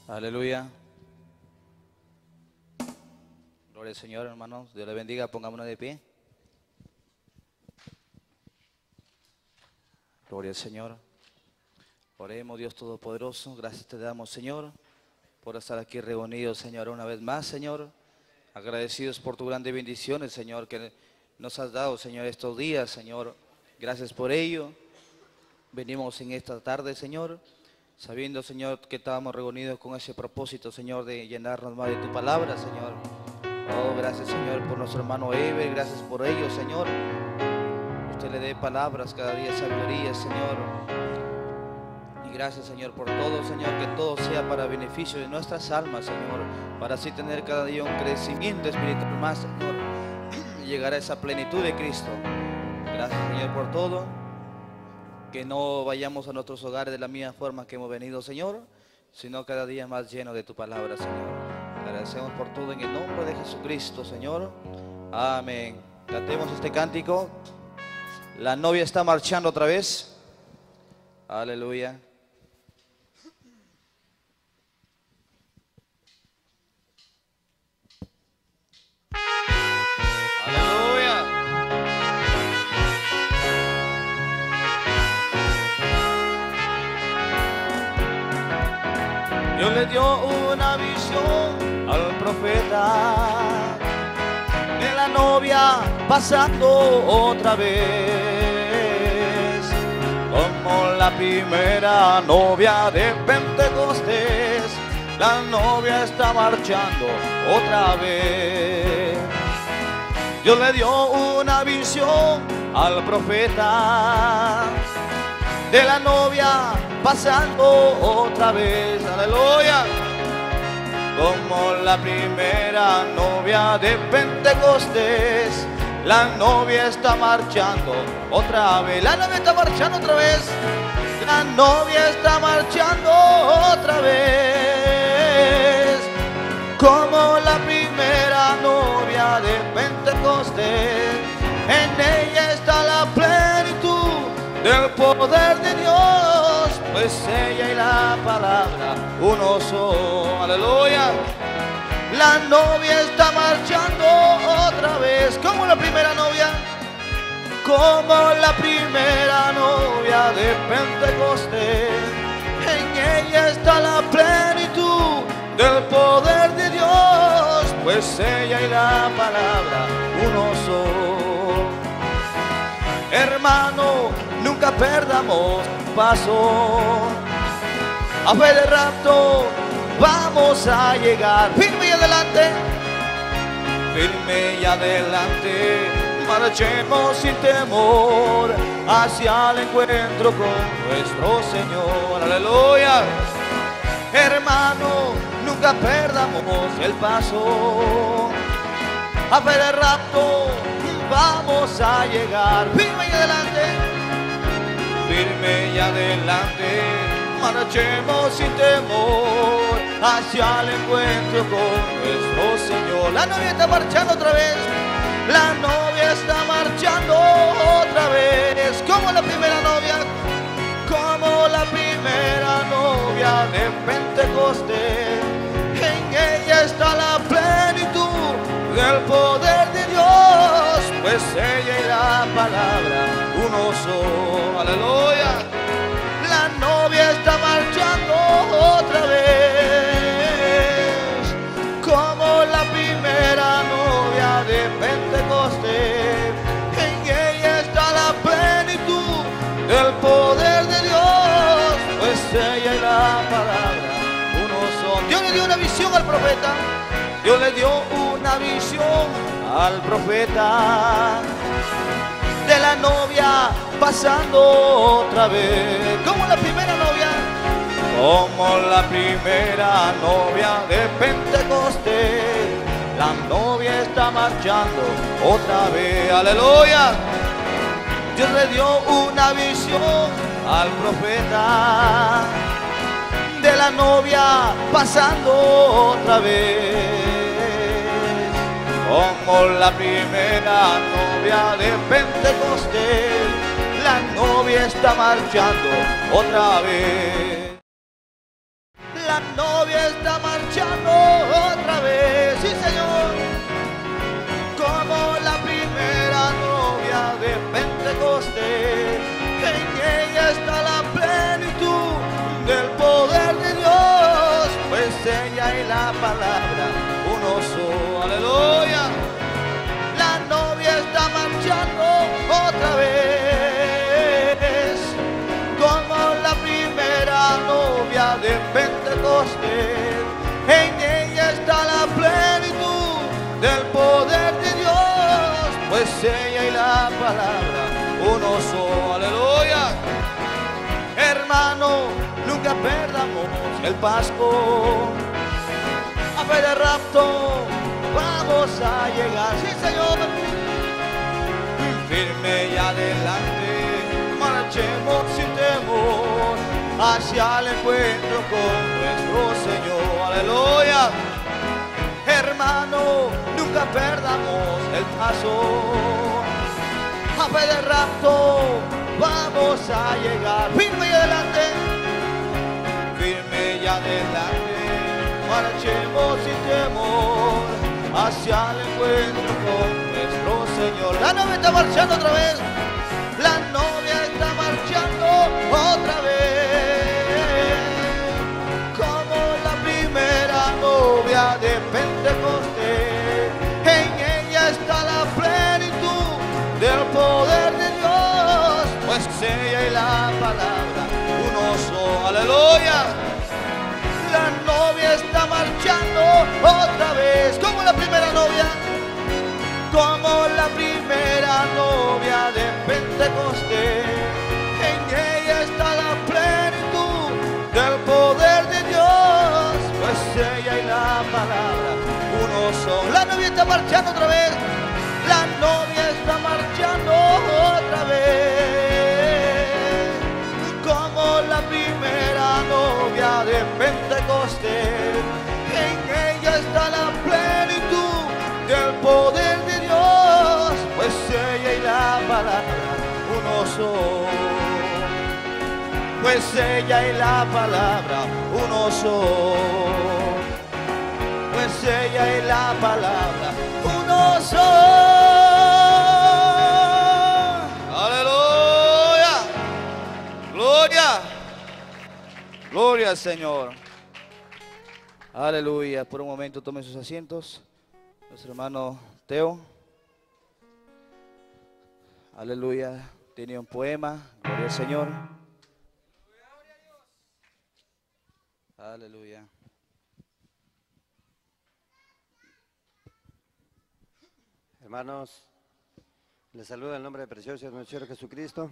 Aleluya. Gloria al Señor, hermanos. Dios le bendiga. Pongámonos de pie. Gloria al Señor. Oremos, Dios Todopoderoso. Gracias te damos, Señor, por estar aquí reunidos, Señor, una vez más, Señor. Agradecidos por tu grande bendiciones, Señor, que nos has dado, Señor, estos días, Señor. Gracias por ello. Venimos en esta tarde, Señor, sabiendo, Señor, que estábamos reunidos con ese propósito, Señor, de llenarnos más de tu palabra, Señor. Oh, gracias, Señor, por nuestro hermano Eber. Gracias por ello, Señor. Usted le dé palabras cada día, sabiduría, Señor. Y gracias, Señor, por todo, Señor, que todo sea para beneficio de nuestras almas, Señor, para así tener cada día un crecimiento espiritual más, Señor, y llegar a esa plenitud de Cristo. Gracias, Señor, por todo. Que no vayamos a nuestros hogares de la misma forma que hemos venido, Señor, sino cada día más lleno de tu palabra, Señor. Te agradecemos por todo en el nombre de Jesucristo, Señor. Amén. Cantemos este cántico. La novia está marchando otra vez. Aleluya. Aleluya. Dios le dio una visión al profeta de la novia pasando otra vez, como la primera novia de Pentecostés. La novia está marchando otra vez. Dios le dio una visión al profeta de la novia pasando otra vez, aleluya, como la primera novia de Pentecostés. La novia está marchando otra vez, la novia está marchando otra vez, la novia está marchando otra vez, como la primera novia de Pentecostés. En ella está la plenitud del poder de Dios, pues ella y la palabra uno son, aleluya. La novia está marchando otra vez, como la primera novia, como la primera novia de Pentecostés. En ella está la plenitud del poder de Dios, pues ella y la palabra uno son. Hermano, nunca perdamos paso, a fe de rapto vamos a llegar. Firme y adelante, firme y adelante, marchemos sin temor hacia el encuentro con nuestro Señor, aleluya. Hermano, nunca perdamos el paso, a fe de rapto vamos a llegar. Firme y adelante, firme y adelante, marchemos sin temor hacia el encuentro con nuestro Señor. La novia está marchando otra vez, la novia está marchando otra vez, como la primera novia, como la primera novia de Pentecostés. En ella está la plenitud del poder de Dios, pues ella y la palabra uno son, aleluya. La novia está marchando otra vez, como la primera novia de Pentecostés. En ella está la plenitud del poder de Dios, pues ella y la palabra uno son. Dios le dio una visión al profeta, Dios le dio una visión al profeta de la novia pasando otra vez, como la primera novia, como la primera novia de Pentecostés. La novia está marchando otra vez, aleluya. Dios le dio una visión al profeta de la novia pasando otra vez, como la primera novia de Pentecostés. La novia está marchando otra vez. La novia está marchando otra vez, sí Señor, como la primera novia de Pentecostés. En ella está la plenitud del poder de Dios, pues ella y la palabra uno solo. Aleluya. La novia está marchando otra vez, como la primera novia de Pentecostés. En ella está la plenitud del poder de Dios, pues ella y la palabra uno solo. Aleluya. Hermano, nunca perdamos el paso. A fe de rapto vamos a llegar, sí Señor. Firme y adelante, marchemos sin temor hacia el encuentro con nuestro Señor. Aleluya. Hermano, nunca perdamos el paso. A fe de rapto vamos a llegar. Firme y adelante, firme y adelante, marchemos sin temor hacia el encuentro con nuestro Señor. La novia está marchando otra vez. La novia está marchando otra vez, como la primera novia de Pentecostés. En ella está la plenitud del poder de Dios, pues ella y la palabra uno solo. Aleluya. La novia está marchando otra vez, como la primera novia, como la primera novia de Pentecostés. En ella está la plenitud del poder de Dios, pues ella y la palabra uno son. La novia está marchando otra vez. La novia está marchando otra vez, como la primera novia de Pentecostés. En ella está la plenitud del poder de Dios, pues ella y la palabra uno son. Pues ella y la palabra uno son. Pues ella y la palabra uno son. Aleluya. Gloria. Gloria al Señor. Aleluya. Por un momento tomen sus asientos. Nuestro hermano Teo. Aleluya. Tiene un poema. Gloria al Señor. Aleluya. Hermanos, les saludo en el nombre precioso de nuestro Señor Jesucristo.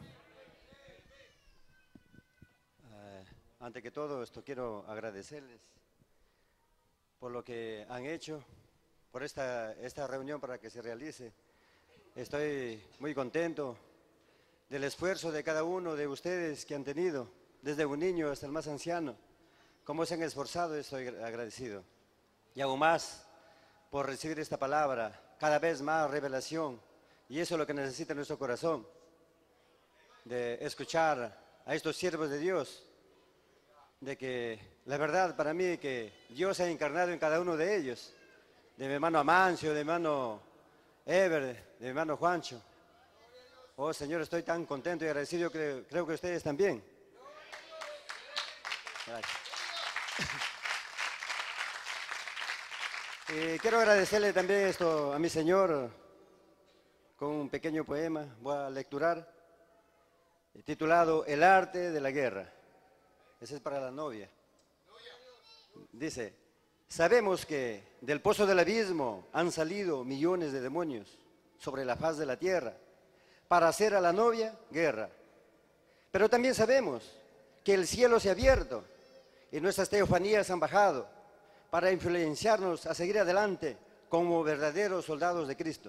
Ante que todo esto quiero agradecerles por lo que han hecho, por esta reunión para que se realice. Estoy muy contento del esfuerzo de cada uno de ustedes que han tenido, desde un niño hasta el más anciano. Cómo se han esforzado, estoy agradecido. Y aún más por recibir esta palabra, cada vez más revelación. Y eso es lo que necesita nuestro corazón, de escuchar a estos siervos de Dios, de que la verdad para mí que Dios ha encarnado en cada uno de ellos, de mi hermano Amancio, de mi hermano Ever, de mi hermano Juancho. Oh Señor, estoy tan contento y agradecido, creo que ustedes también. Gracias. Quiero agradecerle también esto a mi Señor con un pequeño poema, voy a lecturar, titulado El arte de la guerra. Ese es para la novia. Dice: sabemos que del pozo del abismo han salido millones de demonios sobre la faz de la tierra para hacer a la novia guerra. Pero también sabemos que el cielo se ha abierto y nuestras teofanías han bajado para influenciarnos a seguir adelante como verdaderos soldados de Cristo.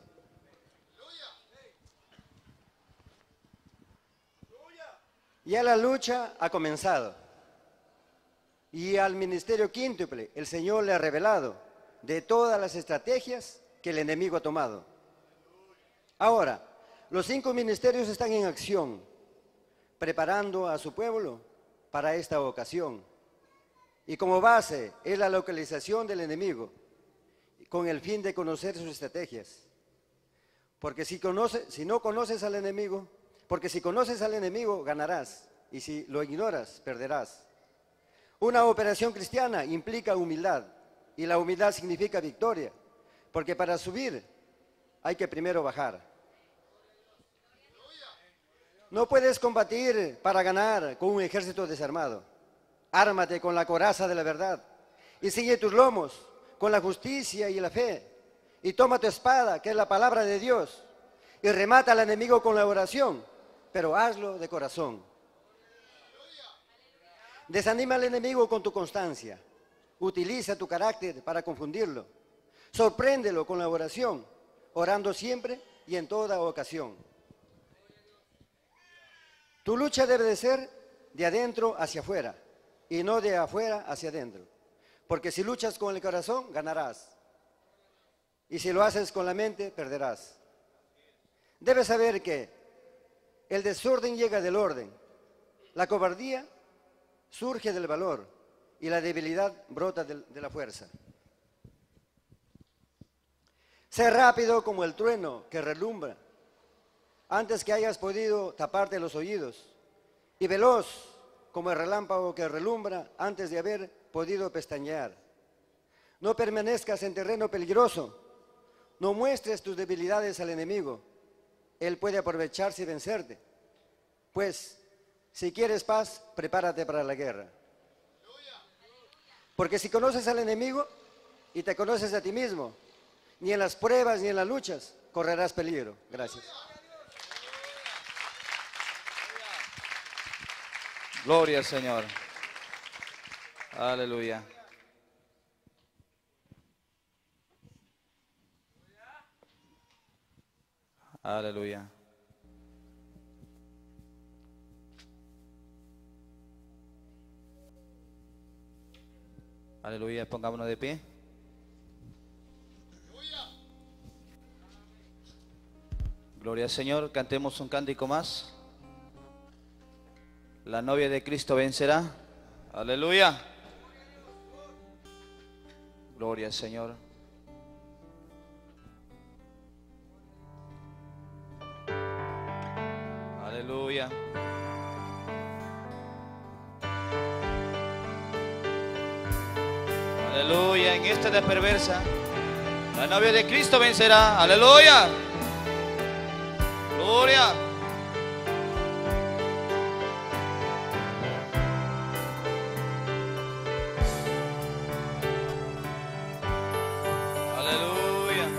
Ya la lucha ha comenzado y al ministerio quíntuple el Señor le ha revelado de todas las estrategias que el enemigo ha tomado. Ahora, los 5 ministerios están en acción, preparando a su pueblo para esta ocasión. y como base es la localización del enemigo, con el fin de conocer sus estrategias. Porque si no conoces al enemigo, porque si conoces al enemigo, ganarás, y si lo ignoras, perderás. Una operación cristiana implica humildad, y la humildad significa victoria, porque para subir hay que primero bajar. No puedes combatir para ganar con un ejército desarmado. Ármate con la coraza de la verdad y ciñe tus lomos con la justicia y la fe. Y toma tu espada, que es la palabra de Dios, y remata al enemigo con la oración, pero hazlo de corazón. Desanima al enemigo con tu constancia. Utiliza tu carácter para confundirlo. Sorpréndelo con la oración, orando siempre y en toda ocasión. Tu lucha debe de ser de adentro hacia afuera y no de afuera hacia adentro. Porque si luchas con el corazón, ganarás. Y si lo haces con la mente, perderás. Debes saber que el desorden llega del orden, la cobardía surge del valor y la debilidad brota de la fuerza. Sé rápido como el trueno que relumbra, antes que hayas podido taparte los oídos, y veloz como el relámpago que relumbra antes de haber podido pestañear. No permanezcas en terreno peligroso, no muestres tus debilidades al enemigo, él puede aprovecharse y vencerte. Pues, si quieres paz, prepárate para la guerra. Porque si conoces al enemigo y te conoces a ti mismo, ni en las pruebas ni en las luchas correrás peligro. Gracias. Gloria al Señor. Aleluya. Aleluya. Aleluya, pongámonos de pie. Gloria al Señor, cantemos un cántico más. La novia de Cristo vencerá. Aleluya. Gloria al Señor. Aleluya. Aleluya, en esta edad perversa, la novia de Cristo vencerá. Aleluya. Gloria. Aleluya.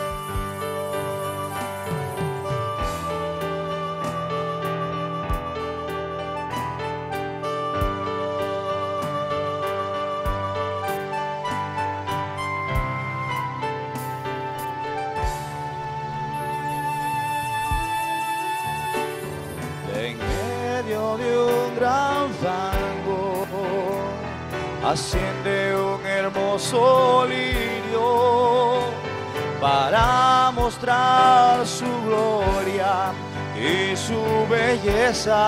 En medio de un gran fango asciende un hermoso lirio para mostrar su gloria y su belleza.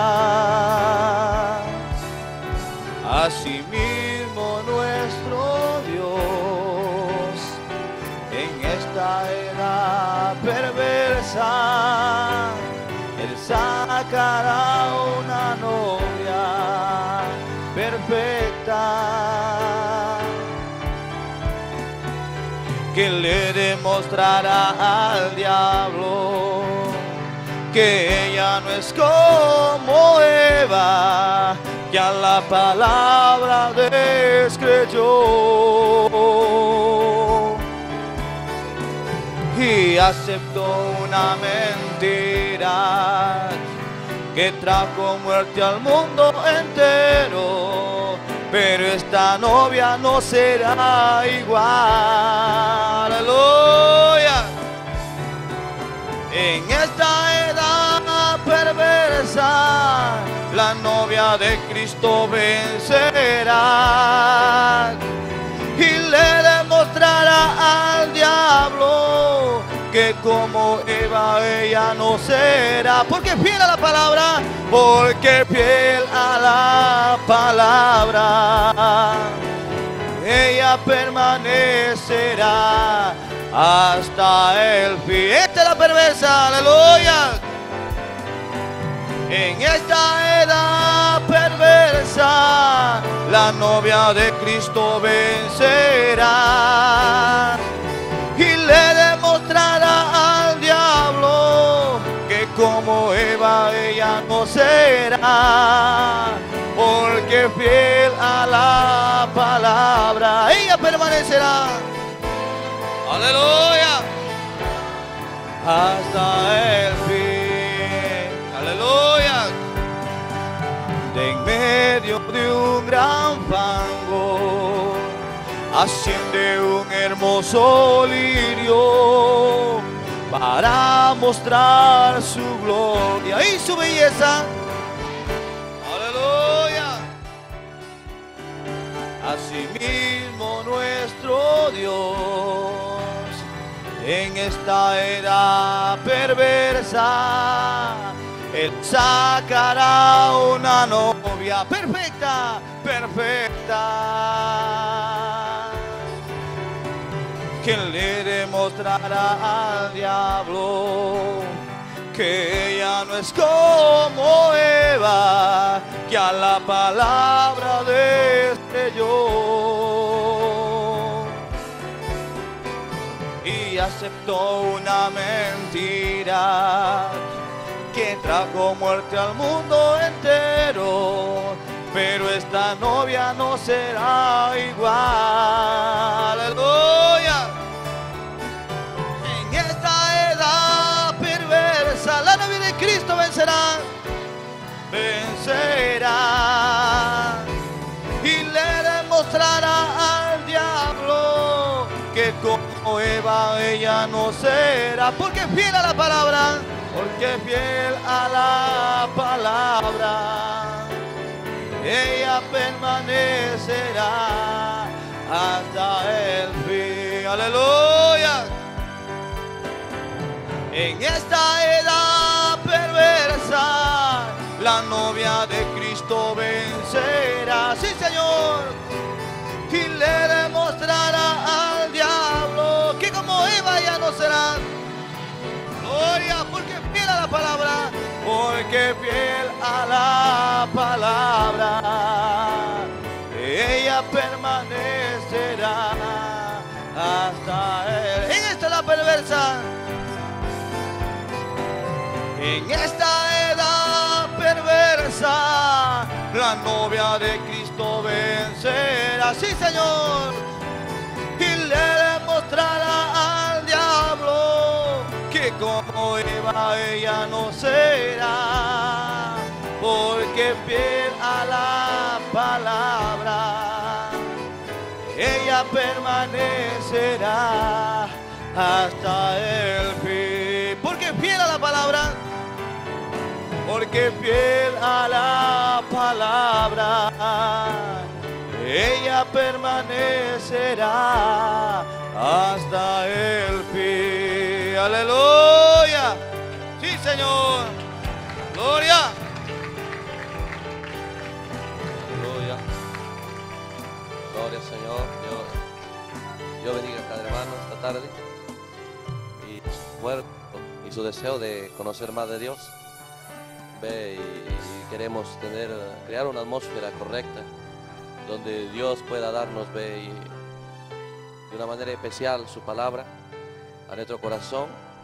Asimismo nuestro Dios en esta edad perversa, Él sacará una novia perfecta que le demostrará al diablo que ella no es como Eva, que a la palabra descreyó y aceptó una mentira que trajo muerte al mundo entero. Pero esta novia no será igual. Aleluya. En esta edad perversa, la novia de Cristo vencerá y le demostrará al diablo que como Eva ella no será, porque fiel a la palabra, porque fiel a la palabra. ella permanecerá hasta el fin. Esta es la perversa, aleluya. En esta edad perversa, la novia de Cristo vencerá y le demostrará al diablo que como Eva ella no será, porque fiel a la palabra ella permanecerá, aleluya, hasta el fin, aleluya. De en medio de un gran fango asciende un hermoso lirio para mostrar su gloria y su belleza, aleluya. Asimismo nuestro Dios en esta edad perversa, Él sacará una novia perfecta, perfecta, que le demostrará al diablo que ella no es como Eva, que a la palabra destruyó y aceptó una mentira que trajo muerte al mundo entero, pero esta novia no será igual, aleluya. En esta edad perversa, la novia de Cristo vencerá, vencerá y le demostrará al diablo que como Eva ella no será, porque fiel a la palabra, porque fiel a la palabra, ella permanecerá hasta el fin, aleluya. En esta edad perversa, la novia de Cristo vencerá, sí Señor, y le demostrará al diablo que como Eva ya no será, gloria, porque fiel a la palabra, porque fiel a la palabra, ella permanecerá hasta él. En esta la perversa, en esta edad perversa, la novia de Cristo vencerá, sí Señor, y le demostrará al diablo que como Eva ella no será, porque fiel a la palabra, ella permanecerá hasta el fin, porque fiel a la palabra, porque fiel a la palabra, ella permanecerá hasta el fin, aleluya, sí Señor, gloria, aleluya, gloria Señor. Yo bendiga a cada hermano esta tarde y su cuerpo y su deseo de conocer más de Dios. Ve, y queremos crear una atmósfera correcta donde Dios pueda darnos de una manera especial su palabra a nuestro corazón.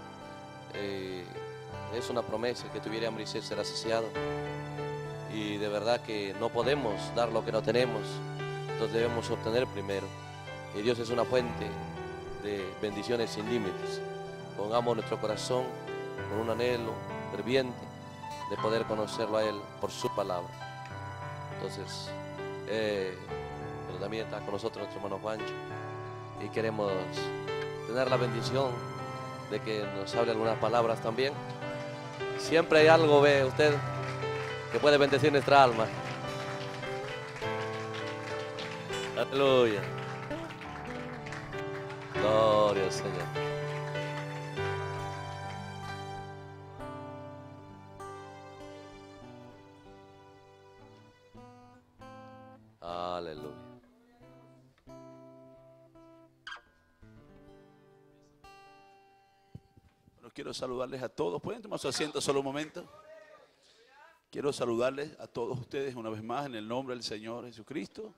Es una promesa que tuviera hambre y sed será saciado, y de verdad que no podemos dar lo que no tenemos, entonces debemos obtener primero, y Dios es una fuente de bendiciones sin límites. Pongamos nuestro corazón con un anhelo ferviente de poder conocerlo a Él por su palabra. Entonces, pero también está con nosotros nuestro hermano Juancho, y queremos tener la bendición de que nos hable algunas palabras también. Siempre hay algo, ve usted, que puede bendecir nuestra alma. Aleluya. Gloria al Señor. Aleluya. quiero saludarles a todos. ¿Pueden tomar su asiento solo un momento? Quiero saludarles a todos ustedes una vez más en el nombre del Señor Jesucristo.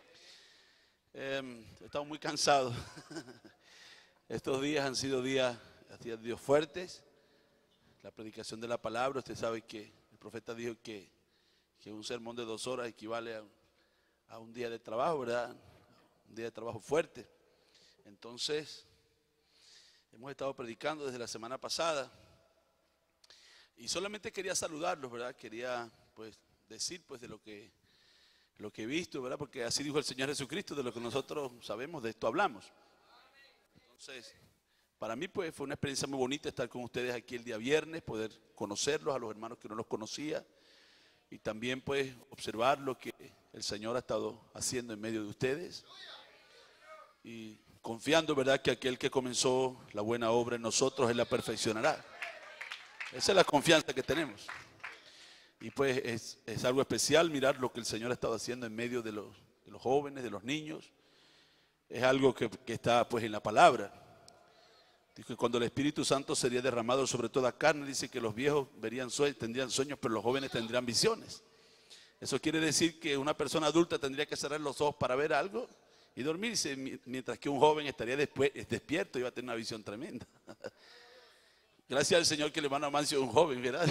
He estado muy cansado. Estos días han sido días fuertes. La predicación de la palabra, usted sabe que el profeta dijo que un sermón de 2 horas equivale a un día de trabajo, ¿verdad? Un día de trabajo fuerte. Entonces, hemos estado predicando desde la semana pasada y solamente quería saludarlos, ¿verdad? Quería pues decir pues de lo que he visto, ¿verdad? Porque así dijo el Señor Jesucristo, de lo que nosotros sabemos, de esto hablamos. Entonces, para mí pues fue una experiencia muy bonita estar con ustedes aquí el día viernes, poder conocerlos, a los hermanos que no los conocía, y también pues observar lo que el Señor ha estado haciendo en medio de ustedes. Y confiando, ¿verdad?, que aquel que comenzó la buena obra en nosotros, Él la perfeccionará. Esa es la confianza que tenemos. Y pues es algo especial mirar lo que el Señor ha estado haciendo en medio de los jóvenes, de los niños. Es algo que está pues en la palabra. Dice que cuando el Espíritu Santo sería derramado sobre toda carne, dice que los viejos tendrían sueños, pero los jóvenes tendrían visiones. Eso quiere decir que una persona adulta tendría que cerrar los ojos para ver algo y dormirse, mientras que un joven estaría despierto y iba a tener una visión tremenda. Gracias al Señor que el hermano Amancio es un joven, ¿verdad?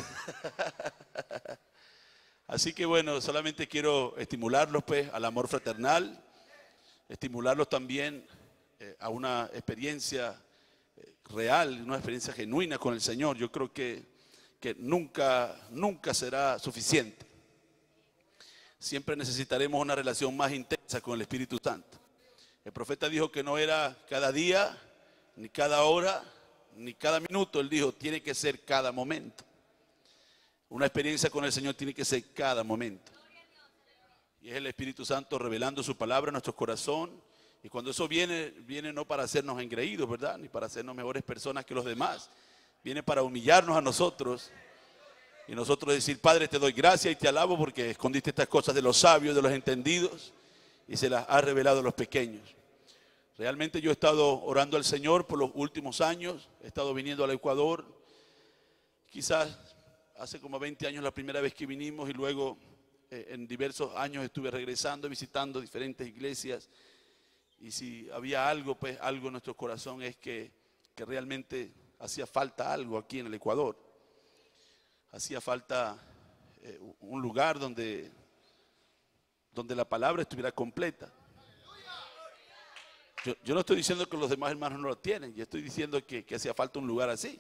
Así que bueno, solamente quiero estimularlos pues al amor fraternal, estimularlos también a una experiencia real, una experiencia genuina con el Señor. Yo creo que nunca será suficiente. Siempre necesitaremos una relación más intensa con el Espíritu Santo. El profeta dijo que no era cada día, ni cada hora, ni cada minuto. Él dijo, tiene que ser cada momento. Una experiencia con el Señor tiene que ser cada momento. Y es el Espíritu Santo revelando su palabra en nuestro corazón. Y cuando eso viene no para hacernos engreídos, ¿verdad? Ni para hacernos mejores personas que los demás. Viene para humillarnos a nosotros. Y nosotros decir, Padre, te doy gracias y te alabo porque escondiste estas cosas de los sabios, de los entendidos, y se las has revelado a los pequeños. Realmente yo he estado orando al Señor por los últimos años. He estado viniendo al Ecuador. Quizás hace como 20 años la primera vez que vinimos, y luego en diversos años estuve regresando, visitando diferentes iglesias. Y si había algo, pues algo en nuestro corazón es que realmente hacía falta algo aquí en el Ecuador. Hacía falta un lugar donde la palabra estuviera completa. Yo no estoy diciendo que los demás hermanos no lo tienen, yo estoy diciendo que hacía falta un lugar así.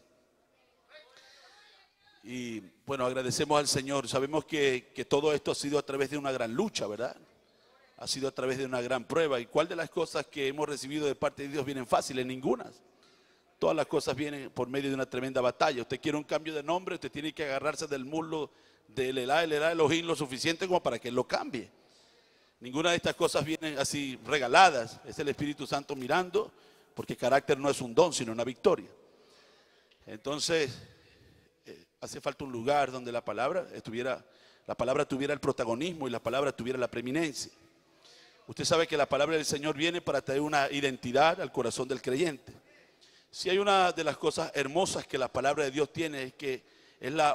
Y bueno, agradecemos al Señor. Sabemos que todo esto ha sido a través de una gran lucha, ¿verdad? Ha sido a través de una gran prueba. ¿Y cuál de las cosas que hemos recibido de parte de Dios vienen fáciles? Ninguna. Todas las cosas vienen por medio de una tremenda batalla. Usted quiere un cambio de nombre, usted tiene que agarrarse del muslo del Elá Elohim lo suficiente como para que Él lo cambie. Ninguna de estas cosas vienen así regaladas. Es el Espíritu Santo mirando, porque carácter no es un don, sino una victoria. Entonces, hace falta un lugar donde la palabra tuviera el protagonismo y la palabra tuviera la preeminencia. Usted sabe que la palabra del Señor viene para traer una identidad al corazón del creyente. Si hay una de las cosas hermosas que la palabra de Dios tiene, es que es la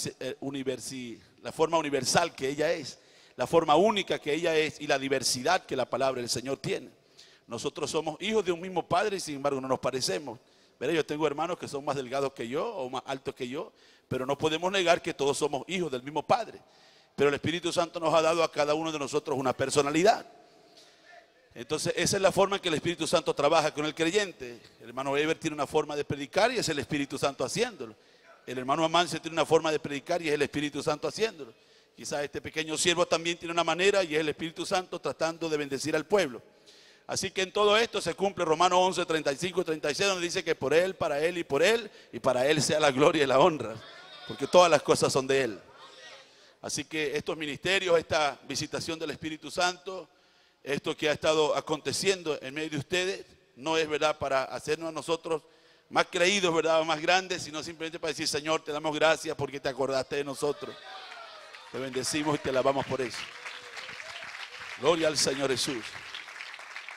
forma universal que ella es, la forma única que ella es y la diversidad que la palabra del Señor tiene. Nosotros somos hijos de un mismo Padre y sin embargo no nos parecemos. ¿Verdad? Yo tengo hermanos que son más delgados que yo o más altos que yo, pero no podemos negar que todos somos hijos del mismo Padre. Pero el Espíritu Santo nos ha dado a cada uno de nosotros una personalidad. Entonces esa es la forma en que el Espíritu Santo trabaja con el creyente. El hermano Eber tiene una forma de predicar y es el Espíritu Santo haciéndolo. El hermano Amancio tiene una forma de predicar y es el Espíritu Santo haciéndolo. Quizás este pequeño siervo también tiene una manera y es el Espíritu Santo tratando de bendecir al pueblo. Así que en todo esto se cumple Romanos 11, 35 y 36, donde dice que por Él, para Él y para Él sea la gloria y la honra, porque todas las cosas son de Él. Así que estos ministerios, esta visitación del Espíritu Santo, esto que ha estado aconteciendo en medio de ustedes, no es verdad para hacernos a nosotros más creídos, verdad, o más grandes, sino simplemente para decir, Señor, te damos gracias porque te acordaste de nosotros. Te bendecimos y te alabamos por eso. Gloria al Señor Jesús.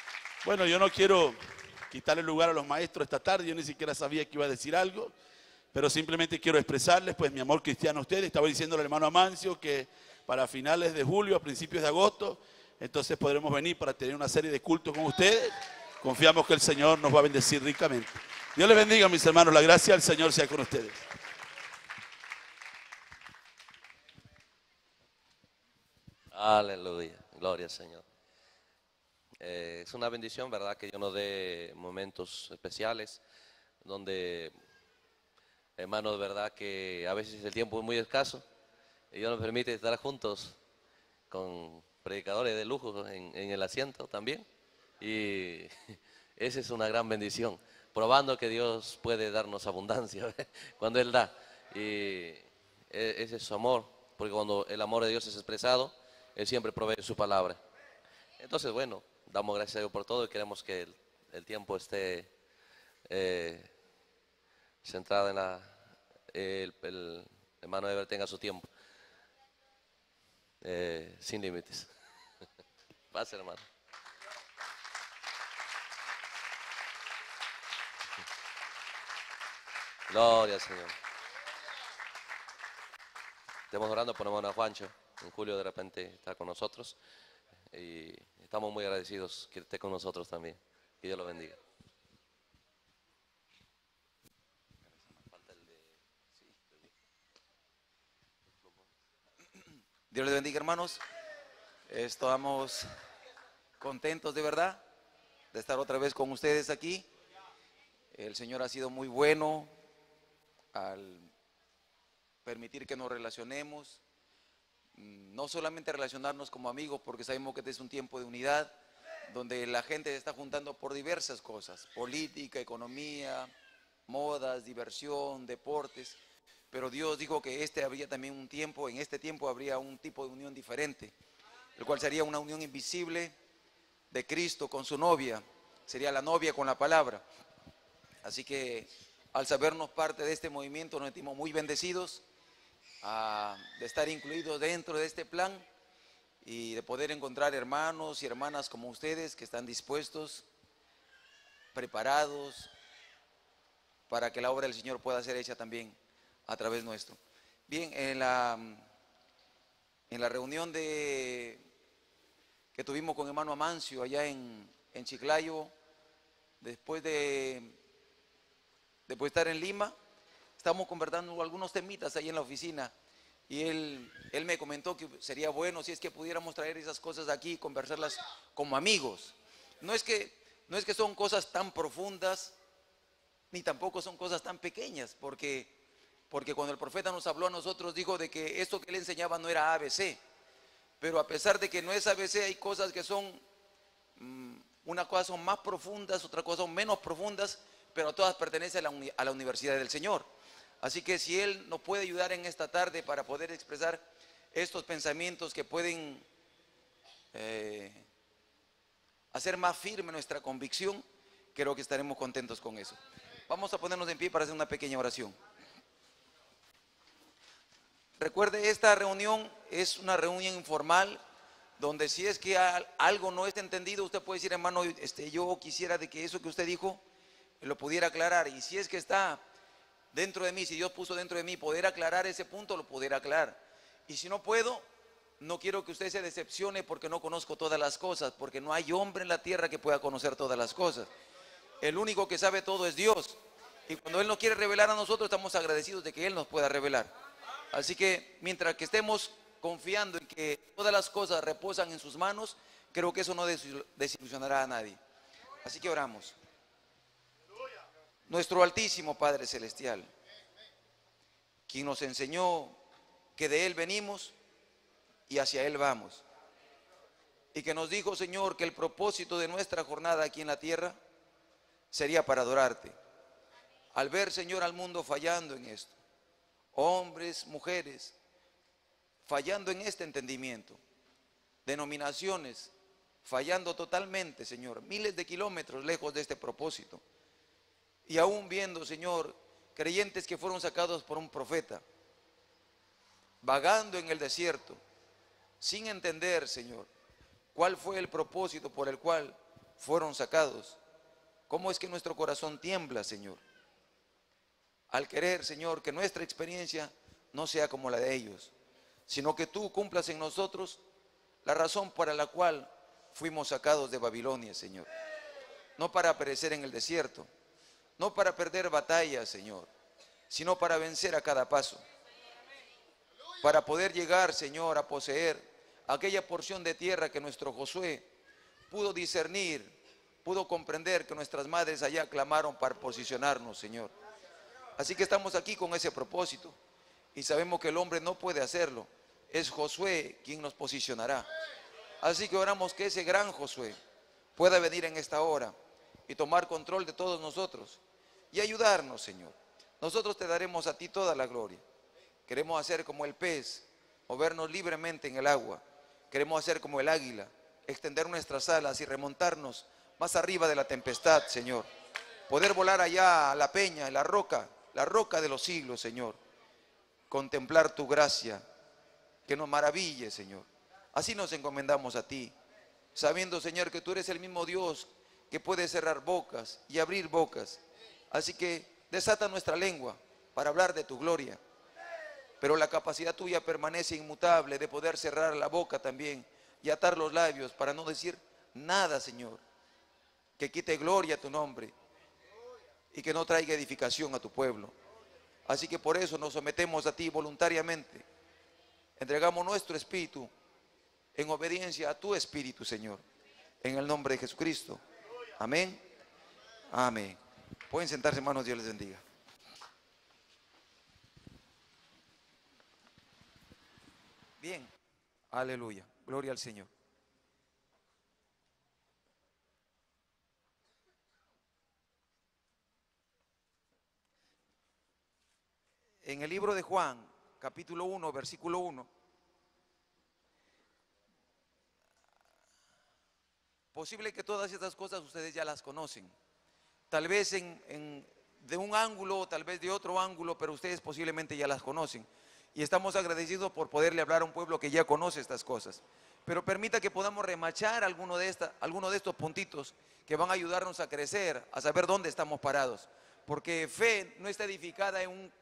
Bueno, yo no quiero quitarle lugar a los maestros esta tarde, yo ni siquiera sabía que iba a decir algo, pero simplemente quiero expresarles pues mi amor cristiano a ustedes. Estaba diciendo el hermano Amancio que para finales de julio, a principios de agosto, entonces podremos venir para tener una serie de cultos con ustedes. Confiamos que el Señor nos va a bendecir ricamente. Dios les bendiga, mis hermanos. La gracia del Señor sea con ustedes. Aleluya, gloria al Señor. Es una bendición, ¿verdad?, que Dios nos dé momentos especiales donde, hermanos, verdad que a veces el tiempo es muy escaso y Dios nos permite estar juntos con predicadores de lujo en el asiento también, y esa es una gran bendición, probando que Dios puede darnos abundancia cuando Él da, y ese es su amor, porque cuando el amor de Dios es expresado, Él siempre provee su palabra. Entonces, bueno, damos gracias a Dios por todo y queremos que el tiempo esté centrado en el hermano Ever tenga su tiempo, sin límites. Pase, hermano. Gloria al Señor. Estamos orando por hermano Juancho. En julio de repente está con nosotros y estamos muy agradecidos que esté con nosotros también. Que Dios lo bendiga. Dios les bendiga, hermanos. Estamos contentos de verdad de estar otra vez con ustedes aquí. El Señor ha sido muy bueno al permitir que nos relacionemos, no solamente relacionarnos como amigos, porque sabemos que este es un tiempo de unidad, donde la gente se está juntando por diversas cosas, política, economía, modas, diversión, deportes, pero Dios dijo que habría también un tiempo, en este tiempo habría un tipo de unión diferente, el cual sería una unión invisible de Cristo con su novia, sería la novia con la palabra. Así que al sabernos parte de este movimiento nos sentimos muy bendecidos de estar incluidos dentro de este plan y de poder encontrar hermanos y hermanas como ustedes que están dispuestos, preparados para que la obra del Señor pueda ser hecha también a través nuestro. Bien, en la reunión que tuvimos con hermano Amancio allá en Chiclayo, después de estar en Lima, estamos conversando algunos temitas ahí en la oficina y él me comentó que sería bueno si es que pudiéramos traer esas cosas aquí y conversarlas como amigos. No es que son cosas tan profundas, ni tampoco son cosas tan pequeñas, porque cuando el profeta nos habló a nosotros, dijo de que esto que él enseñaba no era ABC, pero a pesar de que no es ABC, hay cosas que son, una cosa son más profundas, otra cosa son menos profundas, pero todas pertenecen a la universidad del Señor. Así que si Él nos puede ayudar en esta tarde para poder expresar estos pensamientos que pueden hacer más firme nuestra convicción, creo que estaremos contentos con eso. Vamos a ponernos en pie para hacer una pequeña oración. Recuerde, esta reunión es una reunión informal, donde si es que algo no está entendido, usted puede decir, hermano, yo quisiera de que eso que usted dijo lo pudiera aclarar, y si es que está dentro de mí, si Dios puso dentro de mí poder aclarar ese punto, lo pudiera aclarar. Y si no puedo, no quiero que usted se decepcione porque no conozco todas las cosas, porque no hay hombre en la tierra que pueda conocer todas las cosas. El único que sabe todo es Dios, y cuando Él nos quiere revelar a nosotros, estamos agradecidos de que Él nos pueda revelar. Así que mientras que estemos confiando en que todas las cosas reposan en sus manos, creo que eso no desilusionará a nadie. Así que oramos. Nuestro altísimo Padre Celestial, quien nos enseñó que de Él venimos y hacia Él vamos, y que nos dijo, Señor, que el propósito de nuestra jornada aquí en la tierra sería para adorarte. Al ver, Señor, al mundo fallando en esto, hombres, mujeres, fallando en este entendimiento, denominaciones fallando totalmente, Señor, miles de kilómetros lejos de este propósito, y aún viendo, Señor, creyentes que fueron sacados por un profeta, vagando en el desierto, sin entender, Señor, cuál fue el propósito por el cual fueron sacados. ¿Cómo es que nuestro corazón tiembla, Señor, al querer, Señor, que nuestra experiencia no sea como la de ellos, sino que tú cumplas en nosotros la razón para la cual fuimos sacados de Babilonia, Señor. No para perecer en el desierto, no para perder batallas, Señor, sino para vencer a cada paso, para poder llegar, Señor, a poseer aquella porción de tierra que nuestro Josué pudo discernir, pudo comprender que nuestras madres allá clamaron para posicionarnos, Señor. Así que estamos aquí con ese propósito y sabemos que el hombre no puede hacerlo, es Josué quien nos posicionará. Así que oramos que ese gran Josué pueda venir en esta hora y tomar control de todos nosotros y ayudarnos, Señor. Nosotros te daremos a ti toda la gloria. Queremos hacer como el pez, movernos libremente en el agua. Queremos hacer como el águila, extender nuestras alas y remontarnos más arriba de la tempestad, Señor. Poder volar allá a la peña, la roca de los siglos, Señor. Contemplar tu gracia, que nos maraville, Señor. Así nos encomendamos a ti, sabiendo, Señor, que tú eres el mismo Dios que puede cerrar bocas y abrir bocas. Así que desata nuestra lengua para hablar de tu gloria. Pero la capacidad tuya permanece inmutable de poder cerrar la boca también y atar los labios para no decir nada, Señor, que quite gloria a tu nombre y que no traiga edificación a tu pueblo. Así que por eso nos sometemos a ti voluntariamente. Entregamos nuestro espíritu en obediencia a tu espíritu, Señor, en el nombre de Jesucristo. Amén. Amén. Pueden sentarse, hermanos, Dios les bendiga. Bien, aleluya, gloria al Señor. En el libro de Juan, capítulo 1, versículo 1, posible que todas estas cosas ustedes ya las conocen, tal vez de un ángulo, tal vez de otro ángulo, pero ustedes posiblemente ya las conocen. Y estamos agradecidos por poderle hablar a un pueblo que ya conoce estas cosas. Pero permita que podamos remachar alguno de estos puntitos que van a ayudarnos a crecer, a saber dónde estamos parados. Porque fe no está edificada en un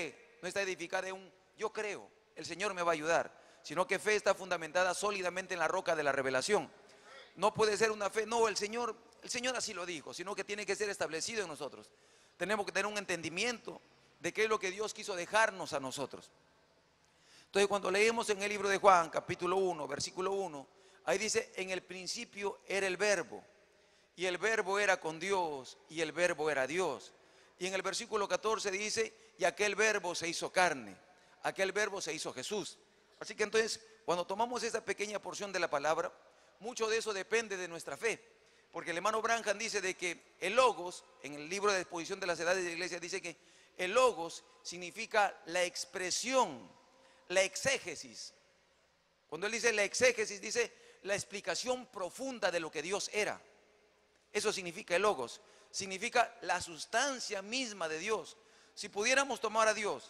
yo creo, el Señor me va a ayudar, sino que fe está fundamentada sólidamente en la roca de la revelación. No puede ser una fe, no, el Señor así lo dijo, sino que tiene que ser establecido en nosotros. Tenemos que tener un entendimiento de qué es lo que Dios quiso dejarnos a nosotros. Entonces, cuando leemos en el libro de Juan, capítulo 1, versículo 1, ahí dice, en el principio era el verbo, y el verbo era con Dios, y el verbo era Dios. Y en el versículo 14 dice, y aquel verbo se hizo carne, aquel verbo se hizo Jesús. Así que entonces, cuando tomamos esa pequeña porción de la palabra, mucho de eso depende de nuestra fe. Porque el hermano Branham dice de que el logos, en el libro de exposición de las edades de la iglesia, dice que el logos significa la expresión, la exégesis. Cuando él dice la exégesis, dice la explicación profunda de lo que Dios era. Eso significa el logos, significa la sustancia misma de Dios. Si pudiéramos tomar a Dios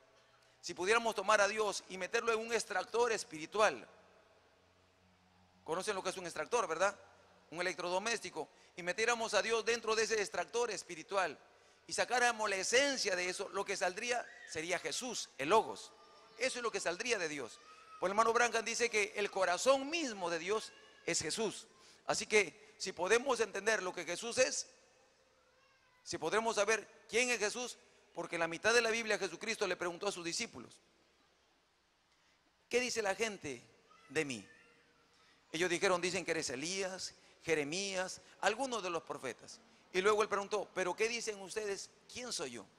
y meterlo en un extractor espiritual, conocen lo que es un extractor, ¿verdad? Un electrodoméstico, y metiéramos a Dios dentro de ese extractor espiritual y sacáramos la esencia de eso, lo que saldría sería Jesús, el logos. Eso es lo que saldría de Dios. Pues el hermano Branham dice que el corazón mismo de Dios es Jesús. Así que si podemos entender lo que Jesús es, si podremos saber quién es Jesús, porque en la mitad de la Biblia Jesucristo le preguntó a sus discípulos, ¿qué dice la gente de mí? Ellos dicen que eres Elías, Jeremías, algunos de los profetas. Y luego él preguntó, ¿pero qué dicen ustedes? ¿Quién soy yo?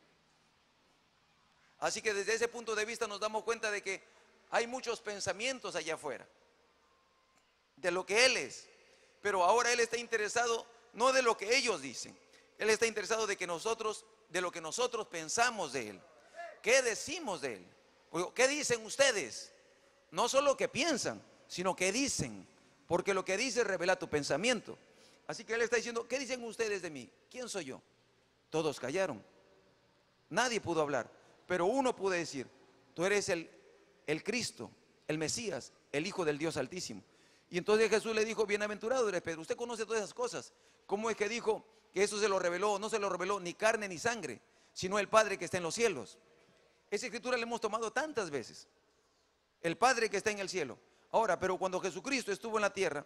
Así que desde ese punto de vista nos damos cuenta de que hay muchos pensamientos allá afuera de lo que Él es, pero ahora Él está interesado no de lo que ellos dicen, Él está interesado de lo que nosotros pensamos de Él. ¿Qué decimos de Él? ¿Qué dicen ustedes? No solo que piensan, sino que dicen, porque lo que dice revela tu pensamiento. Así que Él está diciendo, ¿qué dicen ustedes de mí? ¿Quién soy yo? Todos callaron, nadie pudo hablar. Pero uno pudo decir, tú eres el Cristo, el Mesías, el Hijo del Dios Altísimo. Y entonces Jesús le dijo, bienaventurado eres Pedro, usted conoce todas esas cosas. ¿Cómo es que dijo que eso se lo reveló? No se lo reveló ni carne ni sangre, sino el Padre que está en los cielos. Esa escritura la hemos tomado tantas veces. El Padre que está en el cielo. Ahora, pero cuando Jesucristo estuvo en la tierra,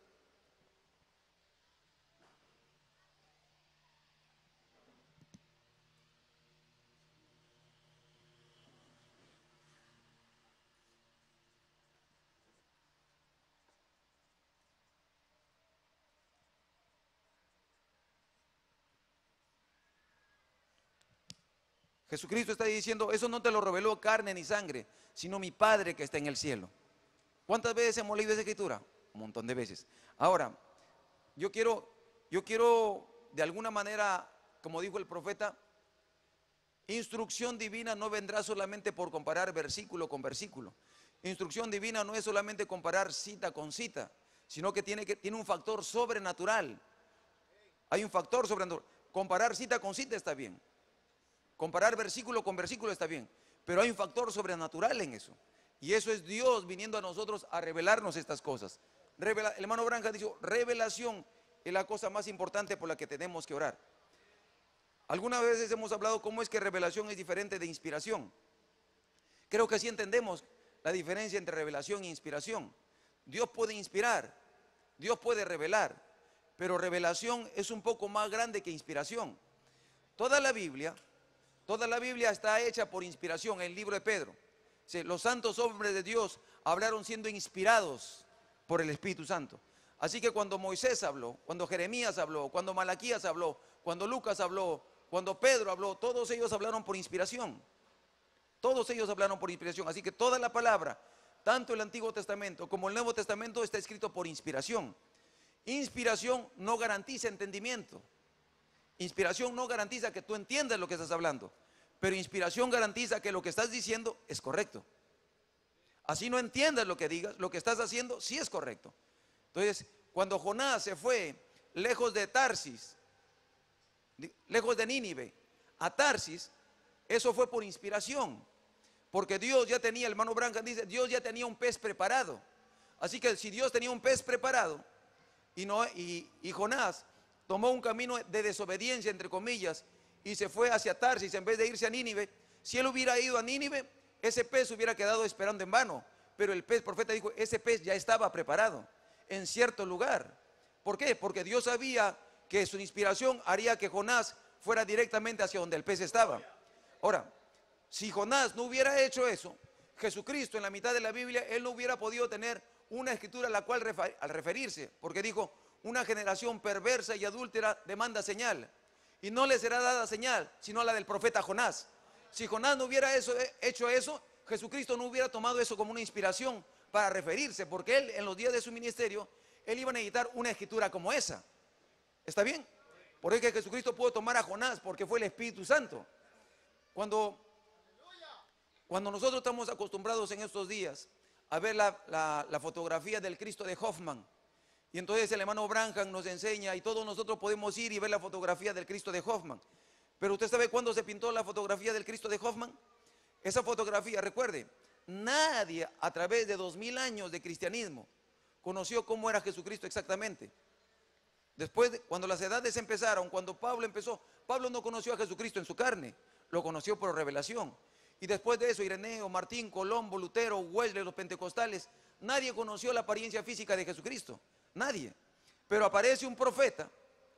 Jesucristo está diciendo, eso no te lo reveló carne ni sangre, sino mi Padre que está en el cielo. ¿Cuántas veces hemos leído esa escritura? Un montón de veces. Ahora, yo quiero de alguna manera, como dijo el profeta, instrucción divina no vendrá solamente por comparar versículo con versículo. Instrucción divina no es solamente comparar cita con cita, sino que tiene un factor sobrenatural. Hay un factor sobrenatural. Comparar cita con cita está bien. Comparar versículo con versículo está bien. Pero hay un factor sobrenatural en eso. Y eso es Dios viniendo a nosotros a revelarnos estas cosas. El hermano Branham dijo, revelación es la cosa más importante por la que tenemos que orar. Algunas veces hemos hablado cómo es que revelación es diferente de inspiración. Creo que sí entendemos la diferencia entre revelación e inspiración. Dios puede inspirar, Dios puede revelar, pero revelación es un poco más grande que inspiración. Toda la Biblia está hecha por inspiración, el libro de Pedro. Sí, los santos hombres de Dios hablaron siendo inspirados por el Espíritu Santo. Así que cuando Moisés habló, cuando Jeremías habló, cuando Malaquías habló, cuando Lucas habló, cuando Pedro habló, todos ellos hablaron por inspiración. Todos ellos hablaron por inspiración. Así que toda la palabra, tanto el Antiguo Testamento como el Nuevo Testamento, está escrito por inspiración. Inspiración no garantiza entendimiento. Inspiración no garantiza que tú entiendas lo que estás hablando, pero inspiración garantiza que lo que estás diciendo es correcto. Así no entiendas lo que digas, lo que estás haciendo sí es correcto. Entonces, cuando Jonás se fue lejos de Tarsis, lejos de Nínive, a Tarsis, eso fue por inspiración, porque Dios ya tenía, el hermano Branham dice, Dios ya tenía un pez preparado. Así que si Dios tenía un pez preparado y Jonás tomó un camino de desobediencia, entre comillas, y se fue hacia Tarsis en vez de irse a Nínive, si él hubiera ido a Nínive, ese pez hubiera quedado esperando en vano. Pero el profeta dijo, ese pez ya estaba preparado en cierto lugar. ¿Por qué? Porque Dios sabía que su inspiración haría que Jonás fuera directamente hacia donde el pez estaba. Ahora, si Jonás no hubiera hecho eso, Jesucristo en la mitad de la Biblia, él no hubiera podido tener una escritura a la cual al referirse, porque dijo, una generación perversa y adúltera demanda señal, y no le será dada señal, sino la del profeta Jonás. Si Jonás no hubiera hecho eso, Jesucristo no hubiera tomado eso como una inspiración para referirse, porque él en los días de su ministerio, él iba a necesitar una escritura como esa. ¿Está bien? Por eso que Jesucristo pudo tomar a Jonás, porque fue el Espíritu Santo. Cuando nosotros estamos acostumbrados en estos días a ver la fotografía del Cristo de Hoffman, y entonces el hermano Branham nos enseña y todos nosotros podemos ir y ver la fotografía del Cristo de Hoffman. Pero usted sabe cuándo se pintó la fotografía del Cristo de Hoffman. Esa fotografía, recuerde, nadie a través de 2000 años de cristianismo conoció cómo era Jesucristo exactamente. Después, cuando las edades empezaron, cuando Pablo empezó, Pablo no conoció a Jesucristo en su carne, lo conoció por revelación. Y después de eso, Ireneo, Martín, Colombo, Lutero, Wesley, los pentecostales, nadie conoció la apariencia física de Jesucristo. Nadie. Pero aparece un profeta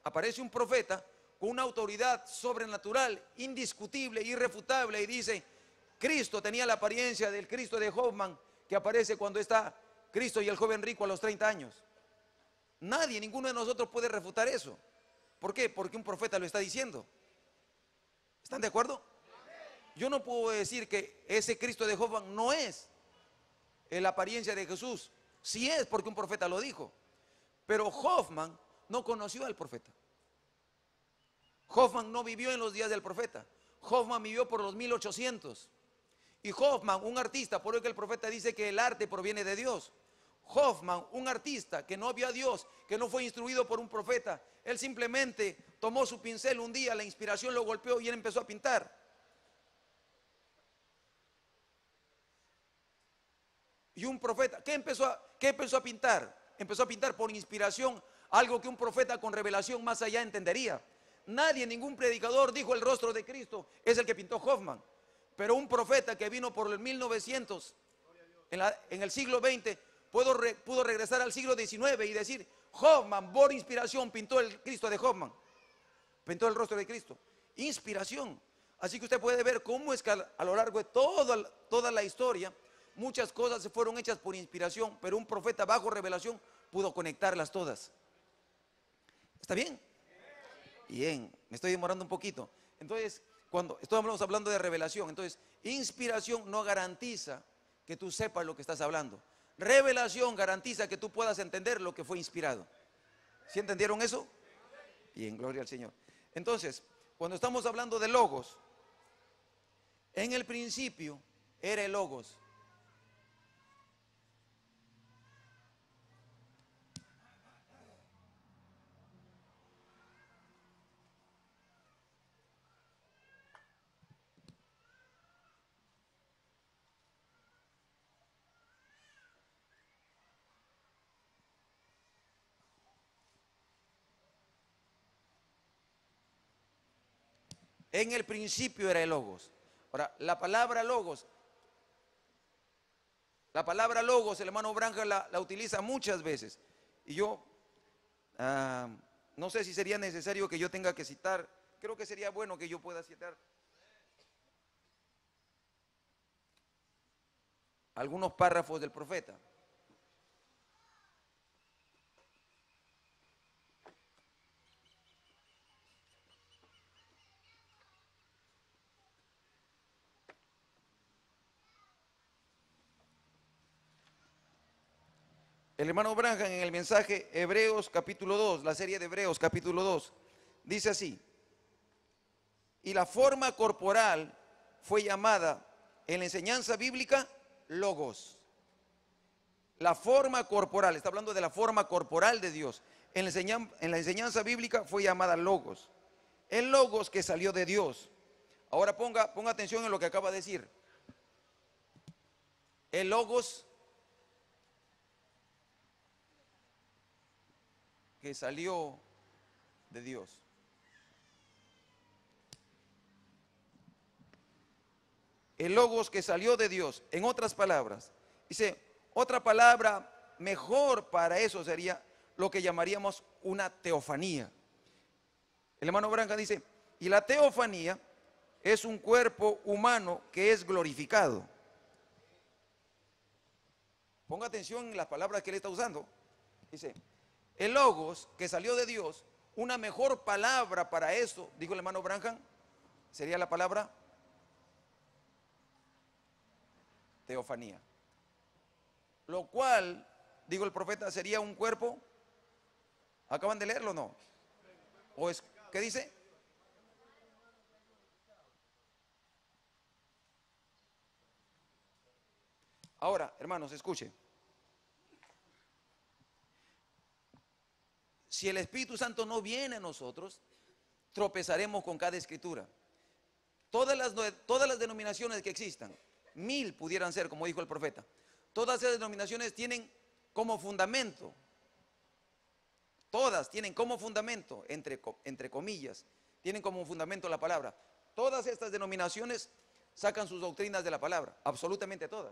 con una autoridad sobrenatural, indiscutible, irrefutable, y dice, Cristo tenía la apariencia del Cristo de Hoffman, que aparece cuando está Cristo y el joven rico a los 30 años. Nadie, ninguno de nosotros puede refutar eso. ¿Por qué? Porque un profeta lo está diciendo. ¿Están de acuerdo? Yo no puedo decir que ese Cristo de Hoffman no es la apariencia de Jesús. Sí es, porque un profeta lo dijo. Pero Hoffman no conoció al profeta. Hoffman no vivió en los días del profeta. Hoffman vivió por los 1800. Y Hoffman, un artista, por eso que el profeta dice que el arte proviene de Dios. Hoffman, un artista que no vio a Dios, que no fue instruido por un profeta, él simplemente tomó su pincel un día, la inspiración lo golpeó y él empezó a pintar. Y un profeta, ¿qué empezó a pintar? Empezó a pintar por inspiración algo que un profeta con revelación más allá entendería. nadie, ningún predicador dijo el rostro de Cristo es el que pintó Hoffman. Pero un profeta que vino por el 1900, en el siglo XX, pudo regresar al siglo XIX y decir, Hoffman, por inspiración, pintó el Cristo de Hoffman. Pintó el rostro de Cristo. Inspiración. Así que usted puede ver cómo es que a lo largo de toda la historia, muchas cosas se fueron hechas por inspiración, pero un profeta bajo revelación pudo conectarlas todas. ¿Está bien? Bien, me estoy demorando un poquito. Entonces, cuando estamos hablando de revelación, entonces, inspiración no garantiza que tú sepas lo que estás hablando. Revelación garantiza que tú puedas entender lo que fue inspirado. ¿Sí entendieron eso? Bien, gloria al Señor. Entonces, cuando estamos hablando de logos, en el principio era el logos. En el principio era el logos. Ahora, la palabra logos, el hermano Branham la utiliza muchas veces. Y yo no sé si sería necesario que yo tenga que citar, creo que sería bueno que yo pueda citar algunos párrafos del profeta. El hermano Branham en el mensaje Hebreos capítulo 2, la serie de Hebreos capítulo 2, dice así: y la forma corporal fue llamada en la enseñanza bíblica logos. La forma corporal, está hablando de la forma corporal de Dios. En la enseñanza bíblica fue llamada logos. El logos que salió de Dios. Ahora ponga atención en lo que acaba de decir. El logos que salió de Dios. El logos que salió de Dios. En otras palabras, dice, otra palabra mejor para eso sería lo que llamaríamos una teofanía. El hermano Branham dice, y la teofanía es un cuerpo humano que es glorificado. Ponga atención en las palabras que él está usando. Dice, el logos que salió de Dios, una mejor palabra para eso, dijo el hermano Branham, sería la palabra teofanía. Lo cual, digo el profeta, sería un cuerpo. ¿Acaban de leerlo o no? ¿O es, qué dice? Ahora, hermanos, escuchen. Si el Espíritu Santo no viene a nosotros, tropezaremos con cada escritura. Todas las denominaciones que existan, 1000 pudieran ser, como dijo el profeta, todas esas denominaciones tienen como fundamento, todas tienen como fundamento, entre comillas, tienen como fundamento la palabra. Todas estas denominaciones sacan sus doctrinas de la palabra, absolutamente todas.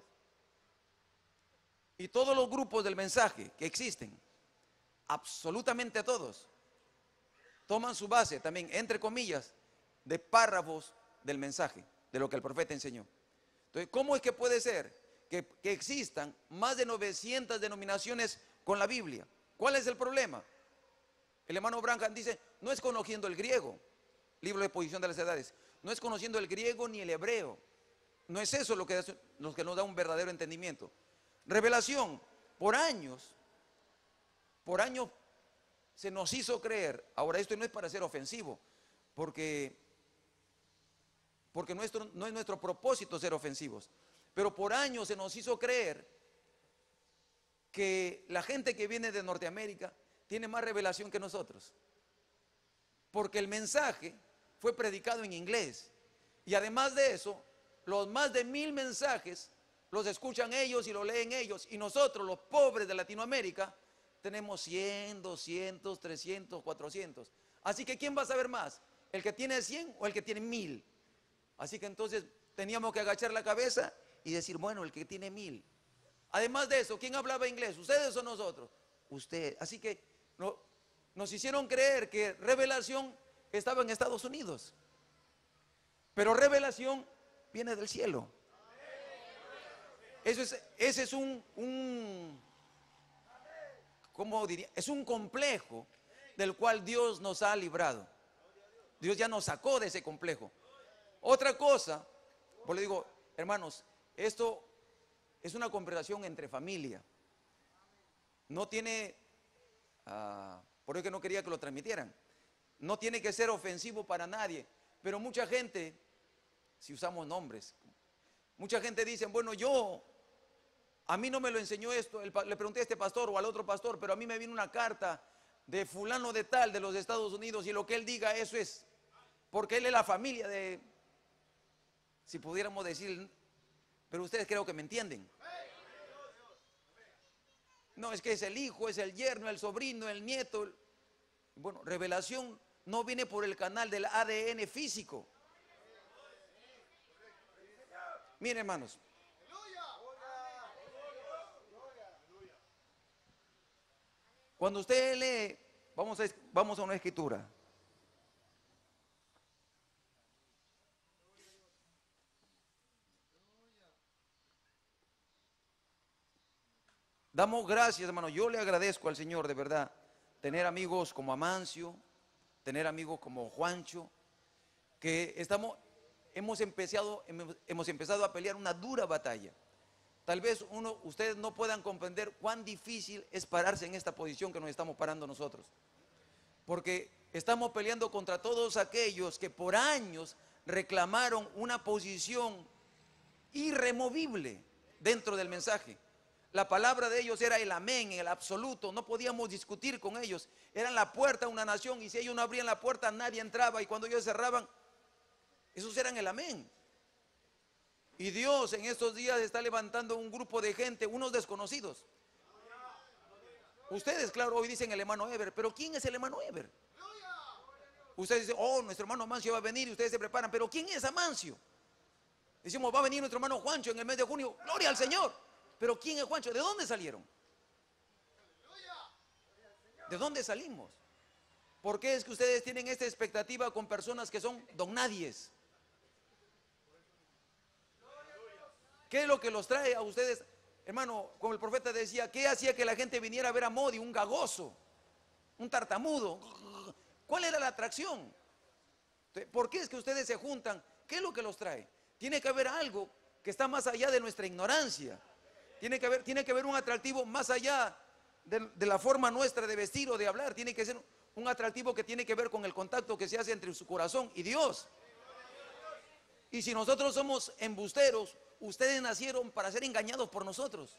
Y todos los grupos del mensaje que existen, absolutamente todos, toman su base también, entre comillas, de párrafos del mensaje, de lo que el profeta enseñó. Entonces, ¿cómo es que puede ser que existan más de 900 denominaciones con la Biblia? ¿Cuál es el problema? El hermano Branham dice, no es conociendo el griego, libro de Exposición de las Edades, no es conociendo el griego ni el hebreo. No es eso lo que nos da un verdadero entendimiento. Revelación, por años se nos hizo creer. Ahora, esto no es para ser ofensivo, porque no es nuestro propósito ser ofensivos, pero por años se nos hizo creer que la gente que viene de Norteamérica tiene más revelación que nosotros, porque el mensaje fue predicado en inglés, y además de eso, los más de 1000 mensajes los escuchan ellos y los leen ellos, y nosotros, los pobres de Latinoamérica, tenemos 100, 200, 300, 400. Así que ¿quién va a saber más? ¿El que tiene 100 o el que tiene 1000? Así que entonces teníamos que agachar la cabeza y decir, bueno, el que tiene 1000. Además de eso, ¿quién hablaba inglés? ¿Ustedes o nosotros? Usted. Así que nos hicieron creer que revelación estaba en Estados Unidos. Pero revelación viene del cielo. Ese es ¿cómo diría? Es un complejo del cual Dios nos ha librado. Dios ya nos sacó de ese complejo. Otra cosa, pues le digo, hermanos, esto es una conversación entre familia. No tiene, por eso que no quería que lo transmitieran, no tiene que ser ofensivo para nadie, pero mucha gente, si usamos nombres, mucha gente dice, bueno, a mí no me lo enseñó esto, le pregunté a este pastor o al otro pastor, pero a mí me vino una carta de fulano de tal de los Estados Unidos y lo que él diga eso es, porque él es la familia de, si pudiéramos decir, pero ustedes creo que me entienden. No, es que es el hijo, es el yerno, el sobrino, el nieto. Bueno, revelación no viene por el canal del ADN físico. Miren, hermanos. Cuando usted lee, vamos a una escritura. Damos gracias, hermano. Yo le agradezco al Señor, de verdad, tener amigos como Amancio, tener amigos como Juancho, que hemos empezado a pelear una dura batalla. Tal vez ustedes no puedan comprender cuán difícil es pararse en esta posición que nos estamos parando nosotros. Porque estamos peleando contra todos aquellos que por años reclamaron una posición irremovible dentro del mensaje. La palabra de ellos era el amén, el absoluto, no podíamos discutir con ellos. Eran la puerta a una nación y si ellos no abrían la puerta nadie entraba y cuando ellos cerraban, esos eran el amén. Y Dios en estos días está levantando un grupo de gente, unos desconocidos. Ustedes, claro, hoy dicen el hermano Eber, pero ¿quién es el hermano Eber? Ustedes dicen, oh, nuestro hermano Amancio va a venir y ustedes se preparan, pero ¿quién es Amancio? Decimos, va a venir nuestro hermano Juancho en el mes de junio, gloria al Señor. Pero ¿quién es Juancho? ¿De dónde salieron? ¿De dónde salimos? ¿Por qué es que ustedes tienen esta expectativa con personas que son don nadies? ¿Qué es lo que los trae a ustedes? Hermano, como el profeta decía, ¿qué hacía que la gente viniera a ver a Modi? Un gagoso, un tartamudo. ¿Cuál era la atracción? ¿Por qué es que ustedes se juntan? ¿Qué es lo que los trae? Tiene que haber algo que está más allá de nuestra ignorancia. Tiene que haber un atractivo más allá de la forma nuestra de vestir o de hablar. Tiene que ser un atractivo que tiene que ver con el contacto que se hace entre su corazón y Dios. Y si nosotros somos embusteros, ustedes nacieron para ser engañados por nosotros.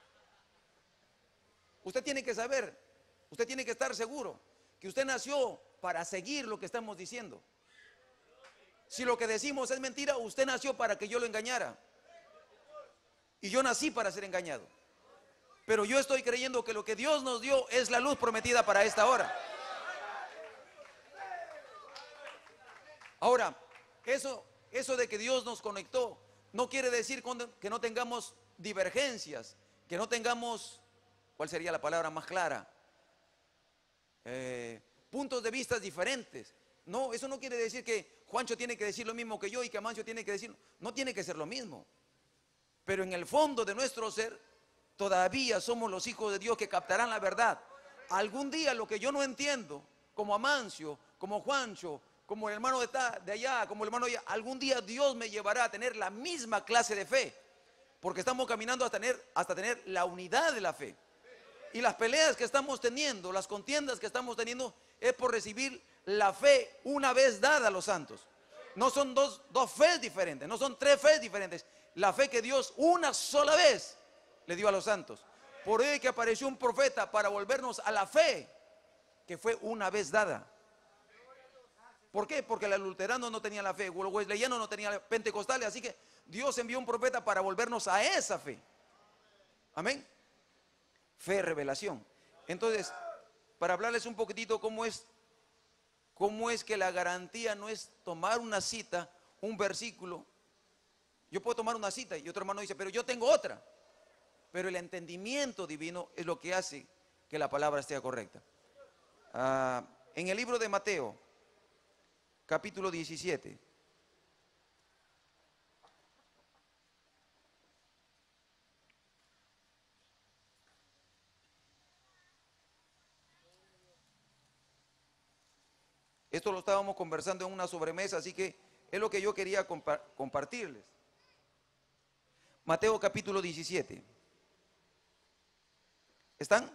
Usted tiene que saber, usted tiene que estar seguro que usted nació para seguir lo que estamos diciendo. Si lo que decimos es mentira, usted nació para que yo lo engañara. Y yo nací para ser engañado. Pero yo estoy creyendo que lo que Dios nos dio es la luz prometida para esta hora. Ahora, eso de que Dios nos conectó no quiere decir que no tengamos divergencias, que no tengamos, ¿cuál sería la palabra más clara? Puntos de vista diferentes. No, eso no quiere decir que Juancho tiene que decir lo mismo que yo y que Amancio tiene que decir, no tiene que ser lo mismo. Pero en el fondo de nuestro ser, todavía somos los hijos de Dios que captarán la verdad. Algún día lo que yo no entiendo, como Amancio, como Juancho, como el hermano de allá, como el hermano de allá, algún día Dios me llevará a tener la misma clase de fe. Porque estamos caminando hasta tener la unidad de la fe. Y las peleas que estamos teniendo, las contiendas que estamos teniendo, es por recibir la fe una vez dada a los santos. No son dos fees diferentes, no son tres fees diferentes. La fe que Dios una sola vez le dio a los santos. Por ello que apareció un profeta para volvernos a la fe que fue una vez dada. ¿Por qué? Porque los luteranos no tenían la fe, los wesleyanos no tenían la pentecostales, así que Dios envió un profeta para volvernos a esa fe. Amén. Fe, revelación. Entonces, para hablarles un poquitito cómo ¿cómo es que la garantía no es tomar una cita, un versículo? Yo puedo tomar una cita y otro hermano dice, pero yo tengo otra. Pero el entendimiento divino es lo que hace que la palabra esté correcta. En el libro de Mateo, capítulo 17. Esto lo estábamos conversando en una sobremesa, así que es lo que yo quería compartirles. Mateo capítulo 17. ¿Están?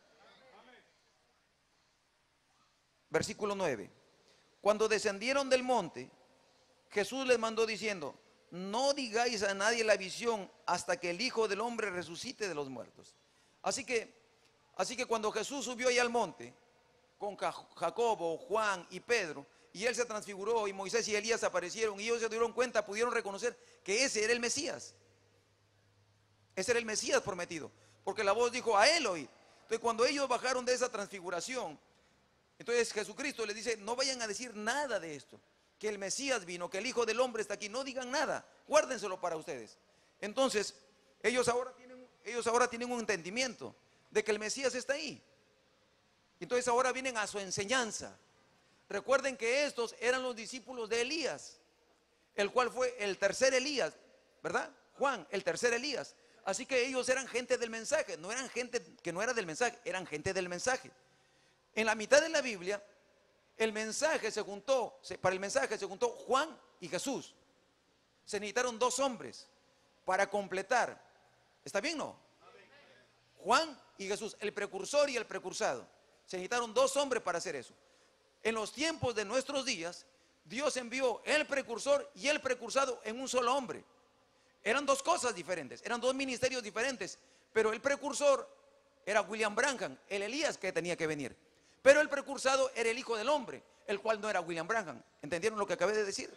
Versículo 9. Cuando descendieron del monte, Jesús les mandó diciendo, no digáis a nadie la visión hasta que el Hijo del Hombre resucite de los muertos. Así que cuando Jesús subió ahí al monte, con Jacobo, Juan y Pedro, y él se transfiguró, y Moisés y Elías aparecieron, y ellos se dieron cuenta, pudieron reconocer que ese era el Mesías. Ese era el Mesías prometido, porque la voz dijo, a él oíd. Entonces cuando ellos bajaron de esa transfiguración, entonces Jesucristo les dice, no vayan a decir nada de esto, que el Mesías vino, que el Hijo del Hombre está aquí, no digan nada, guárdenselo para ustedes. Entonces ellos ahora tienen un entendimiento de que el Mesías está ahí. Entonces ahora vienen a su enseñanza. Recuerden que estos eran los discípulos de Elías, el cual fue el tercer Elías, ¿verdad? Juan, el tercer Elías. Así que ellos eran gente del mensaje, no eran gente que no era del mensaje, eran gente del mensaje. En la mitad de la Biblia, para el mensaje se juntó Juan y Jesús. Se necesitaron dos hombres para completar. ¿Está bien, no? Juan y Jesús, el precursor y el precursado. Se necesitaron dos hombres para hacer eso. En los tiempos de nuestros días, Dios envió el precursor y el precursado en un solo hombre. Eran dos cosas diferentes, eran dos ministerios diferentes, pero el precursor era William Branham, el Elías que tenía que venir. Pero el precursado era el Hijo del Hombre, el cual no era William Branham. ¿Entendieron lo que acabé de decir?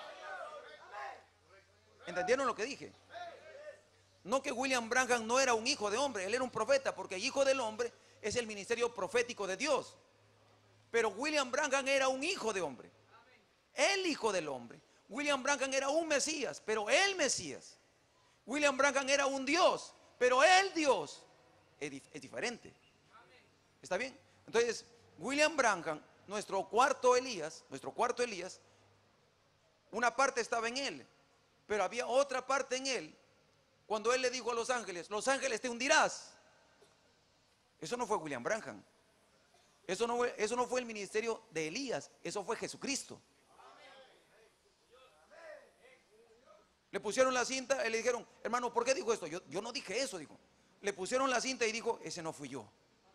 ¿Entendieron lo que dije? No que William Branham no era un hijo de hombre, él era un profeta, porque el Hijo del Hombre es el ministerio profético de Dios. Pero William Branham era un hijo de hombre, el Hijo del Hombre. William Branham era un Mesías, pero el Mesías. William Branham era un Dios, pero el Dios es diferente. ¿Está bien? Entonces, William Branham, nuestro cuarto Elías, una parte estaba en él, pero había otra parte en él. Cuando él le dijo a los ángeles te hundirás. Eso no fue William Branham. Eso no fue el ministerio de Elías, eso fue Jesucristo. Le pusieron la cinta y le dijeron, hermano, ¿por qué dijo esto? Yo no dije eso, dijo. Le pusieron la cinta y dijo, ese no fui yo.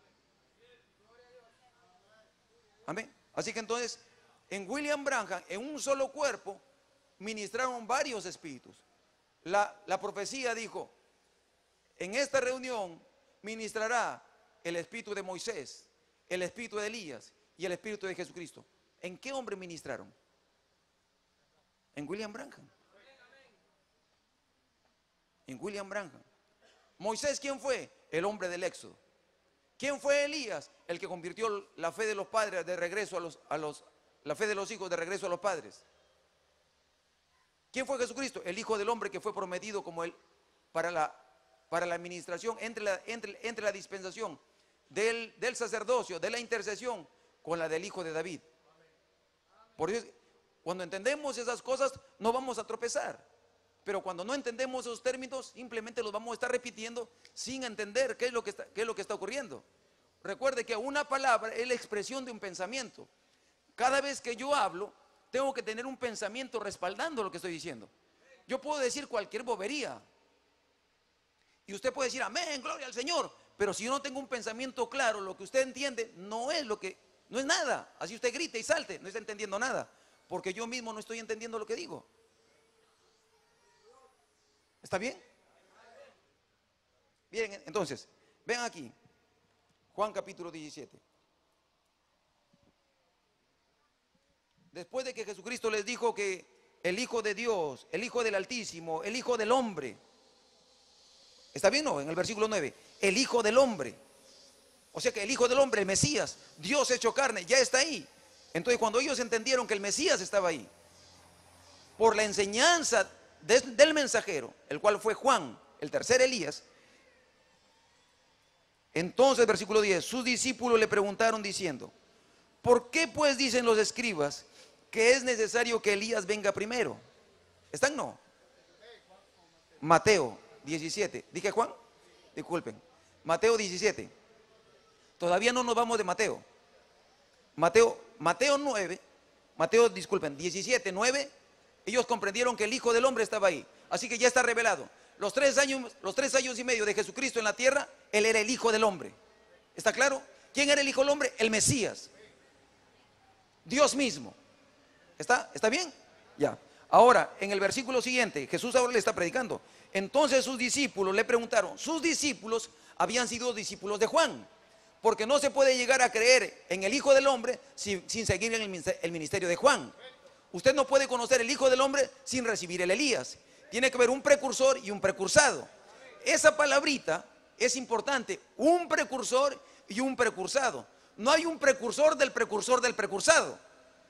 Amén. Así que entonces, en William Branham, en un solo cuerpo, ministraron varios espíritus. La profecía dijo, en esta reunión ministrará el espíritu de Moisés, el espíritu de Elías y el espíritu de Jesucristo. ¿En qué hombre ministraron? En William Branham. En William Branham. Moisés, ¿quién fue? El hombre del Éxodo. ¿Quién fue Elías? El que convirtió la fe de los padres de regreso la fe de los hijos de regreso a los padres. ¿Quién fue Jesucristo? El Hijo del Hombre que fue prometido como él para la administración entre la dispensación del sacerdocio, de la intercesión con la del Hijo de David. Por eso, cuando entendemos esas cosas, no vamos a tropezar. Pero cuando no entendemos esos términos, simplemente los vamos a estar repitiendo sin entender qué es lo que está ocurriendo. Recuerde que una palabra es la expresión de un pensamiento. Cada vez que yo hablo, tengo que tener un pensamiento respaldando lo que estoy diciendo. Yo puedo decir cualquier bobería y usted puede decir amén, gloria al Señor, pero si yo no tengo un pensamiento claro, lo que usted entiende no es nada. Así usted grite y salte, no está entendiendo nada, porque yo mismo no estoy entendiendo lo que digo. ¿Está bien? Bien, entonces, vean aquí, Juan capítulo 17. Después de que Jesucristo les dijo que el Hijo de Dios, el Hijo del Altísimo, el Hijo del Hombre, ¿está bien? No, en el versículo 9, el Hijo del Hombre. O sea que el Hijo del Hombre, el Mesías, Dios hecho carne, ya está ahí. Entonces cuando ellos entendieron que el Mesías estaba ahí, por la enseñanza del mensajero, el cual fue Juan, el tercer Elías, entonces versículo 10, sus discípulos le preguntaron diciendo, ¿por qué pues dicen los escribas que es necesario que Elías venga primero? ¿Están? No. Mateo 17. ¿Dije Juan? Disculpen. Mateo 17. Todavía no nos vamos de Mateo. Mateo 9. Disculpen, 17, 9. Ellos comprendieron que el Hijo del Hombre estaba ahí. Así que ya está revelado. Los 3 años y medio de Jesucristo en la tierra, Él era el Hijo del Hombre. ¿Está claro? ¿Quién era el Hijo del Hombre? El Mesías. Dios mismo. ¿Está bien? Ya. Ahora, en el versículo siguiente, Jesús ahora le está predicando. Entonces sus discípulos le preguntaron. Sus discípulos habían sido discípulos de Juan. Porque no se puede llegar a creer en el Hijo del Hombre sin seguir en el ministerio de Juan. Usted no puede conocer el Hijo del Hombre sin recibir el Elías. Tiene que haber un precursor y un precursado. Esa palabrita es importante. Un precursor y un precursado. No hay un precursor del precursor del precursado.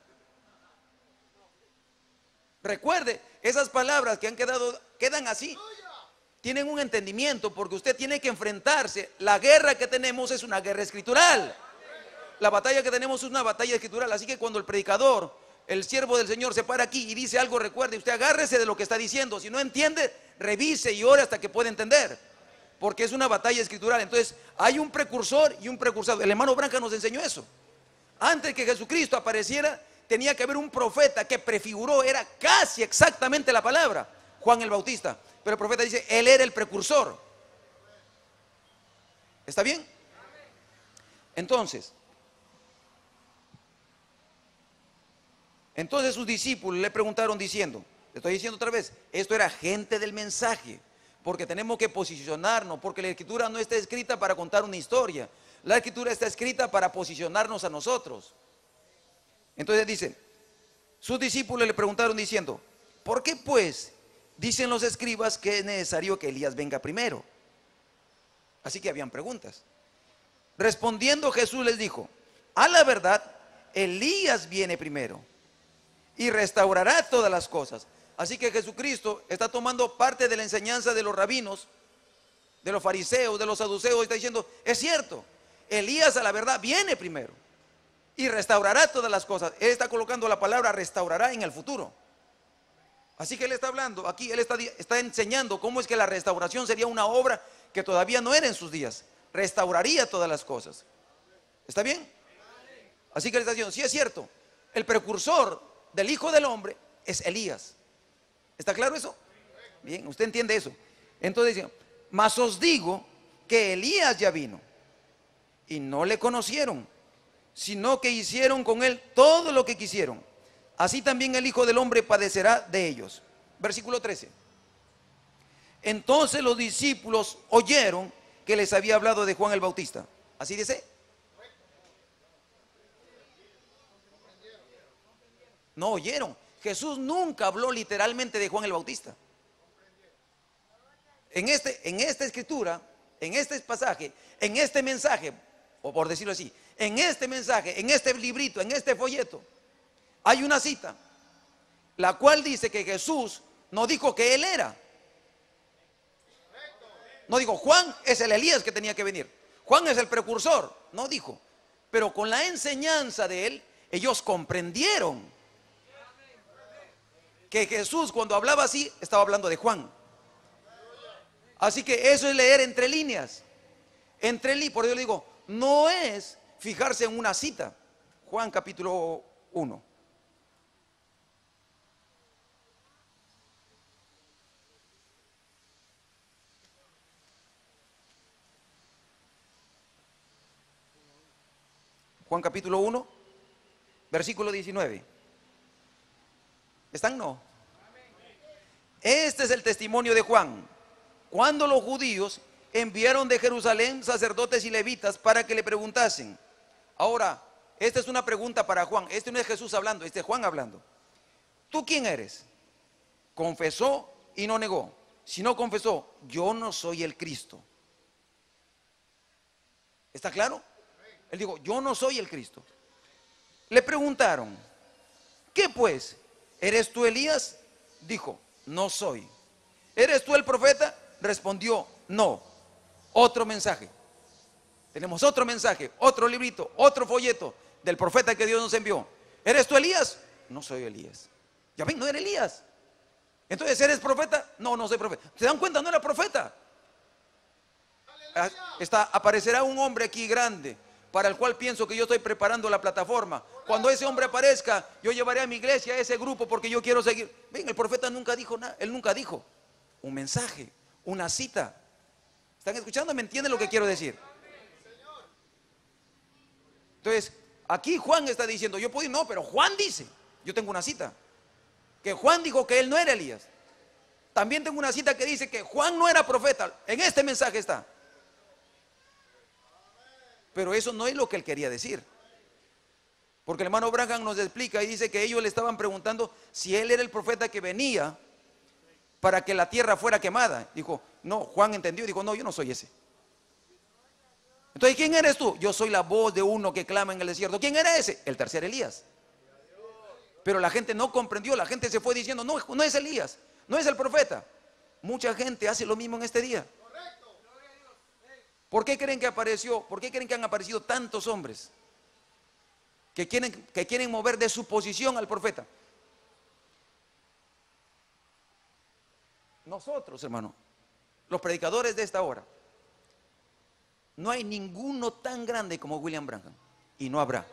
Recuerde, esas palabras que quedan así, tienen un entendimiento, porque usted tiene que enfrentarse. La guerra que tenemos es una guerra escritural. La batalla que tenemos es una batalla escritural. Así que cuando el predicador, el siervo del Señor, se para aquí y dice algo, recuerde, usted agárrese de lo que está diciendo. Si no entiende, revise y ore hasta que pueda entender, porque es una batalla escritural. Entonces hay un precursor y un precursado. El hermano Branca nos enseñó eso. Antes que Jesucristo apareciera, tenía que haber un profeta que prefiguró, era casi exactamente la palabra, Juan el Bautista. Pero el profeta dice, él era el precursor. ¿Está bien? Entonces sus discípulos le preguntaron diciendo, le estoy diciendo otra vez, esto era gente del mensaje, porque tenemos que posicionarnos, porque la escritura no está escrita para contar una historia, la escritura está escrita para posicionarnos a nosotros. Entonces dice, sus discípulos le preguntaron diciendo, ¿por qué pues dicen los escribas que es necesario que Elías venga primero? Así que habían preguntas. Respondiendo Jesús les dijo, a la verdad, Elías viene primero y restaurará todas las cosas. Así que Jesucristo está tomando parte de la enseñanza de los rabinos, de los fariseos, de los saduceos, y está diciendo, es cierto, Elías a la verdad viene primero y restaurará todas las cosas. Él está colocando la palabra restaurará en el futuro. Así que él está hablando, aquí él está enseñando cómo es que la restauración sería una obra que todavía no era en sus días. Restauraría todas las cosas. ¿Está bien? Así que él está diciendo, sí es cierto, el precursor del Hijo del Hombre es Elías. ¿Está claro eso? Bien, usted entiende eso. Entonces dice, mas os digo que Elías ya vino y no le conocieron, sino que hicieron con él todo lo que quisieron. Así también el Hijo del Hombre padecerá de ellos. Versículo 13. Entonces los discípulos oyeron que les había hablado de Juan el Bautista. Así dice. No oyeron. Jesús nunca habló literalmente de Juan el Bautista. En esta escritura, en este pasaje, en este mensaje, o por decirlo así, en este mensaje, en este librito, en este folleto, hay una cita, la cual dice que Jesús no dijo que él era. No dijo, Juan es el Elías que tenía que venir. Juan es el precursor. No dijo. Pero con la enseñanza de él, ellos comprendieron que Jesús, cuando hablaba así, estaba hablando de Juan. Así que eso es leer entre líneas. Por eso le digo, no es fijarse en una cita. Juan capítulo 1. Juan capítulo 1, versículo 19. ¿Están? No. Este es el testimonio de Juan. Cuando los judíos enviaron de Jerusalén sacerdotes y levitas para que le preguntasen. Ahora, esta es una pregunta para Juan. Este no es Jesús hablando, este es Juan hablando. ¿Tú quién eres? Confesó y no negó. Si no confesó, yo no soy el Cristo. ¿Está claro? Él dijo, yo no soy el Cristo. Le preguntaron, ¿qué pues? ¿Eres tú Elías? Dijo, no soy. ¿Eres tú el profeta? Respondió, no. Otro mensaje. Tenemos otro mensaje, otro librito, otro folleto del profeta que Dios nos envió. ¿Eres tú Elías? No soy Elías. Ya ven, no era Elías. Entonces, ¿eres profeta? No, no soy profeta. ¿Se dan cuenta? No era profeta. Aparecerá un hombre aquí grande, para el cual pienso que yo estoy preparando la plataforma. Cuando ese hombre aparezca, yo llevaré a mi iglesia a ese grupo porque yo quiero seguir. Ven, el profeta nunca dijo nada. Él nunca dijo un mensaje, una cita. ¿Están escuchando? ¿Me entienden lo que quiero decir? Entonces, aquí Juan está diciendo, yo puedo ir, no, pero Juan dice, yo tengo una cita, que Juan dijo que él no era Elías. También tengo una cita que dice que Juan no era profeta. En este mensaje está. Pero eso no es lo que él quería decir. Porque el hermano Branham nos explica y dice que ellos le estaban preguntando si él era el profeta que venía para que la tierra fuera quemada. Dijo, no, Juan entendió, dijo, no, yo no soy ese. Entonces, ¿quién eres tú? Yo soy la voz de uno que clama en el desierto. ¿Quién era ese? El tercer Elías. Pero la gente no comprendió, la gente se fue diciendo, no, no es Elías, no es el profeta. Mucha gente hace lo mismo en este día. ¿Por qué creen que apareció? ¿Por qué creen que han aparecido tantos hombres que quieren mover de su posición al profeta? Nosotros, hermano, los predicadores de esta hora, no hay ninguno tan grande como William Branham, y no habrá.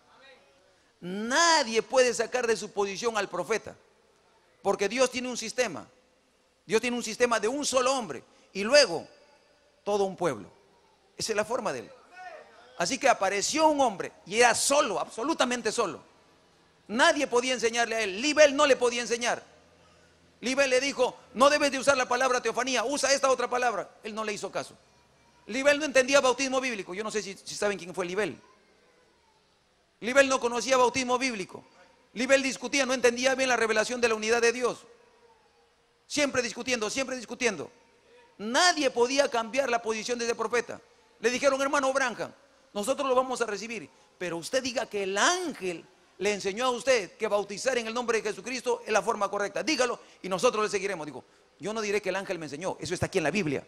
Nadie puede sacar de su posición al profeta, porque Dios tiene un sistema. Dios tiene un sistema de un solo hombre y luego todo un pueblo. Esa es la forma de él. Así que apareció un hombre y era solo, absolutamente solo. Nadie podía enseñarle a él. Libel no le podía enseñar. Libel le dijo, no debes de usar la palabra teofanía, usa esta otra palabra. Él no le hizo caso. Libel no entendía bautismo bíblico. Yo no sé si saben quién fue Libel. Libel no conocía bautismo bíblico. Libel discutía, no entendía bien la revelación de la unidad de Dios. Siempre discutiendo, siempre discutiendo. Nadie podía cambiar la posición de ese profeta. Le dijeron, hermano Branham, nosotros lo vamos a recibir, pero usted diga que el ángel le enseñó a usted que bautizar en el nombre de Jesucristo es la forma correcta. Dígalo y nosotros le seguiremos. Digo, yo no diré que el ángel me enseñó, eso está aquí en la Biblia.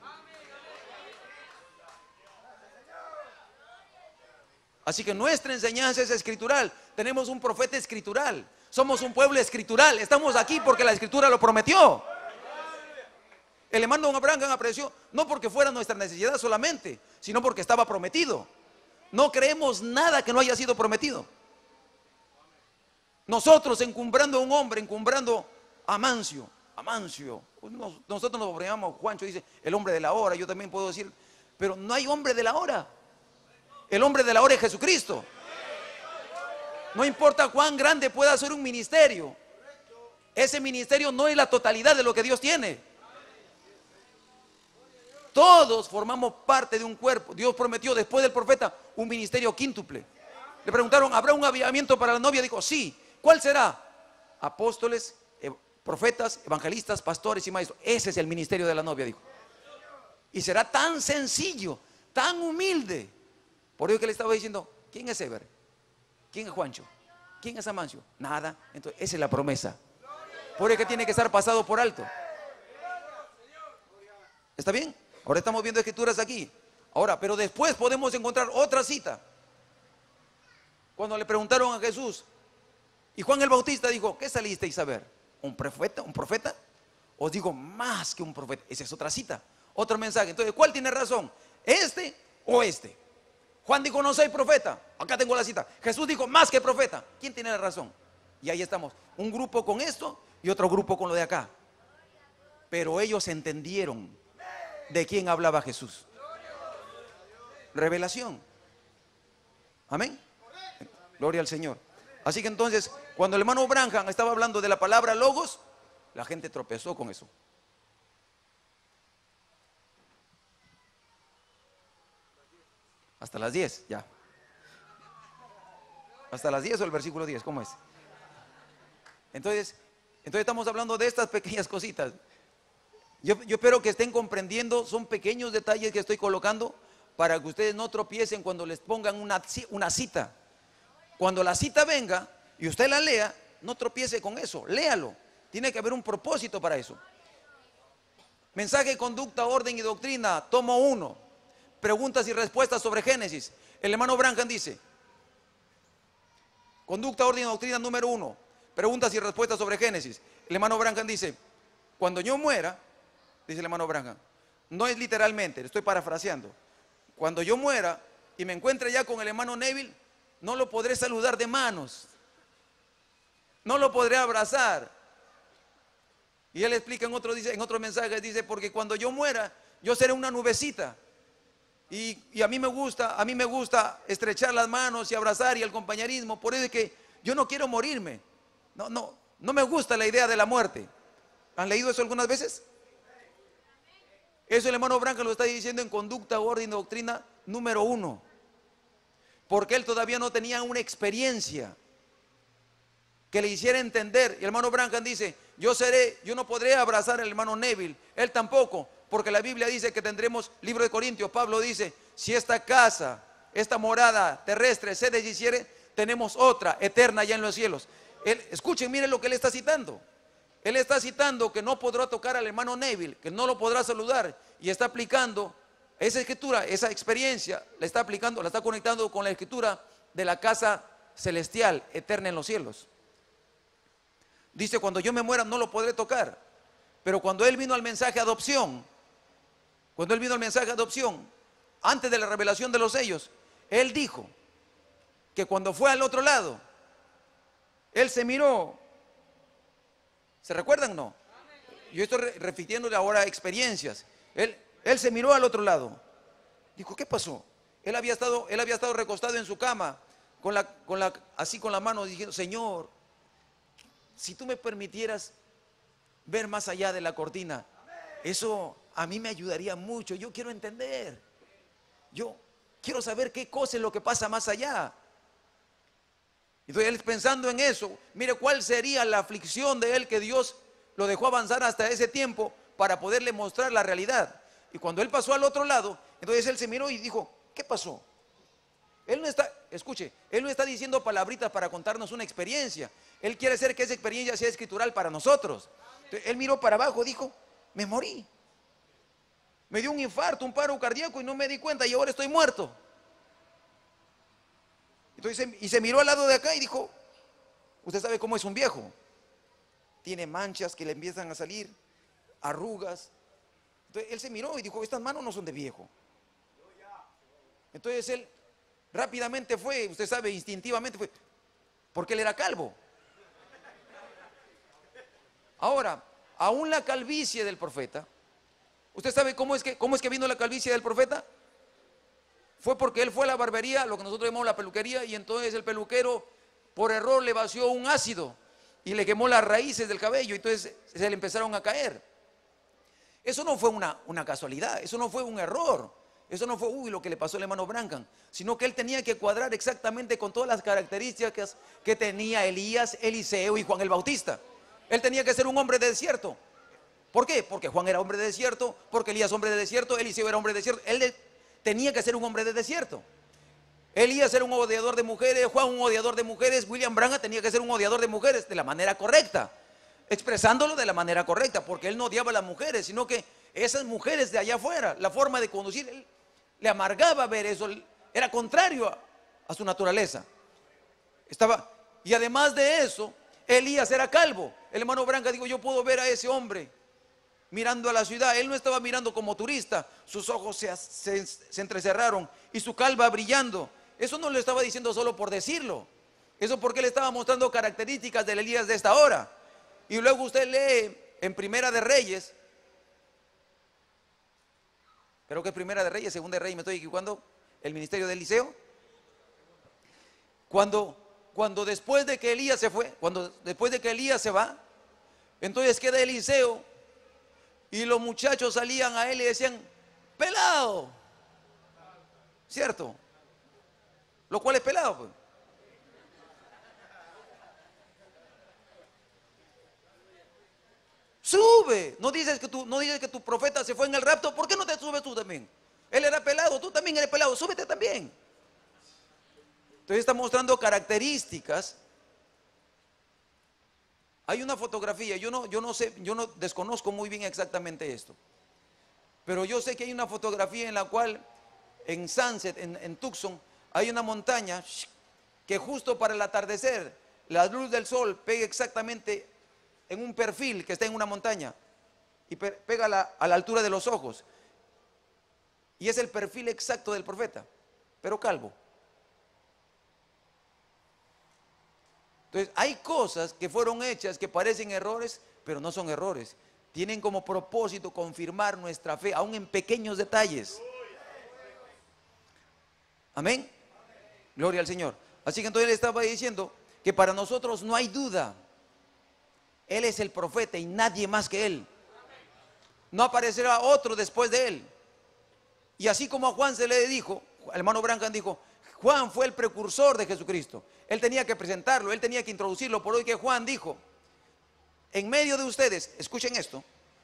Así que nuestra enseñanza es escritural. Tenemos un profeta escritural. Somos un pueblo escritural. Estamos aquí porque la escritura lo prometió. El hermano Branham apareció no porque fuera nuestra necesidad solamente, sino porque estaba prometido. No creemos nada que no haya sido prometido. Nosotros encumbrando a un hombre, encumbrando a Amancio. Nosotros nos llamamos, Juancho dice, el hombre de la hora. Yo también puedo decir, pero no hay hombre de la hora. El hombre de la hora es Jesucristo. No importa cuán grande pueda ser un ministerio, ese ministerio no es la totalidad de lo que Dios tiene. Todos formamos parte de un cuerpo. Dios prometió después del profeta un ministerio quíntuple. Le preguntaron, ¿habrá un avivamiento para la novia? Dijo, sí. ¿Cuál será? Apóstoles, profetas, evangelistas, pastores y maestros. Ese es el ministerio de la novia, dijo. Y será tan sencillo, tan humilde. Por eso que le estaba diciendo, ¿quién es Eber? ¿Quién es Juancho? ¿Quién es Amancio? Nada. Entonces, esa es la promesa. Por eso que tiene que estar pasado por alto. ¿Está bien? Ahora estamos viendo escrituras aquí. Ahora, pero después podemos encontrar otra cita. Cuando le preguntaron a Jesús, y Juan el Bautista dijo, ¿qué salisteis a ver? ¿Un profeta? ¿Un profeta? Os digo, más que un profeta. Esa es otra cita, otro mensaje. Entonces, ¿cuál tiene razón? ¿Este o este? Juan dijo, no soy profeta. Acá tengo la cita. Jesús dijo, más que profeta. ¿Quién tiene la razón? Y ahí estamos. Un grupo con esto y otro grupo con lo de acá. Pero ellos entendieron de quién hablaba Jesús. Revelación. Amén. Gloria al Señor. Así que entonces, cuando el hermano Branham estaba hablando de la palabra logos, la gente tropezó con eso. Hasta las 10, ya. Hasta las 10 o el versículo 10, ¿cómo es? Entonces estamos hablando de estas pequeñas cositas. Yo espero que estén comprendiendo, son pequeños detalles que estoy colocando para que ustedes no tropiecen cuando les pongan una cita. Cuando la cita venga y usted la lea, no tropiece con eso, léalo. Tiene que haber un propósito para eso. Mensaje, conducta, orden y doctrina, tomo 1. Preguntas y respuestas sobre Génesis. El hermano Branham dice, conducta, orden y doctrina número 1. Preguntas y respuestas sobre Génesis. El hermano Branham dice, cuando yo muera, dice el hermano Branham, no es literalmente, le estoy parafraseando. Cuando yo muera y me encuentre ya con el hermano Neville, no lo podré saludar de manos. No lo podré abrazar. Y él explica en otro mensaje, dice, porque cuando yo muera, yo seré una nubecita. Y a mí me gusta estrechar las manos y abrazar y el compañerismo. Por eso es que yo no quiero morirme. No me gusta la idea de la muerte. ¿Han leído eso algunas veces? Eso el hermano Branham lo está diciendo en conducta, orden y doctrina número 1. Porque él todavía no tenía una experiencia que le hiciera entender. Y el hermano Branham dice, yo no podré abrazar al hermano Neville, él tampoco, porque la Biblia dice que tendremos, libro de Corintios, Pablo dice, si esta casa, esta morada terrestre se deshiciere, tenemos otra eterna allá en los cielos. Escuchen, miren lo que él está citando. Él está citando que no podrá tocar al hermano Neville, que no lo podrá saludar, y está aplicando esa escritura, esa experiencia, la está aplicando, la está conectando con la escritura de la casa celestial, eterna en los cielos. Dice, cuando yo me muera no lo podré tocar. Pero cuando él vino al mensaje de adopción, antes de la revelación de los sellos, él dijo que cuando fue al otro lado, él se miró. ¿Se recuerdan o no? Yo estoy repitiéndole ahora experiencias. Él se miró al otro lado. Dijo, ¿qué pasó? Él había estado recostado en su cama, así con la mano, diciendo, Señor, si tú me permitieras ver más allá de la cortina, eso a mí me ayudaría mucho. Yo quiero entender. Yo quiero saber qué cosa es lo que pasa más allá. Entonces él pensando en eso, mire cuál sería la aflicción de él que Dios lo dejó avanzar hasta ese tiempo para poderle mostrar la realidad. Y cuando él pasó al otro lado, entonces él se miró y dijo, ¿qué pasó? Él no está diciendo palabritas para contarnos una experiencia. Él quiere hacer que esa experiencia sea escritural para nosotros. Entonces, él miró para abajo, dijo, me morí. Me dio un infarto, un paro cardíaco y no me di cuenta y ahora estoy muerto. Entonces, y se miró al lado de acá y dijo, usted sabe cómo es un viejo. Tiene manchas que le empiezan a salir, arrugas. Entonces él se miró y dijo, estas manos no son de viejo. Entonces él rápidamente fue, usted sabe, instintivamente fue, porque él era calvo. Ahora, aún la calvicie del profeta, ¿usted sabe cómo es que vino la calvicie del profeta? Fue porque él fue a la barbería, lo que nosotros llamamos la peluquería, y entonces el peluquero por error le vació un ácido y le quemó las raíces del cabello, y entonces se le empezaron a caer. Eso no fue una casualidad, eso no fue un error, eso no fue lo que le pasó al hermano Branham, sino que él tenía que cuadrar exactamente con todas las características que tenía Elías, Eliseo y Juan el Bautista. Él tenía que ser un hombre de desierto. ¿Por qué? Porque Juan era hombre de desierto, porque Elías hombre de desierto, Eliseo era hombre de desierto. Él tenía que ser un hombre de desierto. Elías era un odiador de mujeres, Juan un odiador de mujeres, William Branham tenía que ser un odiador de mujeres de la manera correcta, expresándolo de la manera correcta, porque él no odiaba a las mujeres, sino que esas mujeres de allá afuera, la forma de conducir, él le amargaba ver eso, era contrario a su naturaleza. Y además de eso, Elías era calvo. El hermano Branham dijo, yo puedo ver a ese hombre mirando a la ciudad. Él no estaba mirando como turista, sus ojos se entrecerraron y su calva brillando. Eso no lo estaba diciendo solo por decirlo, eso porque él estaba mostrando características del Elías de esta hora. Y luego usted lee en Primera de Reyes, creo que es Primera de Reyes, Segunda de Reyes, me estoy equivocando, el ministerio de Eliseo. Cuando después de que Elías se fue, después de que Elías se va, entonces queda Eliseo y los muchachos salían a él y decían, pelado, ¿cierto? Lo cual es pelado, pues. Sube, no dices que tu profeta se fue en el rapto, ¿por qué no te subes tú también? Él era pelado, tú también eres pelado, súbete también. Entonces está mostrando características. Hay una fotografía, yo no sé, desconozco muy bien exactamente esto, pero yo sé que hay una fotografía en la cual en Sunset, en Tucson, hay una montaña que justo para el atardecer, la luz del sol pega exactamente en un perfil que está en una montaña y pega a la altura de los ojos. Y es el perfil exacto del profeta, pero calvo. Entonces, hay cosas que fueron hechas que parecen errores, pero no son errores. Tienen como propósito confirmar nuestra fe, aún en pequeños detalles. Amén. Gloria al Señor. Así que entonces él estaba diciendo que para nosotros no hay duda. Él es el profeta y nadie más que él. No aparecerá otro después de él. Y así como a Juan se le dijo, el hermano Branham dijo, Juan fue el precursor de Jesucristo. Él tenía que presentarlo, él tenía que introducirlo. Por hoy que Juan dijo, en medio de ustedes, escuchen esto,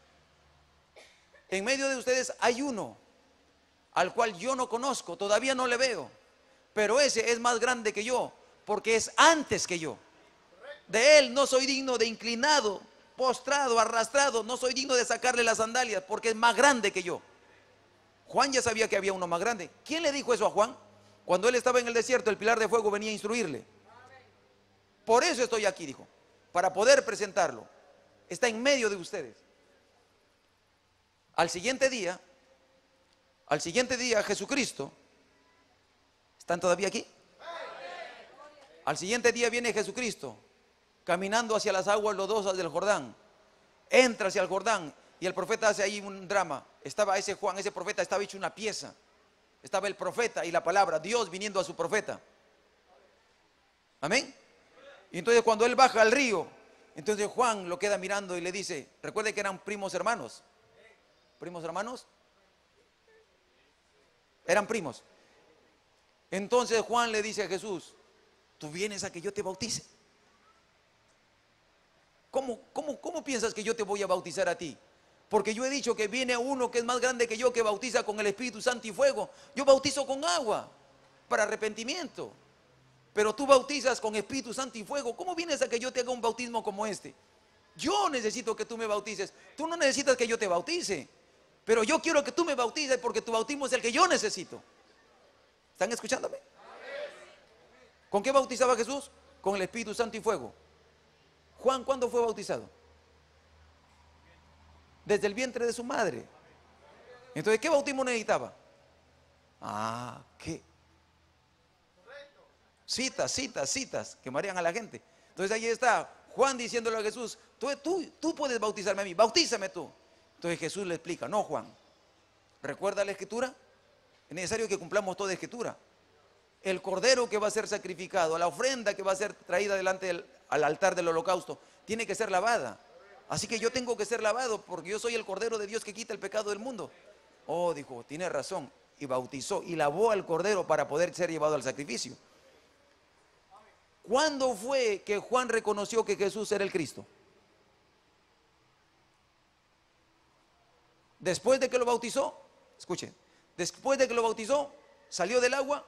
en medio de ustedes hay uno al cual yo no conozco, todavía no le veo, pero ese es más grande que yo, porque es antes que yo. De él no soy digno de inclinado, postrado, arrastrado, no soy digno de sacarle las sandalias, porque es más grande que yo. Juan ya sabía que había uno más grande. ¿Quién le dijo eso a Juan? Cuando él estaba en el desierto, el pilar de fuego venía a instruirle. Por eso estoy aquí, dijo, para poder presentarlo. Está en medio de ustedes. Al siguiente día Jesucristo, ¿están todavía aquí? Al siguiente día viene Jesucristo caminando hacia las aguas lodosas del Jordán. Entra hacia el Jordán y el profeta hace ahí un drama. Estaba ese Juan, ese profeta estaba hecho una pieza. Estaba el profeta y la palabra, Dios viniendo a su profeta. Amén. Y entonces cuando él baja al río, entonces Juan lo queda mirando y le dice, recuerde que eran primos hermanos. ¿Primos hermanos? Eran primos. Entonces Juan le dice a Jesús, ¿tú vienes a que yo te bautice? ¿Cómo piensas que yo te voy a bautizar a ti? Porque yo he dicho que viene uno que es más grande que yo, que bautiza con el Espíritu Santo y fuego. Yo bautizo con agua para arrepentimiento, pero tú bautizas con Espíritu Santo y fuego. ¿Cómo vienes a que yo te haga un bautismo como este? Yo necesito que tú me bautices. Tú no necesitas que yo te bautice, pero yo quiero que tú me bautices porque tu bautismo es el que yo necesito. ¿Están escuchándome? ¿Con qué bautizaba Jesús? Con el Espíritu Santo y fuego. Juan, ¿cuándo fue bautizado? Desde el vientre de su madre. Entonces, ¿qué bautismo necesitaba? ¿Qué? Citas que marean a la gente. Entonces ahí está Juan diciéndole a Jesús, tú puedes bautizarme a mí, bautízame tú. Entonces Jesús le explica, no Juan, ¿recuerda la escritura? Es necesario que cumplamos toda escritura. El cordero que va a ser sacrificado, la ofrenda que va a ser traída delante al altar del holocausto, tiene que ser lavada. Así que yo tengo que ser lavado porque yo soy el cordero de Dios que quita el pecado del mundo. Oh, dijo, tiene razón. Y bautizó y lavó al cordero para poder ser llevado al sacrificio. ¿Cuándo fue que Juan reconoció que Jesús era el Cristo? Después de que lo bautizó, escuchen, después de que lo bautizó, salió del agua,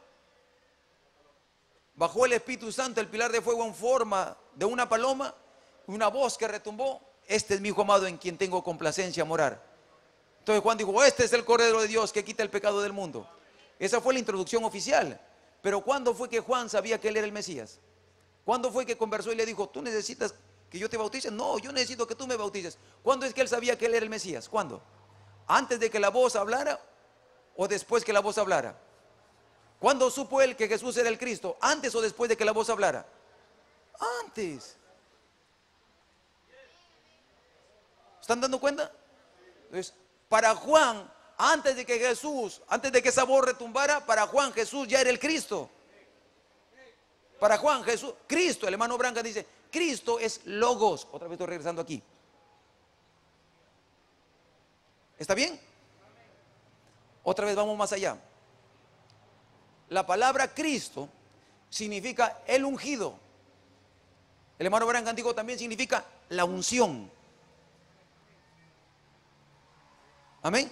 bajó el Espíritu Santo, el pilar de fuego en forma de una paloma, una voz que retumbó, este es mi hijo amado en quien tengo complacencia a morar. Entonces Juan dijo, este es el Cordero de Dios que quita el pecado del mundo. Esa fue la introducción oficial. Pero ¿cuándo fue que Juan sabía que él era el Mesías? ¿Cuándo fue que conversó y le dijo, tú necesitas que yo te bautice? No, yo necesito que tú me bautices. ¿Cuándo es que él sabía que él era el Mesías? ¿Cuándo? ¿Antes de que la voz hablara o después que la voz hablara? ¿Cuándo supo él que Jesús era el Cristo? ¿Antes o después de que la voz hablara? Antes. ¿Están dando cuenta? Entonces, para Juan, antes de que esa voz retumbara, para Juan Jesús ya era el Cristo. Para Juan Jesús, Cristo, el hermano Branca dice, Cristo es Logos. Otra vez estoy regresando aquí. ¿Está bien? Otra vez vamos más allá. La palabra Cristo significa el ungido. El hermano Branca antiguo también significa la unción. Amén.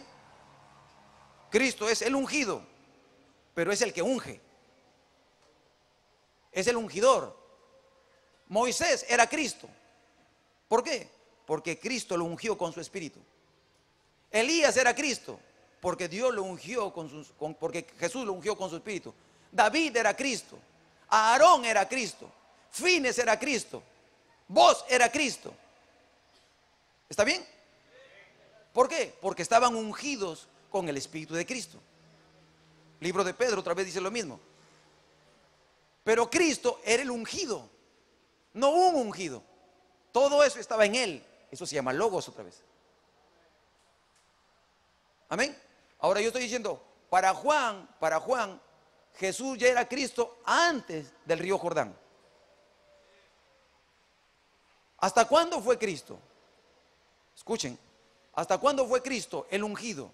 Cristo es el ungido, pero es el que unge. es el ungidor. Moisés era Cristo. ¿Por qué? Porque Cristo lo ungió con su espíritu. Elías era Cristo, porque Dios lo ungió porque Jesús lo ungió con su espíritu. David era Cristo. Aarón era Cristo. Fines era Cristo. Vos era Cristo. ¿Está bien? ¿Por qué? Porque estaban ungidos con el espíritu de Cristo. Libro de Pedro otra vez dice lo mismo. Pero Cristo era el ungido, no un ungido. Todo eso estaba en él. Eso se llama logos otra vez. Amén. Ahora yo estoy diciendo, para Juan, Jesús ya era Cristo antes del río Jordán. ¿Hasta cuándo fue Cristo? Escuchen, ¿hasta cuándo fue Cristo el ungido?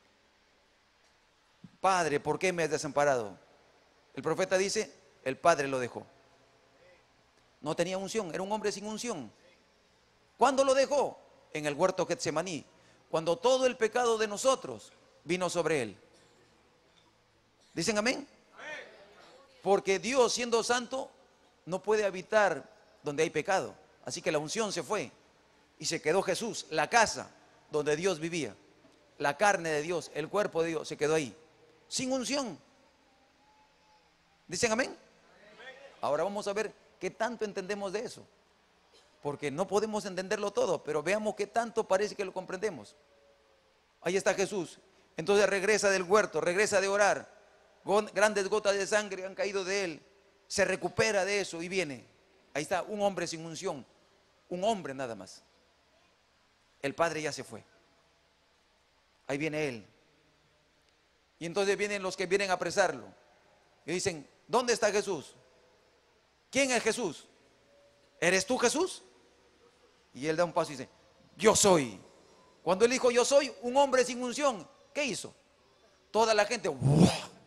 Padre, ¿por qué me has desamparado? El profeta dice, el Padre lo dejó. No tenía unción, era un hombre sin unción. ¿Cuándo lo dejó? En el huerto Getsemaní, cuando todo el pecado de nosotros vino sobre él. ¿Dicen amén? Porque Dios, siendo santo, no puede habitar donde hay pecado. Así que la unción se fue y se quedó Jesús, la casa donde Dios vivía, la carne de Dios, el cuerpo de Dios, se quedó ahí, sin unción. ¿Dicen amén? Ahora vamos a ver qué tanto entendemos de eso, porque no podemos entenderlo todo, pero veamos qué tanto parece que lo comprendemos. Ahí está Jesús. Entonces regresa del huerto, regresa de orar, grandes gotas de sangre han caído de él, se recupera de eso y viene. Ahí está un hombre sin unción, un hombre nada más. El Padre ya se fue. Ahí viene él. Y entonces vienen los que vienen a apresarlo y dicen, ¿dónde está Jesús? ¿Quién es Jesús? ¿Eres tú Jesús? Y él da un paso y dice, yo soy. Cuando él dijo yo soy, un hombre sin unción, ¿qué hizo? Toda la gente, ¡wow!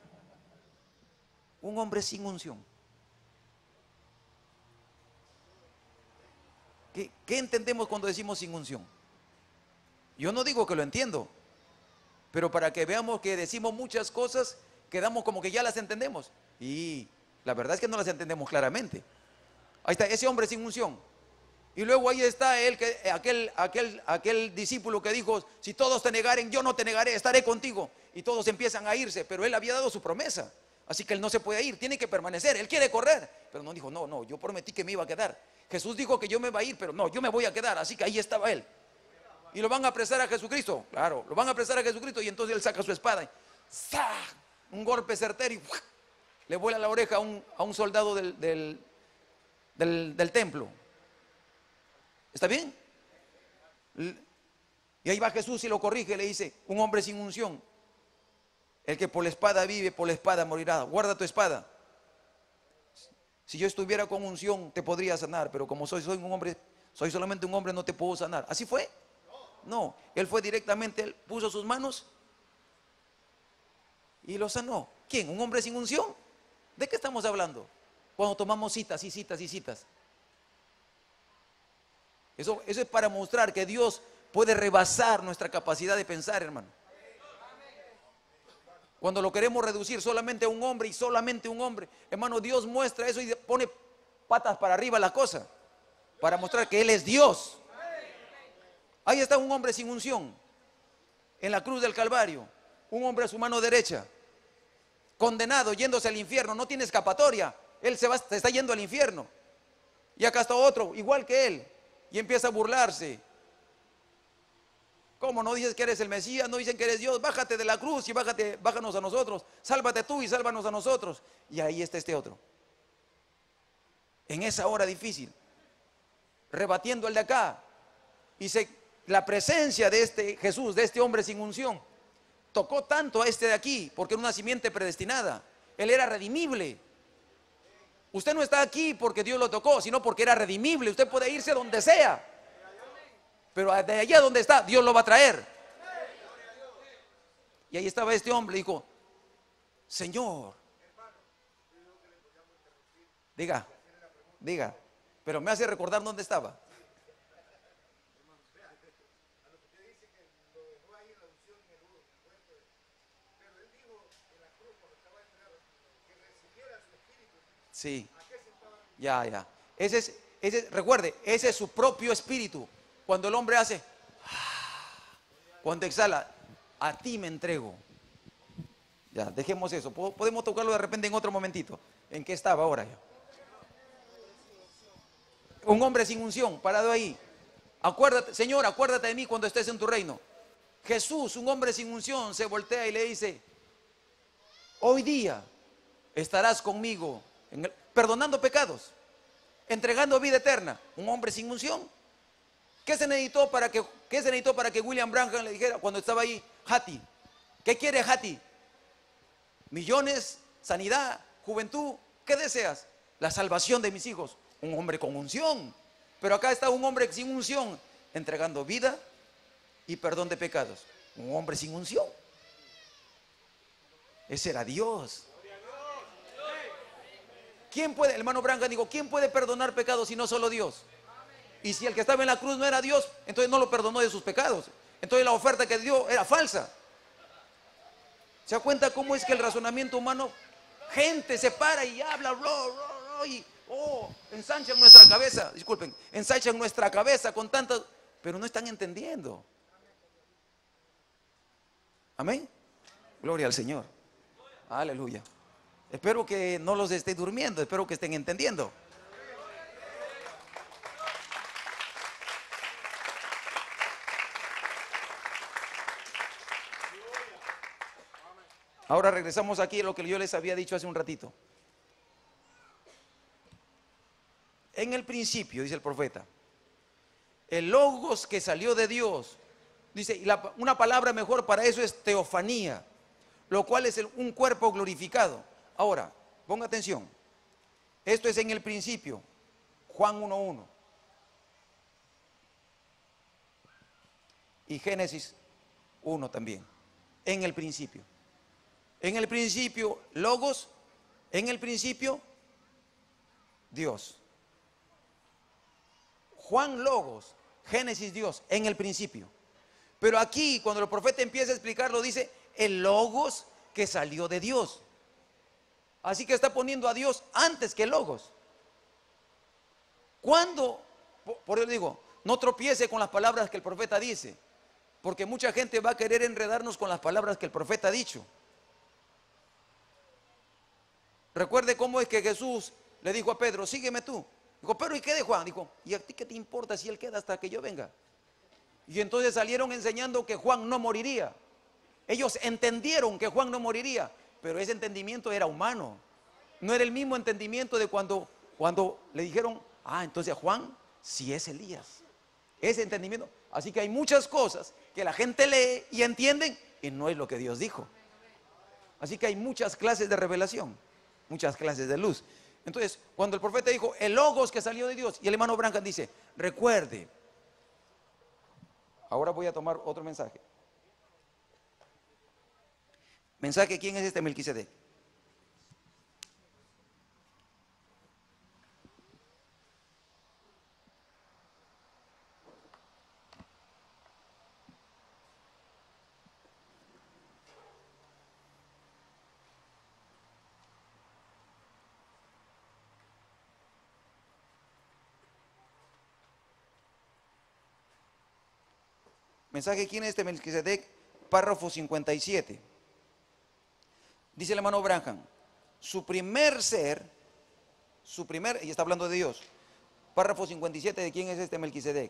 Un hombre sin unción. ¿Qué entendemos cuando decimos sin unción? Yo no digo que lo entiendo, pero para que veamos que decimos muchas cosas, quedamos como que ya las entendemos. Y la verdad es que no las entendemos claramente. Ahí está ese hombre sin unción. Y luego ahí está aquel discípulo que dijo, si todos te negaren, yo no te negaré, estaré contigo. Y todos empiezan a irse, pero él había dado su promesa. Así que él no se puede ir, tiene que permanecer. Él quiere correr, pero no dijo, no, yo prometí que me iba a quedar. Jesús dijo que yo me iba a ir, pero no, yo me voy a quedar. Así que ahí estaba él. Y lo van a apresar a Jesucristo. Claro, lo van a apresar a Jesucristo. Y entonces él saca su espada y ¡zah! Un golpe certero y ¡fua! Le vuela la oreja a un soldado del templo. ¿Está bien? Y ahí va Jesús y lo corrige, le dice, un hombre sin unción, el que por la espada vive, por la espada morirá. Guarda tu espada. Si yo estuviera con unción, te podría sanar, pero como soy solamente un hombre, no te puedo sanar. ¿Así fue? No, él fue directamente, él puso sus manos y lo sanó. ¿Quién? ¿Un hombre sin unción? ¿De qué estamos hablando? Cuando tomamos citas y citas y citas. Eso es para mostrar que Dios puede rebasar nuestra capacidad de pensar, hermano. Cuando lo queremos reducir solamente a un hombre y solamente un hombre, hermano, Dios muestra eso y pone patas para arriba la cosa, para mostrar que Él es Dios. Ahí está un hombre sin unción, en la cruz del Calvario, un hombre a su mano derecha, condenado, yéndose al infierno, no tiene escapatoria, él se está yendo al infierno. Y acá está otro, igual que él, y empieza a burlarse. ¿Cómo no dices que eres el Mesías? No dicen que eres Dios. Bájate de la cruz y bájanos a nosotros. Sálvate tú y sálvanos a nosotros. Y ahí está este otro. En esa hora difícil, rebatiendo al de acá. Y la presencia de este Jesús, de este hombre sin unción, tocó tanto a este de aquí, porque era una simiente predestinada. Él era redimible. Usted no está aquí porque Dios lo tocó, sino porque era redimible. Usted puede irse donde sea, pero de allá donde está, Dios lo va a traer. Y ahí estaba este hombre, dijo, Señor, diga, pero me hace recordar dónde estaba. Sí. Ya. Recuerde, ese es su propio espíritu. Cuando el hombre hace, cuando exhala, a ti me entrego. Ya, dejemos eso. Podemos tocarlo de repente en otro momentito. ¿En qué estaba ahora? Un hombre sin unción, parado ahí. Acuérdate, Señor, acuérdate de mí cuando estés en tu reino. Jesús, un hombre sin unción, se voltea y le dice: hoy día estarás conmigo perdonando pecados, entregando vida eterna. Un hombre sin unción. ¿Qué se necesitó para que William Branham le dijera cuando estaba ahí: Hattie, ¿qué quiere Hattie? Millones, sanidad, juventud, ¿qué deseas? La salvación de mis hijos. Un hombre con unción. Pero acá está un hombre sin unción, entregando vida y perdón de pecados. Un hombre sin unción. Ese era Dios. ¿Quién puede, hermano Branham dijo, quién puede perdonar pecados si no solo Dios? Y si el que estaba en la cruz no era Dios, entonces no lo perdonó de sus pecados. Entonces la oferta que dio era falsa. ¿Se da cuenta cómo es que el razonamiento humano, gente se para y habla, y ensanchan nuestra cabeza, disculpen, ensanchan nuestra cabeza con tantas, pero no están entendiendo. Amén. Gloria al Señor. Aleluya. Espero que no los esté durmiendo, espero que estén entendiendo. Ahora regresamos aquí a lo que yo les había dicho hace un ratito. En el principio, dice el profeta, el logos que salió de Dios, dice, una palabra mejor para eso es teofanía, lo cual es un cuerpo glorificado. Ahora, ponga atención, esto es en el principio, Juan 1:1 y Génesis 1 también, en el principio. En el principio, logos, en el principio, Dios. Juan logos, Génesis Dios, en el principio. Pero aquí, cuando el profeta empieza a explicarlo, dice, el logos que salió de Dios. Así que está poniendo a Dios antes que el logos. ¿Cuándo? Por eso digo, no tropiece con las palabras que el profeta dice, porque mucha gente va a querer enredarnos con las palabras que el profeta ha dicho. Recuerde cómo es que Jesús le dijo a Pedro, sígueme tú. Dijo, pero ¿y qué de Juan? Dijo, ¿y a ti qué te importa si él queda hasta que yo venga? Y entonces salieron enseñando que Juan no moriría. Ellos entendieron que Juan no moriría, pero ese entendimiento era humano. No era el mismo entendimiento de cuando le dijeron, entonces Juan sí es Elías. Ese entendimiento. Así que hay muchas cosas que la gente lee y entienden y no es lo que Dios dijo. Así que hay muchas clases de revelación, muchas clases de luz. Entonces, cuando el profeta dijo, el logos que salió de Dios, y el hermano Branham dice, recuerde. Ahora voy a tomar otro mensaje. Mensaje, ¿quién es este Melquisedec? Mensaje, ¿quién es este Melquisedec? Párrafo 57. Dice el hermano Branham, su primer ser, y está hablando de Dios. Párrafo 57, ¿de quién es este Melquisedec?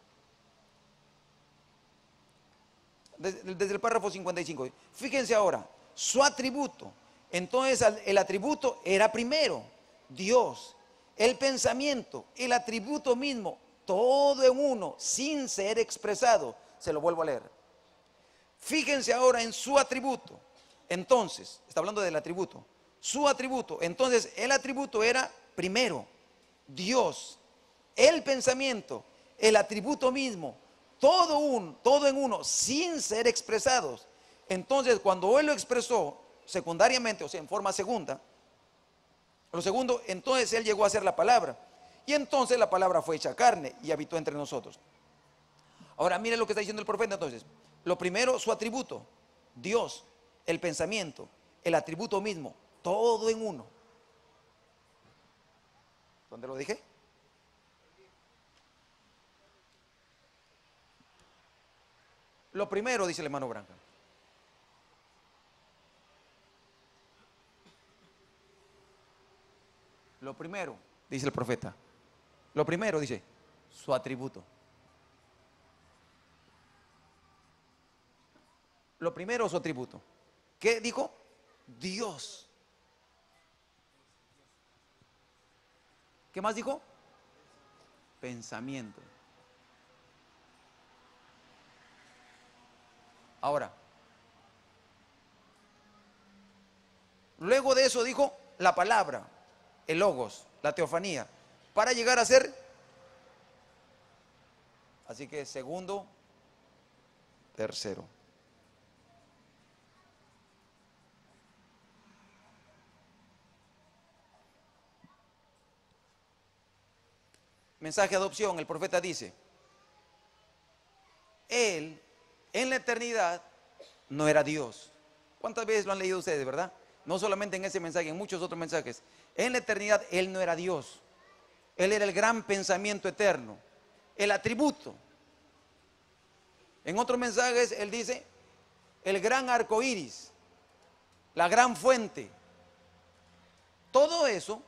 Desde el párrafo 55. Fíjense ahora, su atributo. Entonces el atributo era primero, Dios. El pensamiento, el atributo mismo, todo en uno, sin ser expresado. Se lo vuelvo a leer. Fíjense ahora en su atributo. Entonces, está hablando del atributo. Su atributo. Entonces, el atributo era primero, Dios. El pensamiento, el atributo mismo, todo en uno, sin ser expresados. Entonces, cuando Él lo expresó secundariamente, o sea, en forma segunda, lo segundo, entonces Él llegó a ser la palabra. Y entonces la palabra fue hecha carne y habitó entre nosotros. Ahora mire lo que está diciendo el profeta entonces. Lo primero, su atributo, Dios, el pensamiento, el atributo mismo, todo en uno. ¿Dónde lo dije? Lo primero, dice el hermano Branham. Lo primero, dice el profeta. Lo primero, dice, su atributo. Lo primero, su atributo. ¿Qué dijo? Dios. ¿Qué más dijo? Pensamiento. Ahora, luego de eso dijo la palabra, el logos, la teofanía, para llegar a ser. Así que segundo, tercero. Mensaje de adopción, el profeta dice, él en la eternidad no era Dios. ¿Cuántas veces lo han leído ustedes, verdad? No solamente en ese mensaje, en muchos otros mensajes. En la eternidad él no era Dios. Él era el gran pensamiento eterno, el atributo. En otros mensajes él dice, el gran arco iris, la gran fuente. Todo eso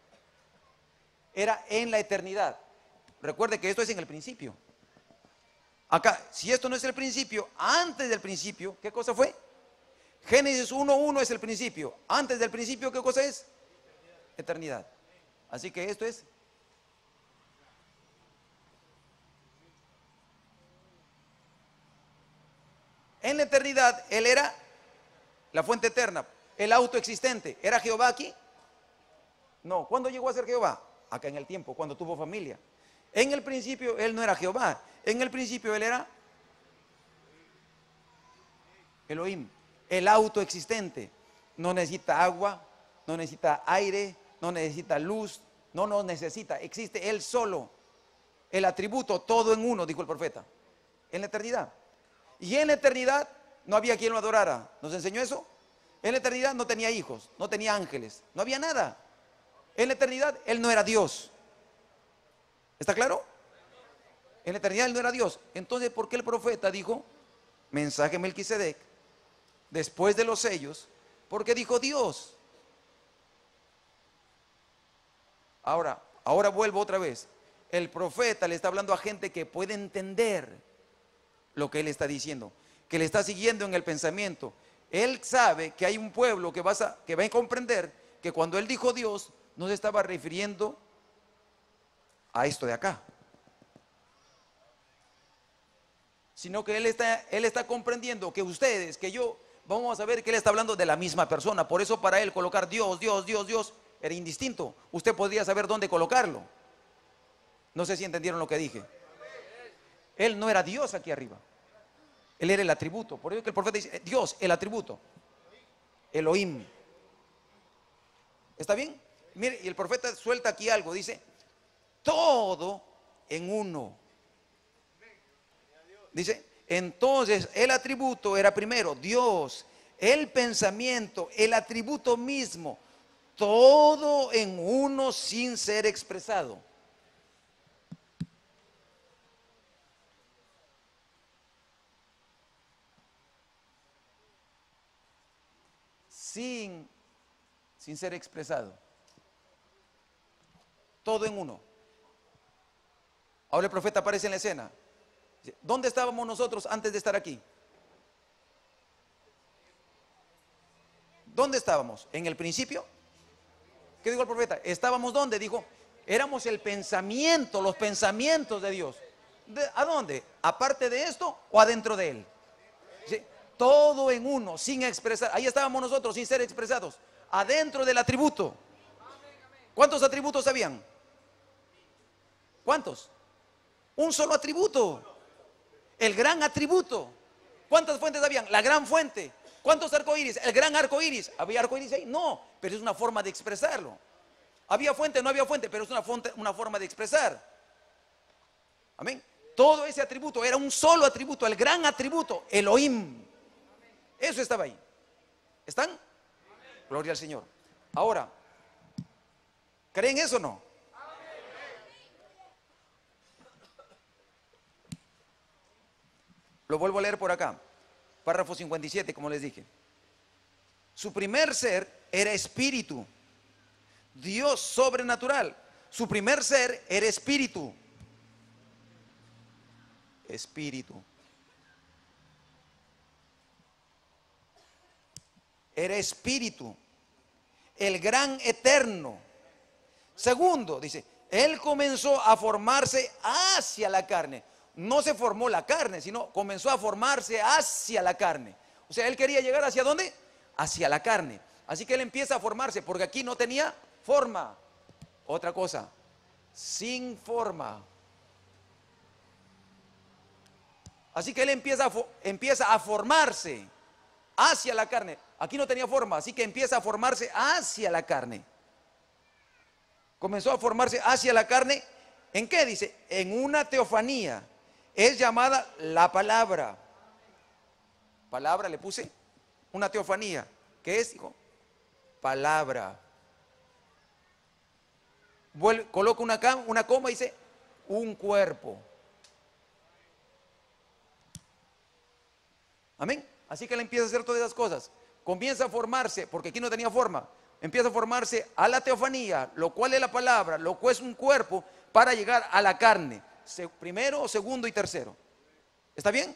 era en la eternidad. Recuerde que esto es en el principio. Acá, si esto no es el principio, antes del principio, ¿qué cosa fue? Génesis 1:1 es el principio. Antes del principio, ¿qué cosa es? Eternidad. Así que esto es. En la eternidad, él era la fuente eterna, el autoexistente. ¿Era Jehová aquí? No. ¿Cuándo llegó a ser Jehová? Acá en el tiempo, cuando tuvo familia. En el principio él no era Jehová. En el principio él era Elohim, el autoexistente. No necesita agua, no necesita aire, no necesita luz, no nos necesita. Existe él solo. El atributo, todo en uno, dijo el profeta. En la eternidad. Y en la eternidad no había quien lo adorara. ¿Nos enseñó eso? En la eternidad no tenía hijos, no tenía ángeles, no había nada. En la eternidad él no era Dios. ¿Está claro? En la eternidad él no era Dios. Entonces, ¿por qué el profeta dijo mensaje Melquisedec después de los sellos? Porque dijo Dios. Ahora vuelvo otra vez. El profeta le está hablando a gente que puede entender lo que él está diciendo, que le está siguiendo en el pensamiento. Él sabe que hay un pueblo que va a comprender que cuando él dijo Dios, no se estaba refiriendo a esto de acá, sino que él está comprendiendo que ustedes, que yo, vamos a ver que él está hablando de la misma persona. Por eso para él colocar Dios, Dios, Dios, Dios era indistinto. Usted podría saber dónde colocarlo. No sé si entendieron lo que dije. Él no era Dios aquí arriba, él era el atributo. Por eso que el profeta dice Dios, el atributo, Elohim. ¿Está bien? Mire, y el profeta suelta aquí algo, dice todo en uno. Dice, entonces el atributo era primero Dios, el pensamiento, el atributo mismo, todo en uno sin ser expresado. Sin ser expresado. Todo en uno. Ahora el profeta aparece en la escena. ¿Dónde estábamos nosotros antes de estar aquí? ¿Dónde estábamos? ¿En el principio? ¿Qué dijo el profeta? ¿Estábamos dónde? Dijo, éramos el pensamiento, los pensamientos de Dios. ¿A dónde? ¿Aparte de esto o adentro de él? ¿Sí? Todo en uno, sin expresar. Ahí estábamos nosotros, sin ser expresados. Adentro del atributo. ¿Cuántos atributos habían? ¿Cuántos? Un solo atributo. El gran atributo. ¿Cuántas fuentes habían? La gran fuente. ¿Cuántos arcoíris? El gran arcoíris. ¿Había arcoíris ahí? No, pero es una forma de expresarlo. ¿Había fuente? No había fuente, pero es una forma de expresar. Amén. Todo ese atributo era un solo atributo, el gran atributo, Elohim. Eso estaba ahí. ¿Están? Gloria al Señor. Ahora, ¿creen eso o no? Lo vuelvo a leer por acá. Párrafo 57, como les dije. Su primer ser era espíritu. Dios sobrenatural. Su primer ser era espíritu. Espíritu. Era espíritu. El gran eterno. Segundo, dice, Él comenzó a formarse hacia la carne. No se formó la carne, sino comenzó a formarse hacia la carne. O sea, Él quería llegar ¿hacia dónde? Hacia la carne. Así que Él empieza a formarse, porque aquí no tenía forma. Otra cosa, sin forma. Así que Él empieza a formarse hacia la carne. Aquí no tenía forma, así que empieza a formarse hacia la carne. Comenzó a formarse hacia la carne. ¿En qué? Dice, en una teofanía. Es llamada la palabra. Palabra le puse. Una teofanía. ¿Qué es, hijo? Palabra. Coloca una coma y dice, un cuerpo. Amén. Así que él empieza a hacer todas esas cosas. Comienza a formarse, porque aquí no tenía forma. Empieza a formarse a la teofanía, lo cual es la palabra, lo cual es un cuerpo, para llegar a la carne. Primero, segundo y tercero. ¿Está bien?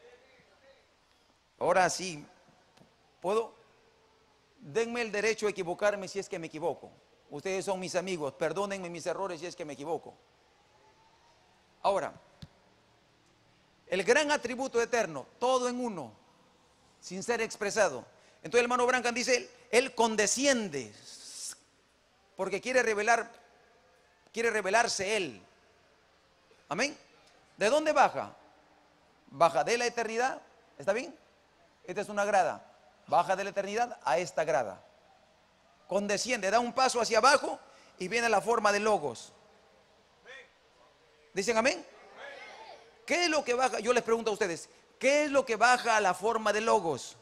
Ahora sí, ¿puedo? Denme el derecho a equivocarme si es que me equivoco. Ustedes son mis amigos, perdónenme mis errores si es que me equivoco. Ahora, el gran atributo eterno, todo en uno, sin ser expresado. Entonces el hermano Branham dice, él condesciende, porque quiere revelarse él. Amén. ¿De dónde baja? Baja de la eternidad. ¿Está bien? Esta es una grada. Baja de la eternidad a esta grada. Condesciende, da un paso hacia abajo y viene la forma de logos. ¿Dicen amén? ¿Qué es lo que baja? Yo les pregunto a ustedes, ¿qué es lo que baja a la forma de logos?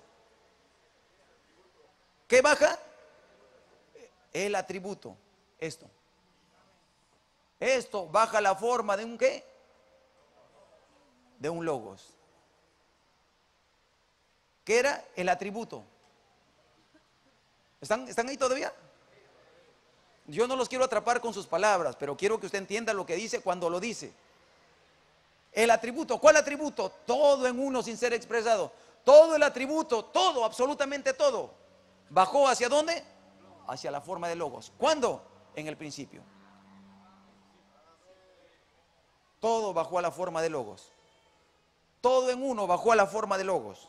¿Qué baja? El atributo. Esto. Esto baja la forma de un ¿qué? De un logos. ¿Qué era? El atributo. ¿Están ahí todavía? Yo no los quiero atrapar con sus palabras, pero quiero que usted entienda lo que dice cuando lo dice. El atributo, ¿cuál atributo? Todo en uno sin ser expresado. Todo el atributo, todo, absolutamente todo. ¿Bajó hacia dónde? Hacia la forma de logos. ¿Cuándo? En el principio. Todo bajó a la forma de logos. Todo en uno bajó a la forma de logos.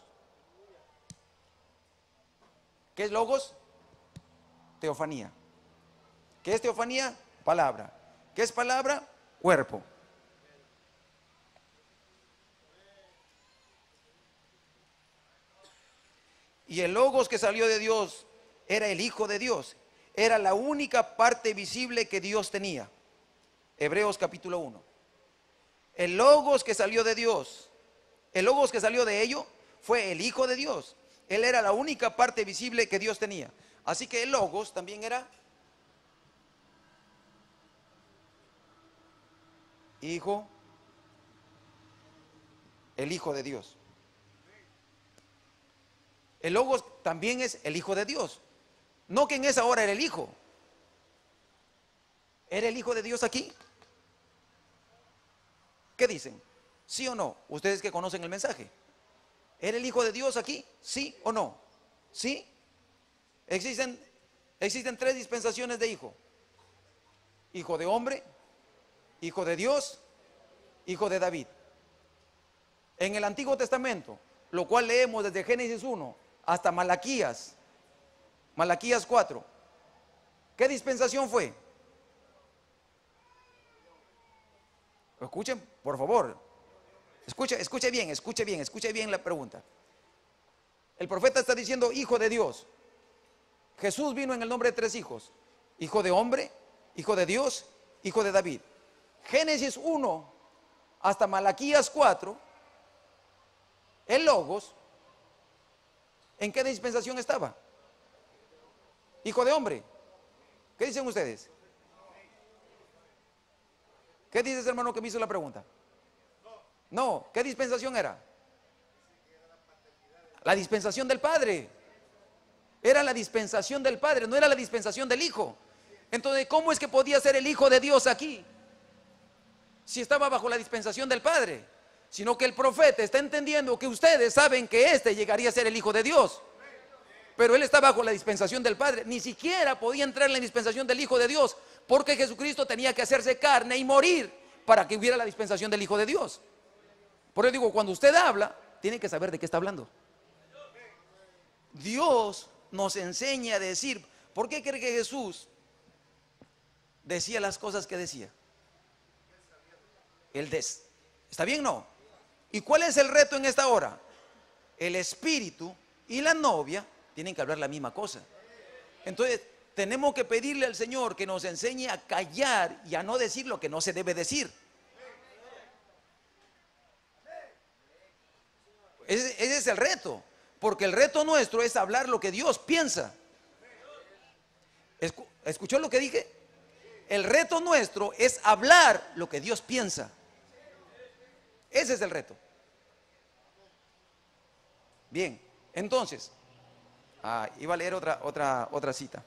¿Qué es logos? Teofanía. ¿Qué es teofanía? Palabra. ¿Qué es palabra? Cuerpo. Y el logos que salió de Dios era el Hijo de Dios. Era la única parte visible que Dios tenía. Hebreos capítulo 1. El logos que salió de Dios, el logos que salió de ello, fue el Hijo de Dios. Él era la única parte visible que Dios tenía. Así que el logos también era Hijo, el Hijo de Dios. El logos también es el Hijo de Dios. No que en esa hora era el Hijo. ¿Era el Hijo de Dios aquí? ¿Qué dicen? ¿Sí o no? Ustedes que conocen el mensaje. ¿Era el Hijo de Dios aquí? ¿Sí o no? ¿Sí? Existen 3 dispensaciones de hijo. Hijo de hombre, Hijo de Dios, Hijo de David. En el Antiguo Testamento, lo cual leemos desde Génesis 1 hasta Malaquías 4. ¿Qué dispensación fue? Escuchen, por favor. Escuche bien la pregunta. El profeta está diciendo Hijo de Dios. Jesús vino en el nombre de 3 hijos. Hijo de hombre, Hijo de Dios, Hijo de David. Génesis 1 hasta Malaquías 4, el logos, ¿en qué dispensación estaba? Hijo de hombre. ¿Qué dicen ustedes? ¿Qué dice ese hermano que me hizo la pregunta? No, ¿qué dispensación era? La dispensación del Padre. Era la dispensación del Padre, no era la dispensación del Hijo. Entonces, ¿cómo es que podía ser el Hijo de Dios aquí? Si estaba bajo la dispensación del Padre. Sino que el profeta está entendiendo que ustedes saben que este llegaría a ser el Hijo de Dios. Pero él está bajo la dispensación del Padre. Ni siquiera podía entrar en la dispensación del Hijo de Dios, porque Jesucristo tenía que hacerse carne y morir para que hubiera la dispensación del Hijo de Dios. Por eso digo, cuando usted habla, tiene que saber de qué está hablando. Dios nos enseña a decir. ¿Por qué cree que Jesús decía las cosas que decía? ¿Está bien? No. ¿Y cuál es el reto en esta hora? El espíritu y la novia tienen que hablar la misma cosa. Entonces tenemos que pedirle al Señor que nos enseñe a callar y a no decir lo que no se debe decir. Ese es el reto. Porque el reto nuestro es hablar lo que Dios piensa. ¿Escuchó lo que dije? El reto nuestro es hablar lo que Dios piensa. Ese es el reto. Bien, entonces, iba a leer otra cita.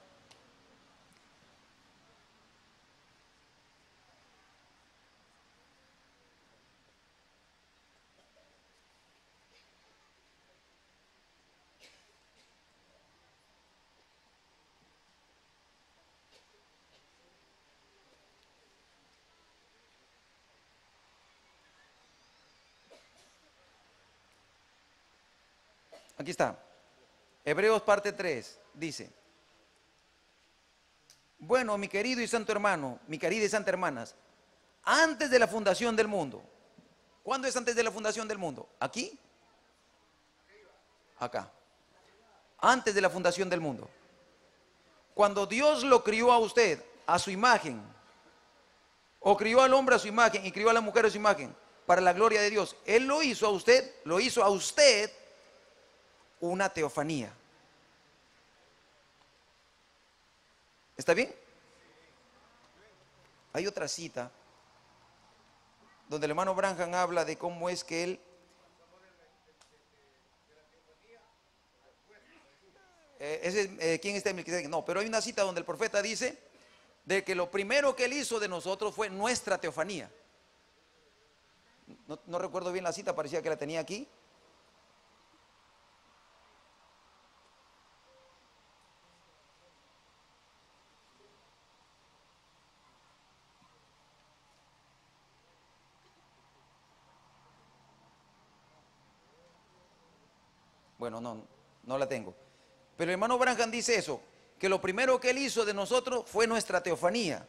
Aquí está. Hebreos parte 3 dice: bueno, mi querido y santo hermano, mi querida y santa hermanas, antes de la fundación del mundo. ¿Cuándo es antes de la fundación del mundo? ¿Aquí? Acá. Antes de la fundación del mundo. Cuando Dios lo crió a usted a su imagen, o crió al hombre a su imagen y crió a la mujer a su imagen, para la gloria de Dios, Él lo hizo a usted una teofanía. ¿Está bien? Hay otra cita donde el hermano Branham habla de cómo es que él ¿quién está en Melquisedec? No, pero hay una cita donde el profeta dice de que lo primero que él hizo de nosotros fue nuestra teofanía. No recuerdo bien la cita, parecía que la tenía aquí. Bueno, no la tengo. Pero el hermano Branham dice eso, que lo primero que él hizo de nosotros fue nuestra teofanía.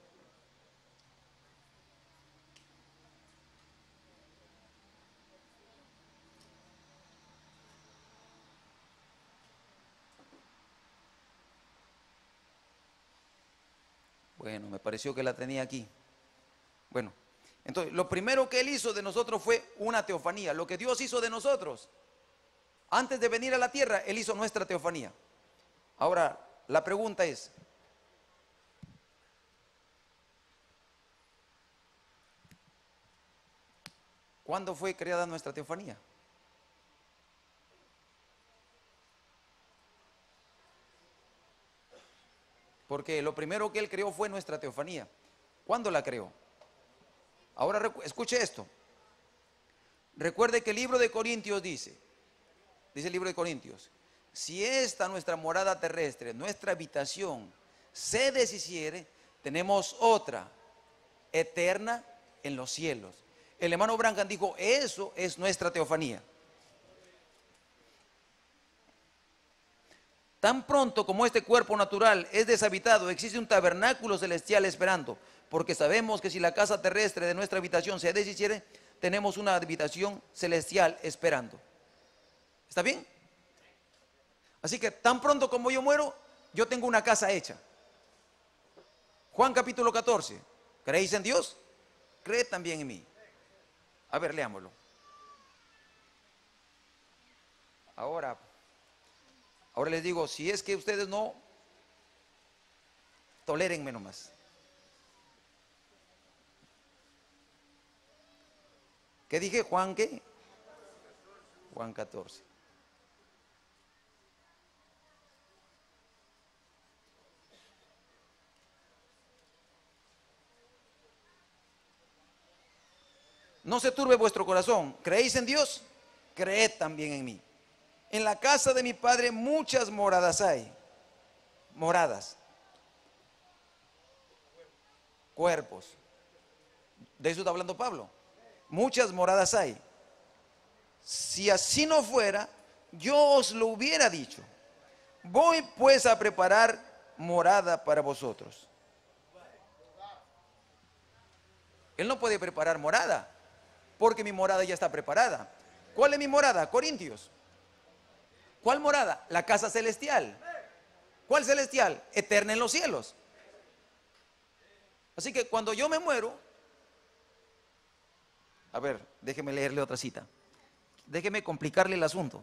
Bueno, me pareció que la tenía aquí. Bueno, entonces, lo primero que él hizo de nosotros fue una teofanía. Lo que Dios hizo de nosotros, antes de venir a la tierra, Él hizo nuestra teofanía. Ahora, la pregunta es, ¿cuándo fue creada nuestra teofanía? Porque lo primero que Él creó fue nuestra teofanía. ¿Cuándo la creó? Ahora escuche esto. Recuerde que el libro de Corintios dice el libro de Corintios, si esta nuestra morada terrestre, nuestra habitación, se deshiciere, tenemos otra eterna en los cielos. El hermano Branham dijo, eso es nuestra teofanía. Tan pronto como este cuerpo natural es deshabitado, existe un tabernáculo celestial esperando, porque sabemos que si la casa terrestre de nuestra habitación se deshiciere, tenemos una habitación celestial esperando. ¿Está bien? Así que tan pronto como yo muero, yo tengo una casa hecha. Juan capítulo 14. ¿Creéis en Dios? Creed también en mí. A ver, leámoslo. Ahora les digo, si es que ustedes no, tolérenme nomás. ¿Qué dije? ¿Juan qué? Juan 14. No se turbe vuestro corazón. ¿Creéis en Dios? Creed también en mí. En la casa de mi Padre muchas moradas hay. Moradas. Cuerpos. De eso está hablando Pablo. Muchas moradas hay. Si así no fuera, yo os lo hubiera dicho. Voy pues a preparar morada para vosotros. Él no puede preparar morada, porque mi morada ya está preparada. ¿Cuál es mi morada? Corintios. ¿Cuál morada? La casa celestial. ¿Cuál celestial? Eterna en los cielos. Así que cuando yo me muero, a ver, déjeme leerle otra cita. Déjeme complicarle el asunto.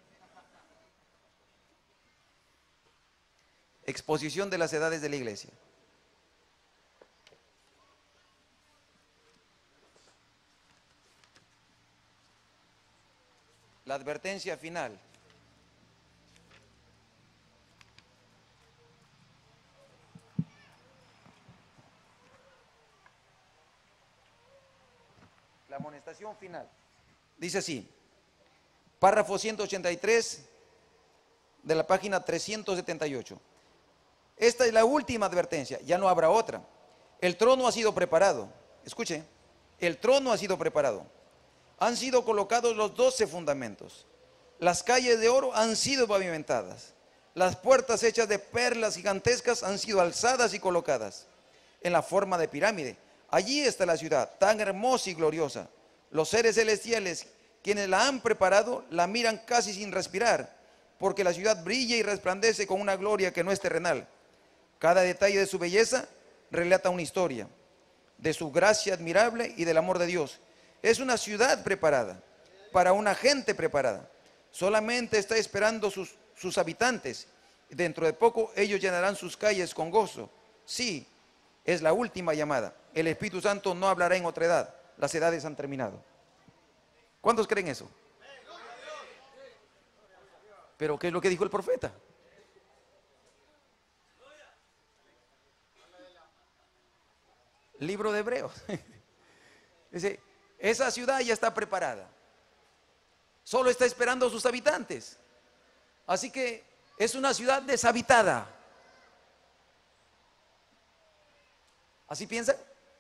Exposición de las edades de la iglesia. La advertencia final. La amonestación final. Dice así, párrafo 183 de la página 378. Esta es la última advertencia, ya no habrá otra. El trono ha sido preparado. Escuche, el trono ha sido preparado. Han sido colocados los 12 fundamentos. Las calles de oro han sido pavimentadas. Las puertas hechas de perlas gigantescas han sido alzadas y colocadas en la forma de pirámide. Allí está la ciudad, tan hermosa y gloriosa. Los seres celestiales, quienes la han preparado, la miran casi sin respirar, porque la ciudad brilla y resplandece con una gloria que no es terrenal. Cada detalle de su belleza relata una historia, de su gracia admirable y del amor de Dios. Es una ciudad preparada, para una gente preparada. Solamente está esperando sus habitantes. Dentro de poco ellos llenarán sus calles con gozo. Sí, es la última llamada. El Espíritu Santo no hablará en otra edad. Las edades han terminado. ¿Cuántos creen eso? Pero ¿qué es lo que dijo el profeta? Libro de Hebreos. Dice, esa ciudad ya está preparada. Solo está esperando a sus habitantes. Así que es una ciudad deshabitada. ¿Así piensan?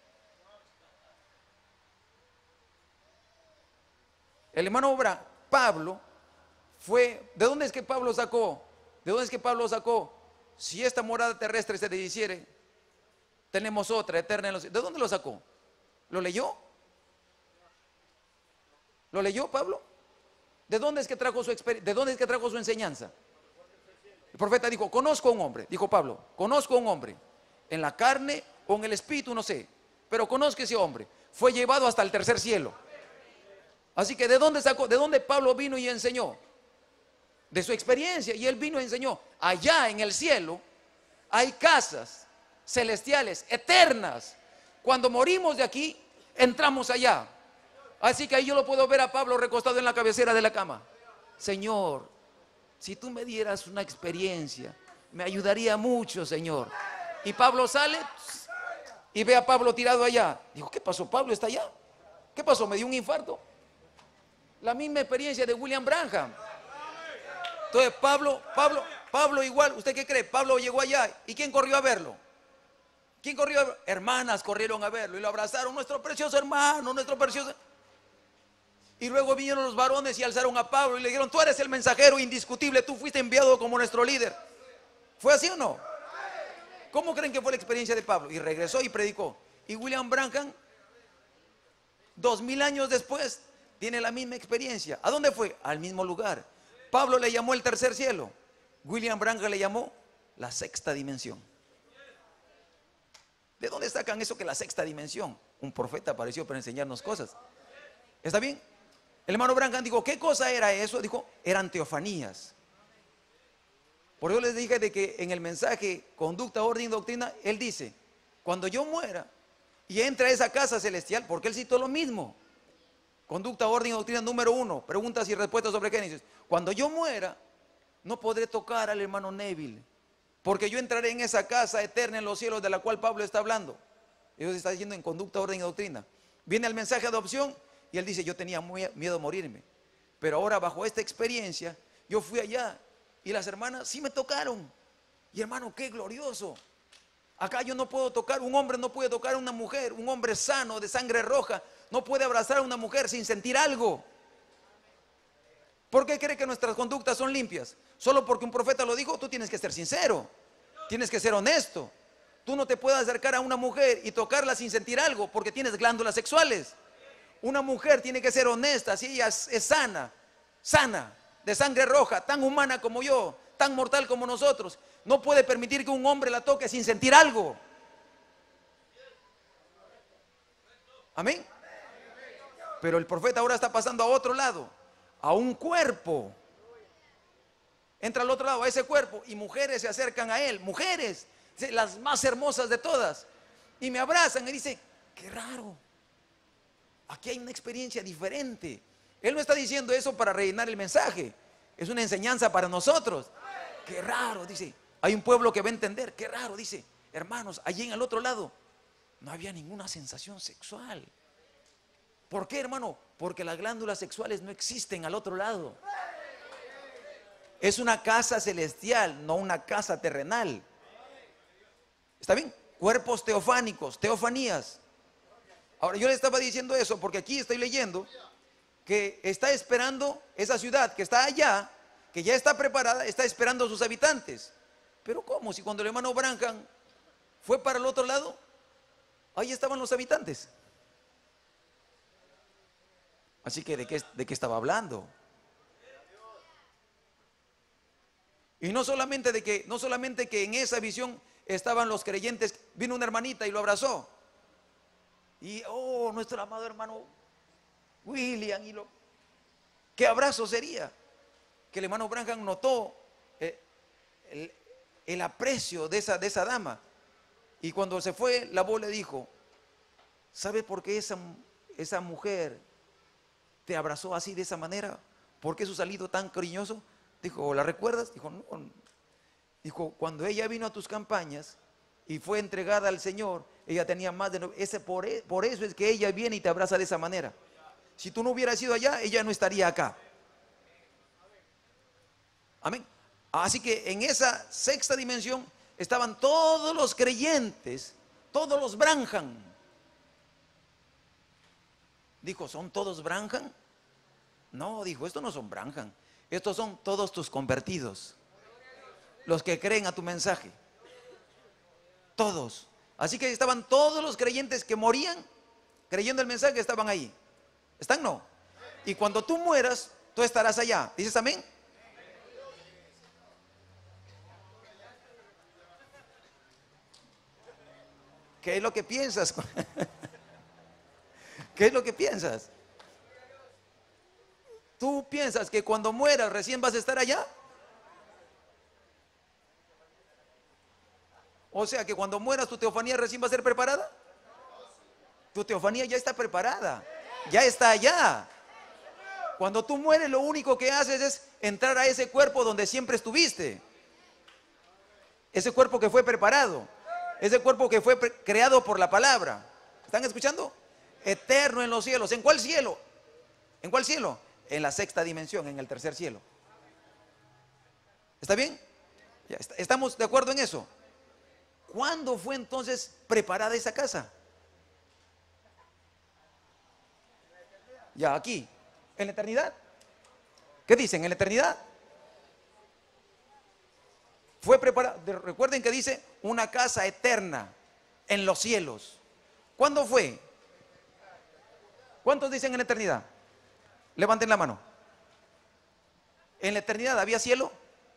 El hermano obra, Pablo, fue, ¿de dónde es que Pablo sacó? ¿De dónde es que Pablo sacó? Si esta morada terrestre se deshiciere, tenemos otra eterna en los cielos. ¿De dónde lo sacó? ¿Lo leyó? ¿Lo leyó Pablo? ¿De dónde es que trajo su experiencia? ¿De dónde es que trajo su enseñanza? El profeta dijo, conozco a un hombre, dijo Pablo, conozco a un hombre, en la carne o en el espíritu, no sé, pero conozco a ese hombre, fue llevado hasta el tercer cielo. Así que ¿de dónde sacó? ¿De dónde Pablo vino y enseñó? De su experiencia, y él vino y enseñó. Allá en el cielo hay casas celestiales, eternas. Cuando morimos de aquí, entramos allá. Así que ahí yo lo puedo ver a Pablo recostado en la cabecera de la cama. Señor, si tú me dieras una experiencia, me ayudaría mucho, Señor. Y Pablo sale y ve a Pablo tirado allá. Digo, ¿qué pasó? Pablo está allá. ¿Qué pasó? ¿Me dio un infarto? La misma experiencia de William Branham. Entonces Pablo igual, ¿usted qué cree? Pablo llegó allá, ¿y quién corrió a verlo? ¿Quién corrió a verlo? Hermanas corrieron a verlo y lo abrazaron, nuestro precioso hermano, nuestro precioso. Y luego vinieron los varones y alzaron a Pablo y le dijeron, tú eres el mensajero indiscutible, tú fuiste enviado como nuestro líder. ¿Fue así o no? ¿Cómo creen que fue la experiencia de Pablo? Y regresó y predicó. Y William Branham, 2000 años después, tiene la misma experiencia. ¿A dónde fue? Al mismo lugar. Pablo le llamó el tercer cielo. William Branham le llamó la sexta dimensión. ¿De dónde sacan eso que la sexta dimensión? Un profeta apareció para enseñarnos cosas. ¿Está bien? El hermano Branham dijo, ¿qué cosa era eso? Dijo, eran teofanías. Por eso les dije de que en el mensaje Conducta, Orden y Doctrina, él dice, cuando yo muera y entre a esa casa celestial, porque él citó lo mismo. Conducta, Orden y Doctrina número 1, preguntas y respuestas sobre Génesis. Cuando yo muera, no podré tocar al hermano Neville, porque yo entraré en esa casa eterna en los cielos de la cual Pablo está hablando. Eso se está diciendo en Conducta, Orden y Doctrina. Viene el mensaje de adopción Y él dice, yo tenía miedo de morirme. Pero ahora bajo esta experiencia, yo fui allá y las hermanas sí me tocaron. Y hermano, qué glorioso. Acá yo no puedo tocar, un hombre no puede tocar a una mujer, un hombre sano, de sangre roja, no puede abrazar a una mujer sin sentir algo. ¿Por qué cree que nuestras conductas son limpias? Solo porque un profeta lo dijo, tú tienes que ser sincero, tienes que ser honesto. Tú no te puedes acercar a una mujer y tocarla sin sentir algo porque tienes glándulas sexuales. Una mujer tiene que ser honesta, si ella es sana, de sangre roja, tan humana como yo, tan mortal como nosotros, no puede permitir que un hombre la toque sin sentir algo. Amén. Pero el profeta ahora está pasando a otro lado, a un cuerpo. Entra al otro lado, a ese cuerpo, y mujeres se acercan a él, mujeres, las más hermosas de todas, y me abrazan y dicen, qué raro, aquí hay una experiencia diferente. Él no está diciendo eso para rellenar el mensaje, es una enseñanza para nosotros. Qué raro, dice, hay un pueblo que va a entender, qué raro, dice, hermanos, allí en el otro lado no había ninguna sensación sexual. ¿Por qué, hermano? Porque las glándulas sexuales no existen al otro lado. Es una casa celestial, no una casa terrenal. ¿Está bien? Cuerpos teofánicos, teofanías. Ahora yo le estaba diciendo eso porque aquí estoy leyendo que está esperando esa ciudad que está allá, que ya está preparada, está esperando a sus habitantes. Pero ¿cómo? Si cuando el hermano Branham fue para el otro lado, ahí estaban los habitantes. Así que ¿de qué estaba hablando? Y no solamente que en esa visión estaban los creyentes, vino una hermanita y lo abrazó. Y nuestro amado hermano William, ¿qué abrazo sería? Que el hermano Branham notó el aprecio de esa dama. Y cuando se fue, la voz le dijo, ¿sabe por qué esa mujer te abrazó así de esa manera? ¿Por qué su salido tan cariñoso? Dijo, ¿la recuerdas? Dijo, no. Dijo, cuando ella vino a tus campañas y fue entregada al Señor, ella tenía más de por eso es que ella viene y te abraza de esa manera. Si tú no hubieras ido allá, ella no estaría acá. Amén. Así que en esa sexta dimensión estaban todos los creyentes, todos los Branham. Dijo, ¿son todos Branham? No, dijo, estos no son Branham. Estos son todos tus convertidos, los que creen a tu mensaje. Todos. Así que estaban todos los creyentes que morían creyendo el mensaje, estaban ahí. ¿Están? No. Y cuando tú mueras, tú estarás allá. ¿Dices amén? ¿Qué es lo que piensas? ¿Qué es lo que piensas? ¿Tú piensas que cuando mueras recién vas a estar allá? O sea que cuando mueras tu teofanía recién va a ser preparada. Tu teofanía ya está preparada, ya está allá. Cuando tú mueres lo único que haces es entrar a ese cuerpo donde siempre estuviste. Ese cuerpo que fue preparado, ese cuerpo que fue creado por la palabra. ¿Están escuchando? Eterno en los cielos. ¿En cuál cielo? ¿En cuál cielo? En la sexta dimensión, en el tercer cielo. ¿Está bien? Ya, ¿estamos de acuerdo en eso? ¿Cuándo fue entonces preparada esa casa? Ya aquí, en la eternidad. ¿Qué dicen? En la eternidad. Fue preparada. Recuerden que dice una casa eterna en los cielos. ¿Cuándo fue? ¿Cuántos dicen en la eternidad? Levanten la mano. ¿En la eternidad había cielo?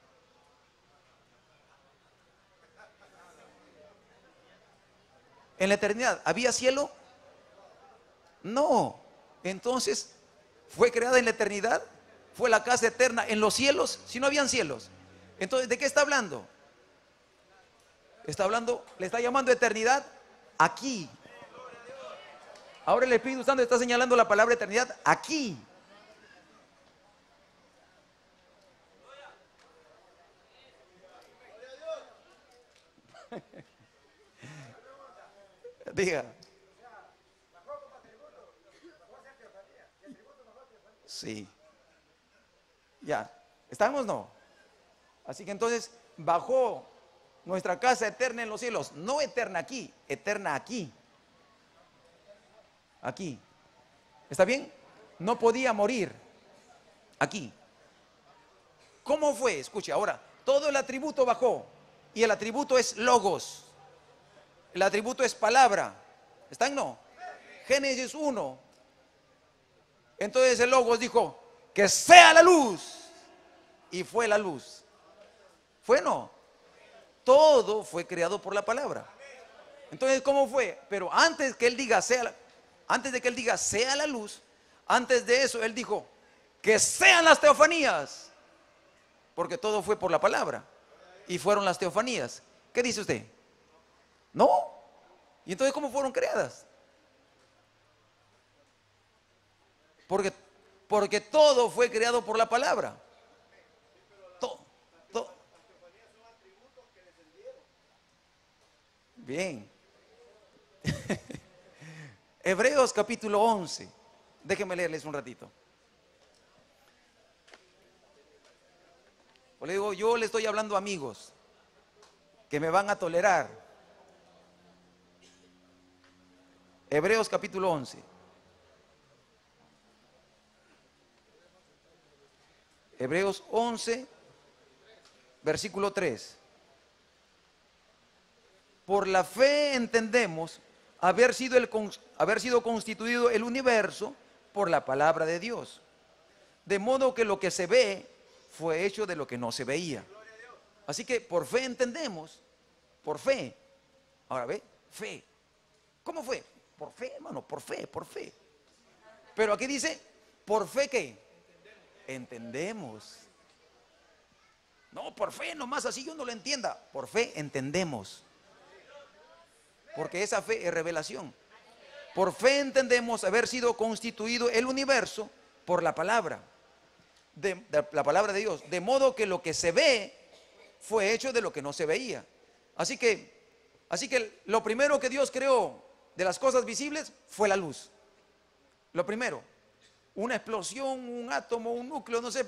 ¿En la eternidad había cielo? No. Entonces, ¿fue creada en la eternidad? ¿Fue la casa eterna en los cielos? Si no habían cielos. Entonces, ¿de qué está hablando? Está hablando, le está llamando eternidad aquí. Ahora el Espíritu Santo está señalando la palabra eternidad aquí. Diga. Sí. Ya, ¿estamos no? Así que entonces bajó nuestra casa eterna en los cielos, no eterna aquí, eterna aquí. Aquí. ¿Está bien? No podía morir aquí. ¿Cómo fue? Escuche, ahora, todo el atributo bajó y el atributo es logos. El atributo es palabra. ¿Están no? Génesis 1. Entonces el logos dijo, que sea la luz. Y fue la luz. ¿Fue no? Todo fue creado por la palabra. Entonces, ¿cómo fue? Pero antes que él diga antes de que él diga sea la luz, antes de eso él dijo que sean las teofanías. Porque todo fue por la palabra. Y fueron las teofanías. ¿Qué dice usted? ¿No? ¿Y entonces cómo fueron creadas? Porque todo fue creado por la palabra. Bien. Hebreos capítulo 11. Déjenme leerles un ratito. Le digo, yo le estoy hablando a amigos que me van a tolerar. Hebreos capítulo 11. Hebreos 11, versículo 3. Por la fe entendemos haber sido constituido el universo por la palabra de Dios. De modo que lo que se ve fue hecho de lo que no se veía. Así que por fe entendemos, por fe. Ahora ve, fe. ¿Cómo fue? Por fe, hermano, por fe, por fe. Pero aquí dice, ¿por fe qué? Entendemos. No, por fe nomás, así yo no lo entienda. Por fe entendemos. Porque esa fe es revelación. Por fe entendemos haber sido constituido el universo por la palabra. De la palabra de Dios. De modo que lo que se ve fue hecho de lo que no se veía. Así que lo primero que Dios creó de las cosas visibles fue la luz. Lo primero. Una explosión, un átomo, un núcleo, no sé,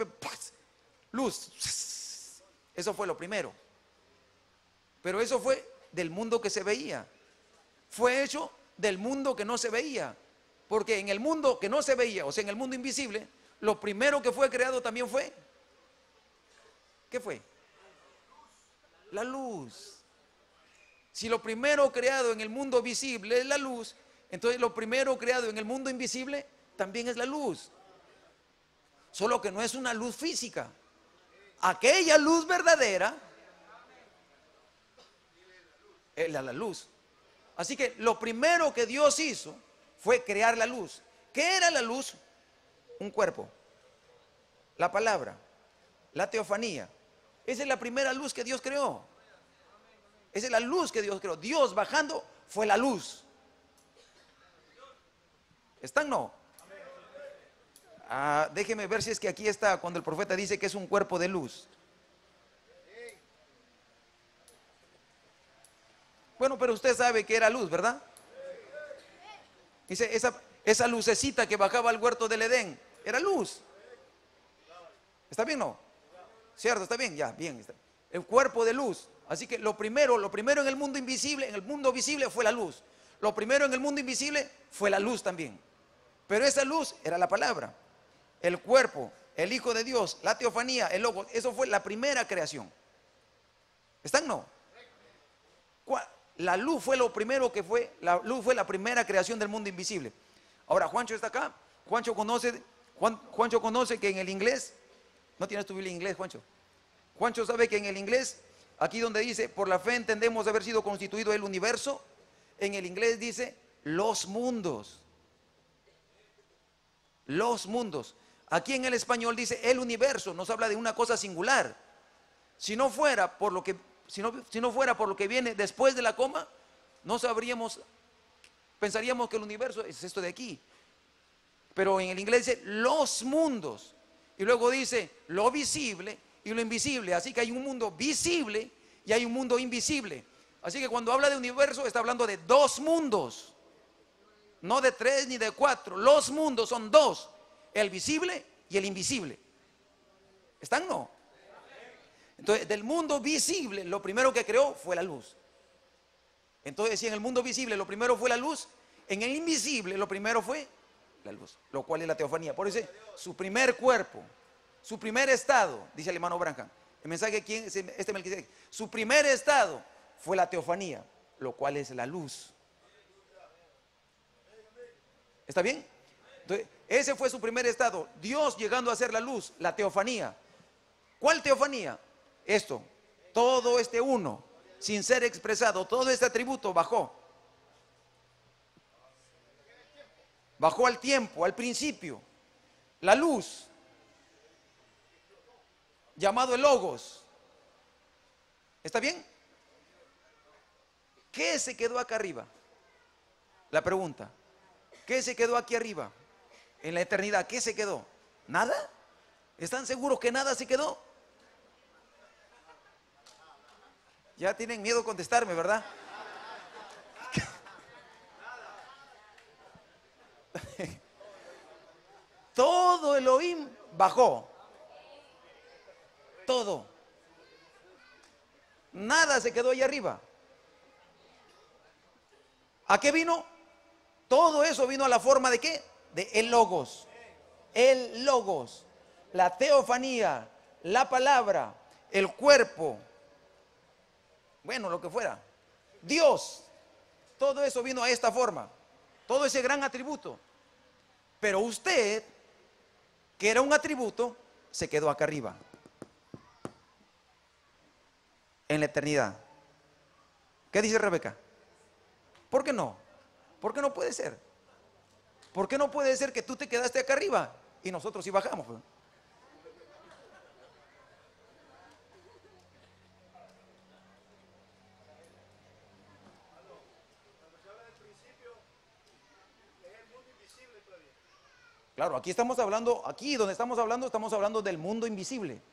luz. Eso fue lo primero. Pero eso fue del mundo que se veía. Fue hecho del mundo que no se veía. Porque en el mundo que no se veía, o sea, en el mundo invisible, lo primero que fue creado también fue, ¿qué fue? La luz. Si lo primero creado en el mundo visible es la luz, entonces lo primero creado en el mundo invisible también es la luz. Solo que no es una luz física. Aquella luz verdadera es la luz. Así que lo primero que Dios hizo fue crear la luz. ¿Qué era la luz? Un cuerpo. La palabra. La teofanía. Esa es la primera luz que Dios creó. Esa es la luz que Dios creó. Dios bajando fue la luz. ¿Están no? Déjeme ver si es que aquí está cuando el profeta dice que es un cuerpo de luz. Bueno, pero usted sabe que era luz, ¿verdad? Dice, esa lucecita que bajaba al huerto del Edén, era luz. ¿Está bien no? ¿Cierto? ¿Está bien? Ya, bien. El cuerpo de luz. Así que lo primero en el mundo invisible, en el mundo visible fue la luz. Lo primero en el mundo invisible fue la luz también. Pero esa luz era la palabra. El cuerpo, el Hijo de Dios, la teofanía, el Logos, eso fue la primera creación. ¿Están no? La luz fue lo primero que fue, la luz fue la primera creación del mundo invisible. Ahora, Juancho está acá. Juancho conoce que en el inglés, ¿no tienes tu Biblia en inglés, Juancho? Juancho sabe que en el inglés, aquí donde dice, por la fe entendemos haber sido constituido el universo, en el inglés dice, los mundos. Los mundos. Aquí en el español dice, el universo, nos habla de una cosa singular. Si no fuera por lo que viene después de la coma, no sabríamos, pensaríamos que el universo es esto de aquí. Pero en el inglés dice los mundos. Y luego dice lo visible y lo invisible. Así que hay un mundo visible y hay un mundo invisible. Así que cuando habla de universo está hablando de dos mundos. No de tres ni de cuatro. Los mundos son dos. el visible y el invisible. ¿Están no? Entonces, del mundo visible, lo primero que creó fue la luz. Entonces, si en el mundo visible lo primero fue la luz, en el invisible lo primero fue la luz, lo cual es la teofanía. Por eso, su primer cuerpo, su primer estado, dice el hermano Branham, el mensaje, ¿quién es este Melquisedec? Su primer estado fue la teofanía, lo cual es la luz. ¿Está bien? Entonces, ese fue su primer estado. Dios llegando a ser la luz, la teofanía. ¿Cuál teofanía? Esto, todo este uno, sin ser expresado, todo este atributo bajó. Bajó al tiempo, al principio. La luz, llamado el Logos. ¿Está bien? ¿Qué se quedó acá arriba? La pregunta. ¿Qué se quedó aquí arriba? En la eternidad, ¿qué se quedó? ¿Nada? ¿Están seguros que nada se quedó? Ya tienen miedo a contestarme, ¿verdad? Todo Elohim bajó. Todo. Nada se quedó ahí arriba. ¿A qué vino? Todo eso vino a la forma de ¿qué? De el Logos. El Logos. La teofanía, la palabra, el cuerpo. Bueno, lo que fuera. Dios. Todo eso vino a esta forma. Todo ese gran atributo. Pero usted, que era un atributo, se quedó acá arriba. En la eternidad. ¿Qué dice Rebeca? ¿Por qué no? ¿Por qué no puede ser? ¿Por qué no puede ser que tú te quedaste acá arriba y nosotros sí bajamos? Claro, aquí estamos hablando, aquí donde estamos hablando del mundo invisible.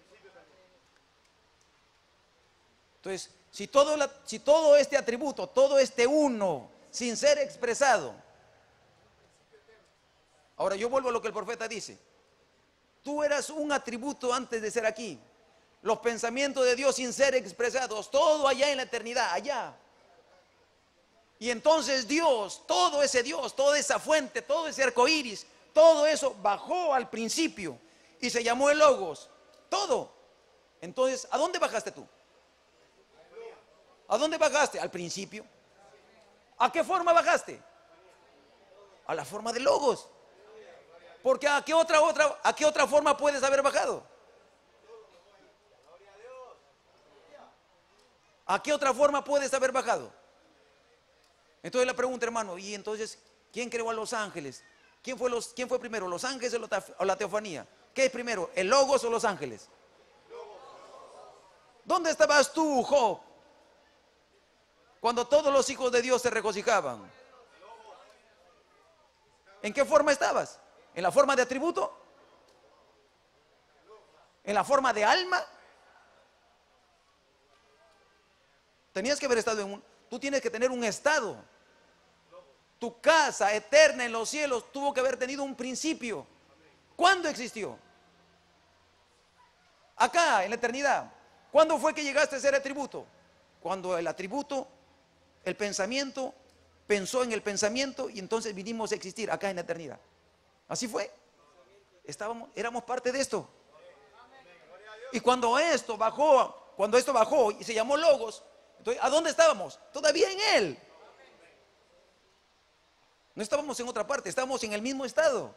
Entonces, si todo este atributo, todo este uno, sin ser expresado. Ahora yo vuelvo a lo que el profeta dice. Tú eras un atributo antes de ser aquí. Los pensamientos de Dios sin ser expresados, todo allá en la eternidad, allá. Y entonces Dios, toda esa fuente, todo ese arco iris, todo eso bajó al principio y se llamó el Logos. Todo. Entonces, ¿a dónde bajaste tú? ¿A dónde bajaste? Al principio. ¿A qué forma bajaste? A la forma de Logos. Porque ¿a qué otra forma puedes haber bajado? ¿A qué otra forma puedes haber bajado? Entonces la pregunta, hermano, y entonces, ¿quién creó a los ángeles? ¿Quién fue primero, los ángeles o la teofanía? ¿Qué es primero, el Logos o los ángeles? ¿Dónde estabas tú, Job? Cuando todos los hijos de Dios se regocijaban. ¿En qué forma estabas? ¿En la forma de atributo? ¿En la forma de alma? Tenías que haber estado tú tienes que tener un estado. Tu casa eterna en los cielos tuvo que haber tenido un principio. ¿Cuándo existió? Acá, en la eternidad. ¿Cuándo fue que llegaste a ser atributo? Cuando el atributo, el pensamiento, pensó en el pensamiento y entonces vinimos a existir acá en la eternidad. Así fue. Éramos parte de esto. Y cuando esto bajó y se llamó Logos, entonces, ¿a dónde estábamos? Todavía en Él. No estábamos en otra parte, estábamos en el mismo estado.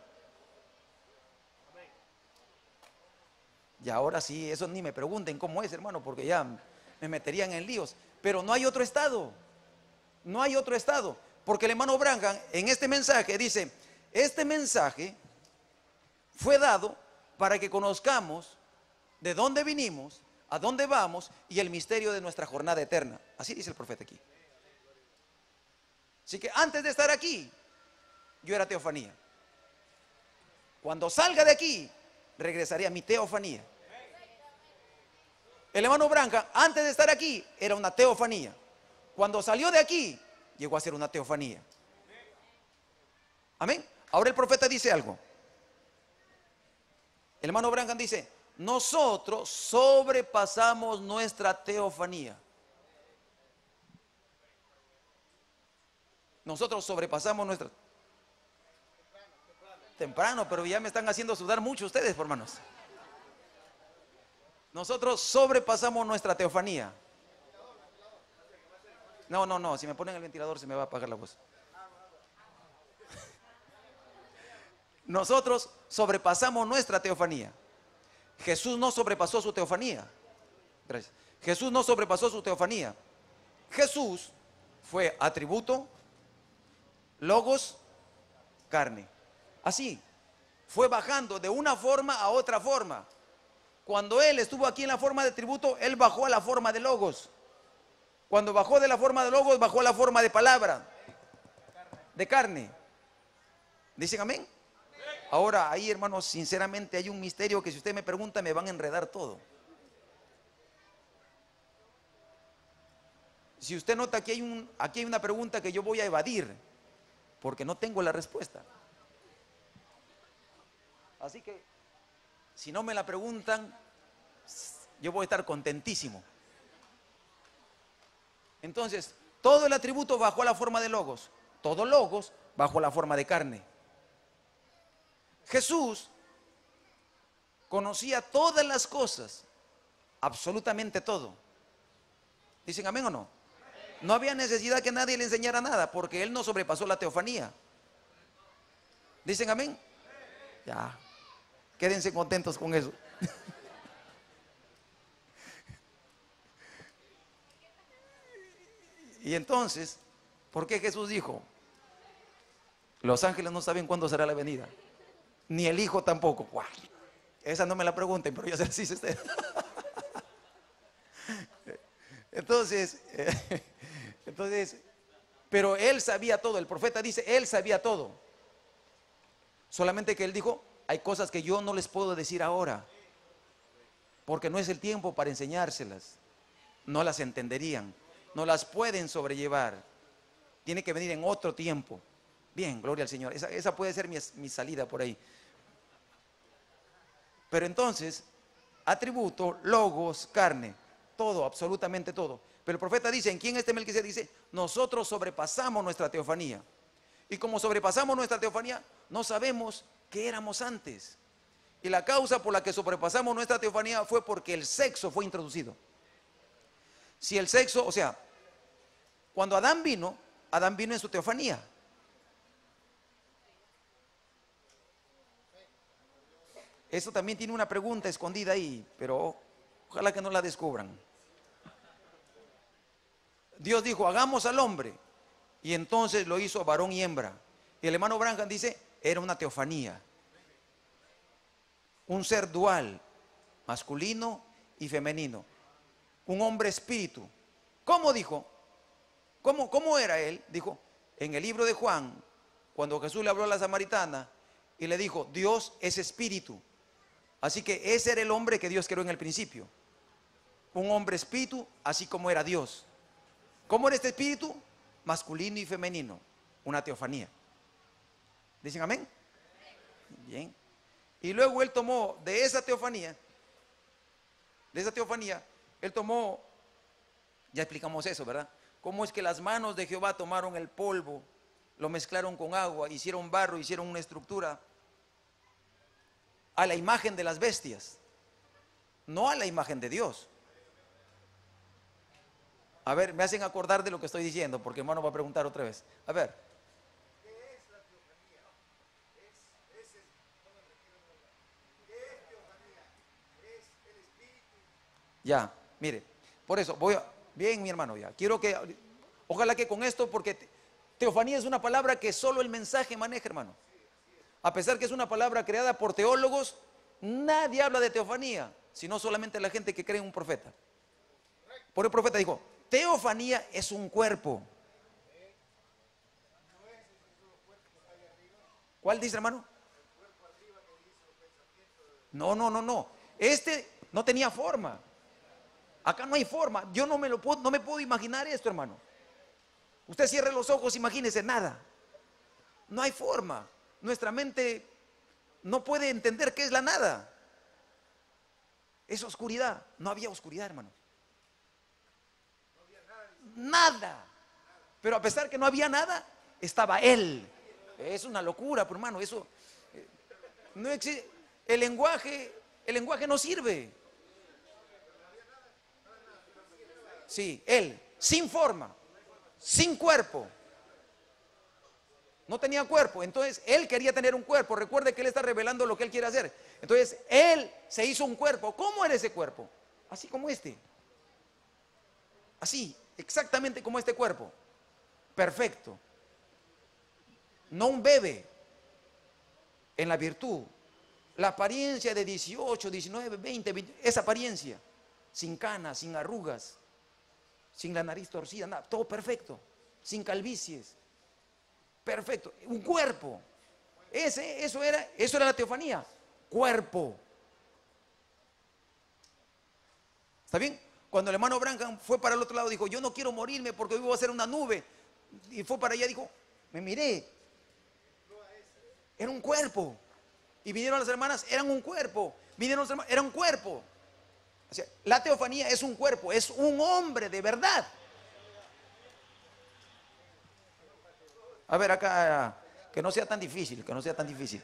Y ahora sí, eso ni me pregunten cómo es, hermano, porque ya me meterían en líos. Pero no hay otro estado. No hay otro estado. Porque el hermano Branham en este mensaje dice, este mensaje fue dado para que conozcamos de dónde vinimos, a dónde vamos y el misterio de nuestra jornada eterna. Así dice el profeta aquí. Así que antes de estar aquí, yo era teofanía. Cuando salga de aquí, regresaré a mi teofanía. El hermano Branham, antes de estar aquí, era una teofanía. Cuando salió de aquí, llegó a ser una teofanía. Amén. Ahora el profeta dice algo. El hermano Branham dice, nosotros sobrepasamos nuestra teofanía. Nosotros sobrepasamos nuestra... Temprano, pero ya me están haciendo sudar mucho ustedes, hermanos. Nosotros sobrepasamos nuestra teofanía. No, si me ponen el ventilador se me va a apagar la voz. Nosotros sobrepasamos nuestra teofanía. Jesús no sobrepasó su teofanía. Gracias. Jesús no sobrepasó su teofanía. Jesús fue atributo, logos, carne. Así, fue bajando de una forma a otra forma. Cuando Él estuvo aquí en la forma de atributo, Él bajó a la forma de logos. Cuando bajó de la forma de logos, bajó a la forma de palabra, de carne. ¿Dicen amén? Ahora, ahí, hermanos, sinceramente hay un misterio que si usted me pregunta me van a enredar todo. Si usted nota, aquí hay una pregunta que yo voy a evadir, porque no tengo la respuesta. Así que, si no me la preguntan, yo voy a estar contentísimo. Entonces, todo el atributo bajó a la forma de logos, todo logos bajó a la forma de carne. Jesús conocía todas las cosas, absolutamente todo. ¿Dicen amén o no? No había necesidad que nadie le enseñara nada, porque Él no sobrepasó la teofanía. ¿Dicen amén? Ya, quédense contentos con eso. Y entonces, ¿por qué Jesús dijo? Los ángeles no saben cuándo será la venida, ni el Hijo tampoco. ¡Guau! Esa no me la pregunten, pero ya se las hice usted. Entonces, pero Él sabía todo. El profeta dice, Él sabía todo. Solamente que Él dijo, hay cosas que yo no les puedo decir ahora, porque no es el tiempo para enseñárselas. No las entenderían, no las pueden sobrellevar. Tiene que venir en otro tiempo. Bien, gloria al Señor. Esa puede ser mi salida por ahí. Pero entonces, atributo, logos, carne, todo, absolutamente todo. Pero el profeta dice, ¿en quién este Melquisedec? Dice, nosotros sobrepasamos nuestra teofanía. Y como sobrepasamos nuestra teofanía, no sabemos qué éramos antes. Y la causa por la que sobrepasamos nuestra teofanía fue porque el sexo fue introducido. Si el sexo, o sea, cuando Adán vino en su teofanía. Eso también tiene una pregunta escondida ahí, pero ojalá que no la descubran. Dios dijo, hagamos al hombre, y entonces lo hizo varón y hembra. Y el hermano Branham dice, era una teofanía, un ser dual, masculino y femenino, un hombre espíritu. ¿Cómo dijo? ¿Cómo era él? Dijo, en el libro de Juan, cuando Jesús le habló a la samaritana y le dijo, Dios es espíritu. Así que ese era el hombre que Dios creó en el principio. Un hombre espíritu, así como era Dios. ¿Cómo era este espíritu? Masculino y femenino. Una teofanía. ¿Dicen amén? Bien. Y luego Él tomó de esa teofanía, Él tomó, ya explicamos eso, ¿verdad? Cómo es que las manos de Jehová tomaron el polvo, lo mezclaron con agua, hicieron barro, hicieron una estructura a la imagen de las bestias, no a la imagen de Dios. A ver, me hacen acordar de lo que estoy diciendo, porque hermano va a preguntar otra vez. A ver. ¿Qué es la teofanía? ¿Qué es teofanía? Es el espíritu. Ya, mire, por eso bien, mi hermano, ya. Quiero que, ojalá que con esto, porque teofanía es una palabra que solo el mensaje maneja, hermano. A pesar que es una palabra creada por teólogos, nadie habla de teofanía, sino solamente la gente que cree en un profeta. Por el profeta dijo, teofanía es un cuerpo. ¿Cuál dice, hermano? No. Este no tenía forma. Acá no hay forma. Yo no me puedo imaginar esto, hermano. Usted cierre los ojos, imagínese nada. No hay forma. Nuestra mente no puede entender qué es la nada. Es oscuridad. No había oscuridad, hermano. Nada. Pero a pesar que no había nada, estaba Él. Es una locura, pero hermano, eso no existe. El lenguaje no sirve. Sí, Él, sin forma, sin cuerpo. No tenía cuerpo, entonces Él quería tener un cuerpo. Recuerde que Él está revelando lo que Él quiere hacer. Entonces Él se hizo un cuerpo. ¿Cómo era ese cuerpo? Así como este. Así, exactamente como este cuerpo. Perfecto. No un bebé. En la virtud. La apariencia de 18, 19, 20, esa apariencia. Sin canas, sin arrugas, sin la nariz torcida, nada, todo perfecto. Sin calvicies. Perfecto, un cuerpo. Eso era la teofanía. Cuerpo. ¿Está bien? Cuando el hermano Branham fue para el otro lado, dijo: yo no quiero morirme porque hoy voy a hacer una nube. Y fue para allá, dijo, me miré. Era un cuerpo. Y vinieron las hermanas, eran un cuerpo. Vinieron los hermanos, era un cuerpo. O sea, la teofanía es un cuerpo, es un hombre de verdad. A ver, acá, que no sea tan difícil, que no sea tan difícil.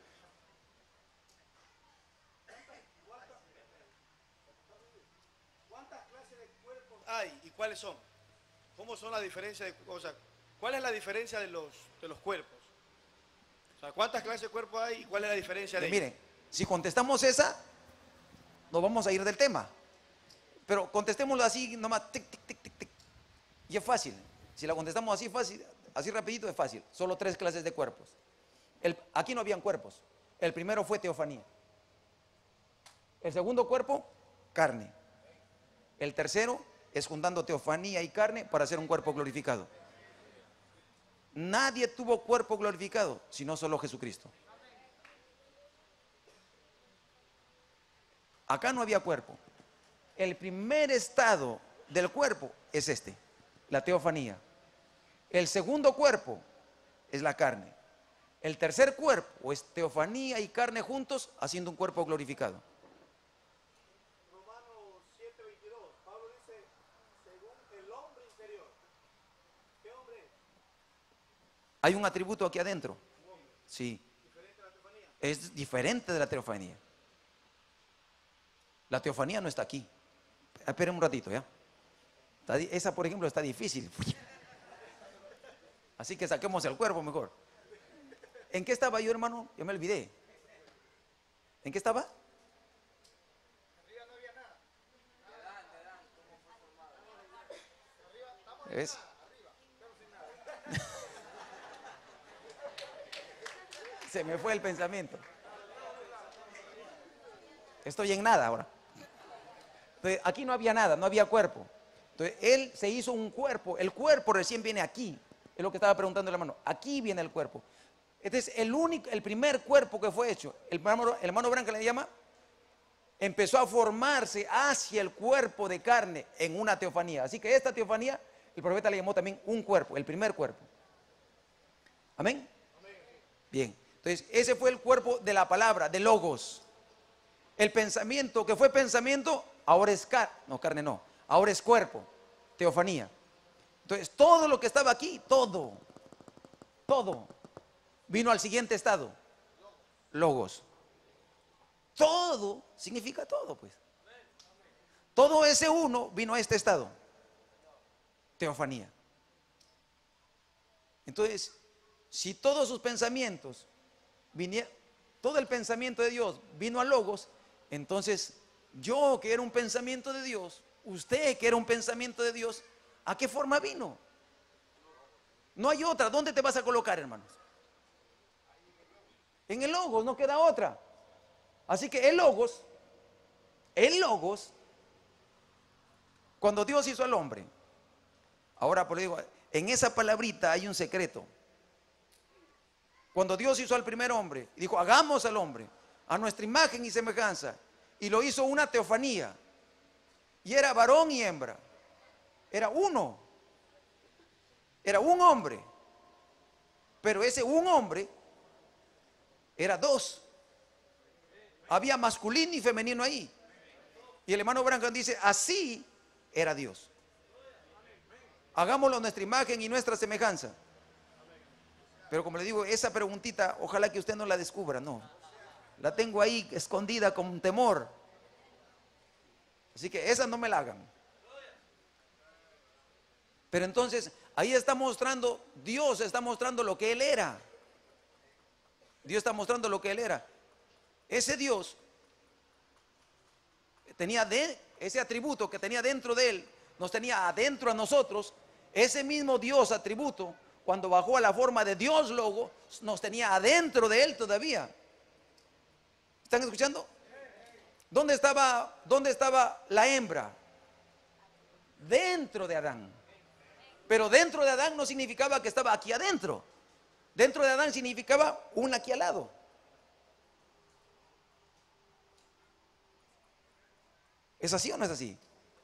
¿Cuántas clases de cuerpos hay y cuáles son? ¿Cómo son las diferencias? O sea, ¿cuál es la diferencia de los cuerpos? O sea, ¿cuántas clases de cuerpos hay y cuál es la diferencia de ellos? Miren, si contestamos esa, nos vamos a ir del tema. Pero contestémoslo así, nomás, tic, tic, tic, tic, tic. Y es fácil. Si la contestamos así fácil, así rapidito, es fácil. Solo 3 clases de cuerpos. Aquí no habían cuerpos. El primero fue teofanía. El segundo cuerpo, carne. El tercero es juntando teofanía y carne para hacer un cuerpo glorificado. Nadie tuvo cuerpo glorificado, sino solo Jesucristo. Acá no había cuerpo. El primer estado del cuerpo es este, la teofanía. El segundo cuerpo es la carne. El tercer cuerpo es teofanía y carne juntos haciendo un cuerpo glorificado. Romanos 7:22, Pablo dice, según el hombre interior. ¿Qué hombre es? Hay un atributo aquí adentro. Sí. Es diferente de la teofanía. La teofanía no está aquí. Esperen un ratito, ¿ya? Esa, por ejemplo, está difícil. Así que saquemos el cuerpo mejor. ¿En qué estaba yo, hermano? Yo me olvidé. ¿En qué estaba? ¿Ves? Se me fue el pensamiento. Estoy en nada ahora. Entonces, aquí no había nada, no había cuerpo. Entonces, Él se hizo un cuerpo. El cuerpo recién viene aquí. Es lo que estaba preguntando el hermano. Aquí viene el cuerpo. Este es el primer cuerpo que fue hecho. El hermano Branham le llama. Empezó a formarse hacia el cuerpo de carne en una teofanía. Así que esta teofanía, el profeta le llamó también un cuerpo, el primer cuerpo. ¿Amén? Bien. Entonces, ese fue el cuerpo de la palabra, de logos. El pensamiento que fue pensamiento, ahora es carne no, ahora es cuerpo, teofanía. Entonces, todo lo que estaba aquí, todo, vino al siguiente estado, logos. Todo significa todo, pues. Todo ese uno vino a este estado, teofanía. Entonces, si todos sus pensamientos todo el pensamiento de Dios vino a logos, entonces yo que era un pensamiento de Dios, usted que era un pensamiento de Dios, ¿a qué forma vino? No hay otra. ¿Dónde te vas a colocar, hermanos? En el logos, no queda otra. Así que el logos, cuando Dios hizo al hombre, ahora por digo, en esa palabrita hay un secreto. Cuando Dios hizo al primer hombre, y dijo, hagamos al hombre a nuestra imagen y semejanza, y lo hizo una teofanía, y era varón y hembra, era uno, era un hombre, pero ese un hombre era dos, había masculino y femenino ahí. Y el hermano Branham dice, así era Dios. Hagámoslo a nuestra imagen y nuestra semejanza. Pero como le digo, esa preguntita, ojalá que usted no la descubra, no. La tengo ahí escondida con temor. Así que esa no me la hagan. Pero entonces, ahí está mostrando, Dios está mostrando lo que Él era. Dios está mostrando lo que Él era. Ese Dios tenía ese atributo que tenía dentro de Él, nos tenía adentro a nosotros. Ese mismo Dios atributo, cuando bajó a la forma de Dios Logo, nos tenía adentro de Él todavía. ¿Están escuchando? ¿Dónde estaba la hembra? Dentro de Adán. Pero dentro de Adán no significaba que estaba aquí adentro. Dentro de Adán significaba un aquí al lado. ¿Es así o no es así?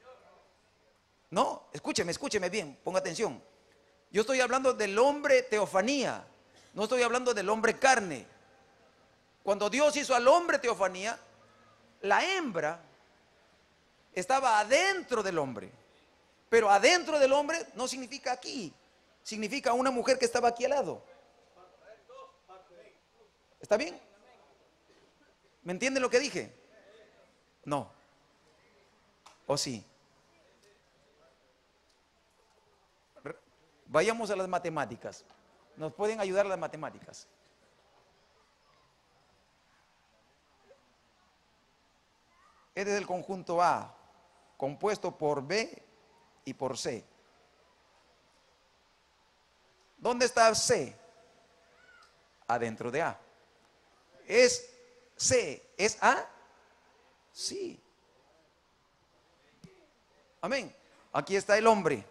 No, escúcheme bien, ponga atención. Yo estoy hablando del hombre teofanía, no estoy hablando del hombre carne. Cuando Dios hizo al hombre teofanía, la hembra estaba adentro del hombre. Pero adentro del hombre no significa aquí, significa una mujer que estaba aquí al lado. ¿Está bien? ¿Me entiende lo que dije? No. ¿O sí? Vayamos a las matemáticas. ¿Nos pueden ayudar las matemáticas? Este es el conjunto A, compuesto por B y por C. ¿Dónde está C? Adentro de A. ¿Es C? ¿Es A? Sí. Amén. Aquí está el hombre.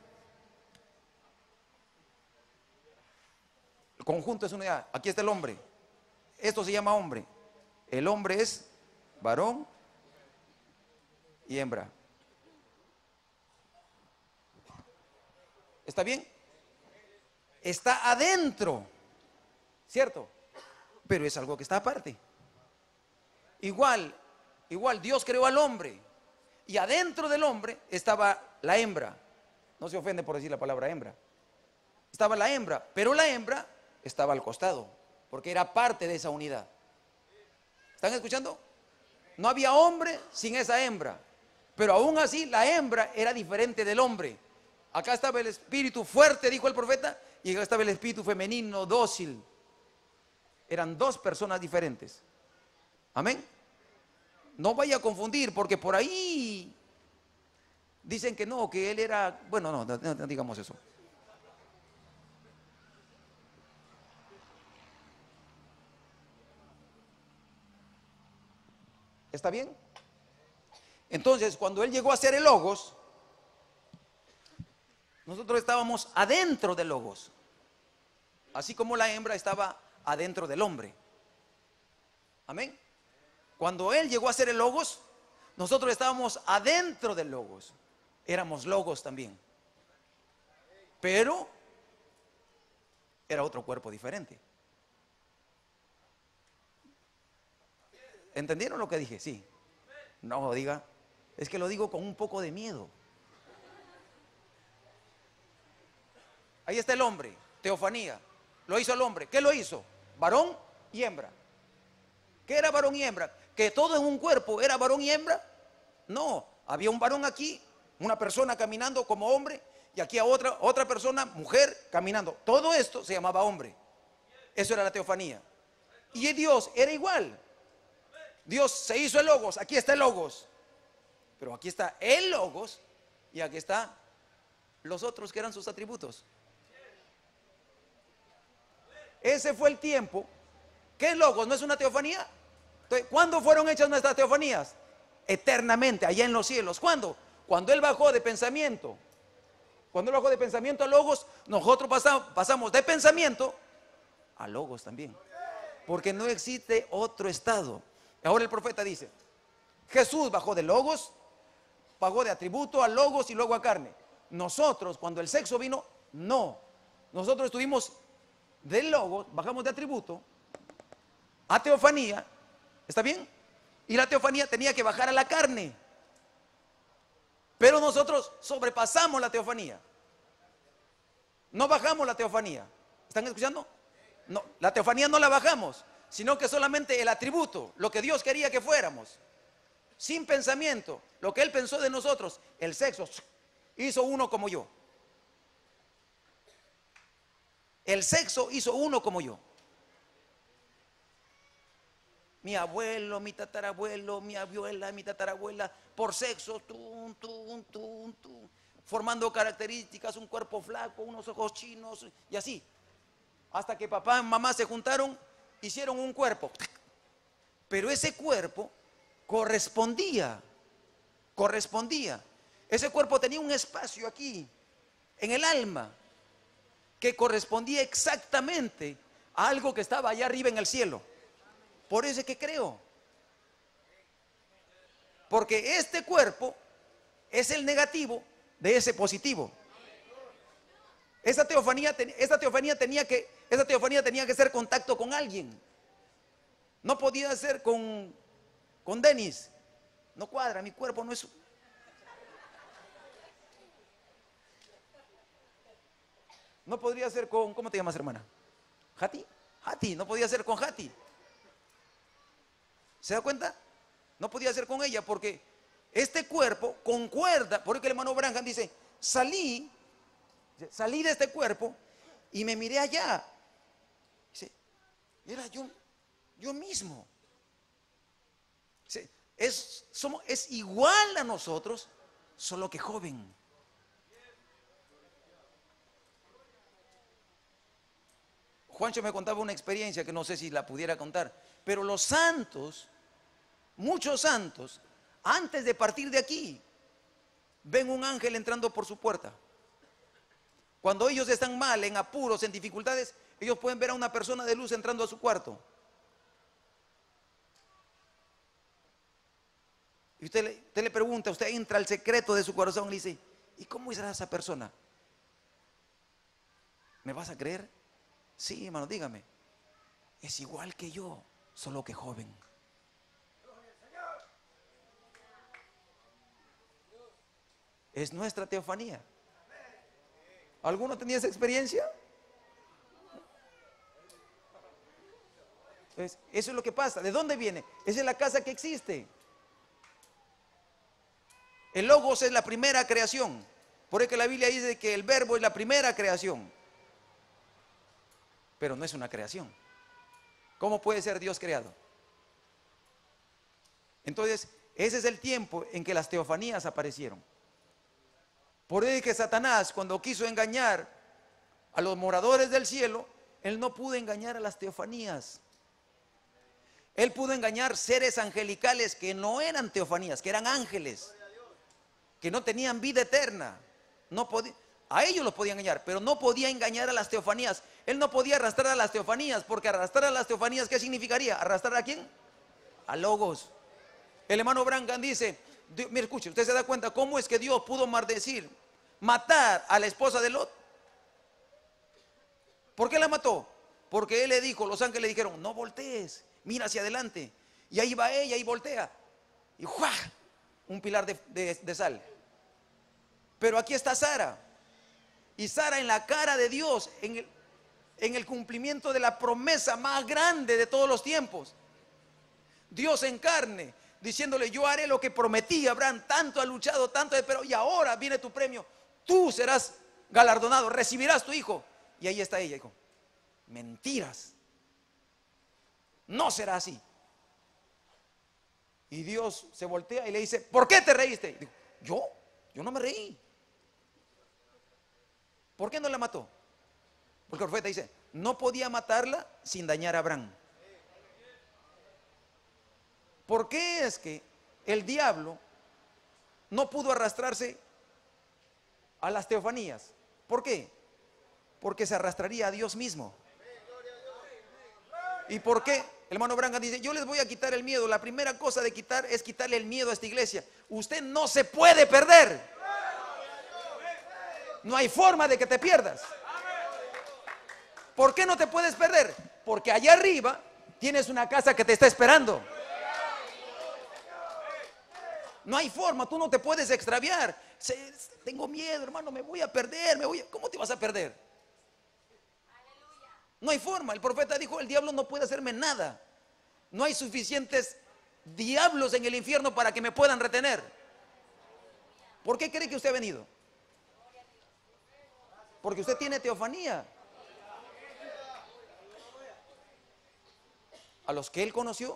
El conjunto es unidad. Aquí está el hombre. Esto se llama hombre. El hombre es varón y hembra. ¿Está bien? Está adentro, ¿cierto? Pero es algo que está aparte. Igual Dios creó al hombre y adentro del hombre estaba la hembra. No se ofende por decir la palabra hembra. Estaba la hembra, pero la hembra estaba al costado, porque era parte de esa unidad. ¿Están escuchando? No había hombre sin esa hembra, pero aún así la hembra era diferente del hombre. Acá estaba el espíritu fuerte, dijo el profeta, y acá estaba el espíritu femenino, dócil. Eran dos personas diferentes. Amén. No vaya a confundir, porque por ahí dicen que no, que él era, bueno, no digamos eso. ¿Está bien? Entonces, cuando él llegó a ser el Logos, nosotros estábamos adentro del Logos, así como la hembra estaba adentro del hombre. Amén. Cuando él llegó a ser el Logos, nosotros estábamos adentro del Logos. Éramos Logos también. Pero era otro cuerpo diferente. ¿Entendieron lo que dije? Sí. No, diga. Es que lo digo con un poco de miedo. Ahí está el hombre, teofanía. Lo hizo el hombre. ¿Qué lo hizo? Varón y hembra. ¿Qué era varón y hembra? ¿Que todo en un cuerpo era varón y hembra? No, había un varón aquí, una persona caminando como hombre, y aquí a otra persona, mujer, caminando. Todo esto se llamaba hombre. Eso era la teofanía. Y Dios era igual. Dios se hizo el Logos, aquí está el Logos. Pero aquí está el Logos y aquí está los otros que eran sus atributos. Ese fue el tiempo. ¿Qué es Logos? ¿No es una teofanía? Entonces, ¿cuándo fueron hechas nuestras teofanías? Eternamente, allá en los cielos. ¿Cuándo? Cuando Él bajó de pensamiento. Cuando Él bajó de pensamiento a Logos, nosotros pasamos de pensamiento a Logos también. Porque no existe otro estado. Ahora el profeta dice, Jesús bajó de Logos, bajó de atributo a Logos y luego a carne. Nosotros, cuando el sexo vino, no. Nosotros estuvimos del Logos, bajamos de atributo a teofanía. ¿Está bien? Y la teofanía tenía que bajar a la carne. Pero nosotros sobrepasamos la teofanía. No bajamos la teofanía. ¿Están escuchando? No, la teofanía no la bajamos, sino que solamente el atributo, lo que Dios quería que fuéramos, sin pensamiento, lo que Él pensó de nosotros, el sexo, hizo uno como yo. El sexo hizo uno como yo. Mi abuelo, mi tatarabuelo, mi abuela, mi tatarabuela, por sexo, formando características, un cuerpo flaco, unos ojos chinos y así. Hasta que papá y mamá se juntaron, hicieron un cuerpo. Pero ese cuerpo correspondía. Ese cuerpo tenía un espacio aquí, en el alma, que correspondía exactamente a algo que estaba allá arriba en el cielo. Por eso es que creo. Porque este cuerpo es el negativo de ese positivo. Esa teofanía tenía que ser contacto con alguien. No podía ser con Denis. No cuadra, mi cuerpo no es. No podría ser con, ¿cómo te llamas, hermana? Hati, no podía ser con Hati. ¿Se da cuenta? No podía ser con ella porque este cuerpo concuerda. Por eso que el hermano Branham dice, salí de este cuerpo y me miré allá. Dice, era yo mismo. Dice, es igual a nosotros, solo que joven. Juancho me contaba una experiencia que no sé si la pudiera contar, pero los santos, muchos santos, antes de partir de aquí, ven un ángel entrando por su puerta. Cuando ellos están mal, en apuros, en dificultades, ellos pueden ver a una persona de luz entrando a su cuarto. Y usted le pregunta, usted entra al secreto de su corazón y le dice, ¿y cómo será esa persona? ¿Me vas a creer? Sí, hermano, dígame. Es igual que yo, solo que joven. Es nuestra teofanía. ¿Alguno tenía esa experiencia? Entonces, eso es lo que pasa. ¿De dónde viene? Esa es la casa que existe. El Logos es la primera creación. Por eso que la Biblia dice que el Verbo es la primera creación. Pero no es una creación. ¿Cómo puede ser Dios creado? Entonces, ese es el tiempo en que las teofanías aparecieron. Por eso que Satanás, cuando quiso engañar a los moradores del cielo, él no pudo engañar a las teofanías. Él pudo engañar seres angelicales que no eran teofanías, que eran ángeles, que no tenían vida eterna. No podía, a ellos los podía engañar, pero no podía engañar a las teofanías. Él no podía arrastrar a las teofanías, porque arrastrar a las teofanías, ¿qué significaría? ¿Arrastrar a quién? A Logos. El hermano Branham dice, mire, escuche, usted se da cuenta cómo es que Dios pudo matar a la esposa de Lot. ¿Por qué la mató? Porque él le dijo, los ángeles le dijeron, no voltees, mira hacia adelante. Y ahí va ella y voltea. Y ¡juá! Un pilar de sal. Pero aquí está Sara. Y Sara en la cara de Dios, en el cumplimiento de la promesa más grande de todos los tiempos. Dios en carne, diciéndole, yo haré lo que prometí. Abraham tanto ha luchado, tanto esperó, y ahora viene tu premio. Tú serás galardonado, recibirás tu hijo. Y ahí está ella, dijo, mentiras. No será así. Y Dios se voltea y le dice, ¿por qué te reíste? Digo, yo no me reí. ¿Por qué no la mató? Porque el profeta dice, no podía matarla sin dañar a Abraham. ¿Por qué es que el diablo no pudo arrastrarse a las teofanías? ¿Por qué? Porque se arrastraría a Dios mismo. ¿Y por qué? El hermano Branham dice, yo les voy a quitar el miedo. La primera cosa de quitar es quitarle el miedo a esta iglesia. Usted no se puede perder. No hay forma de que te pierdas. ¿Por qué no te puedes perder? Porque allá arriba tienes una casa que te está esperando. No hay forma, tú no te puedes extraviar. Tengo miedo, hermano, me voy a perder, ¿Cómo te vas a perder? No hay forma. El profeta dijo, el diablo no puede hacerme nada. No hay suficientes diablos en el infierno para que me puedan retener. ¿Por qué cree que usted ha venido? Porque usted tiene teofanía. A los que él conoció,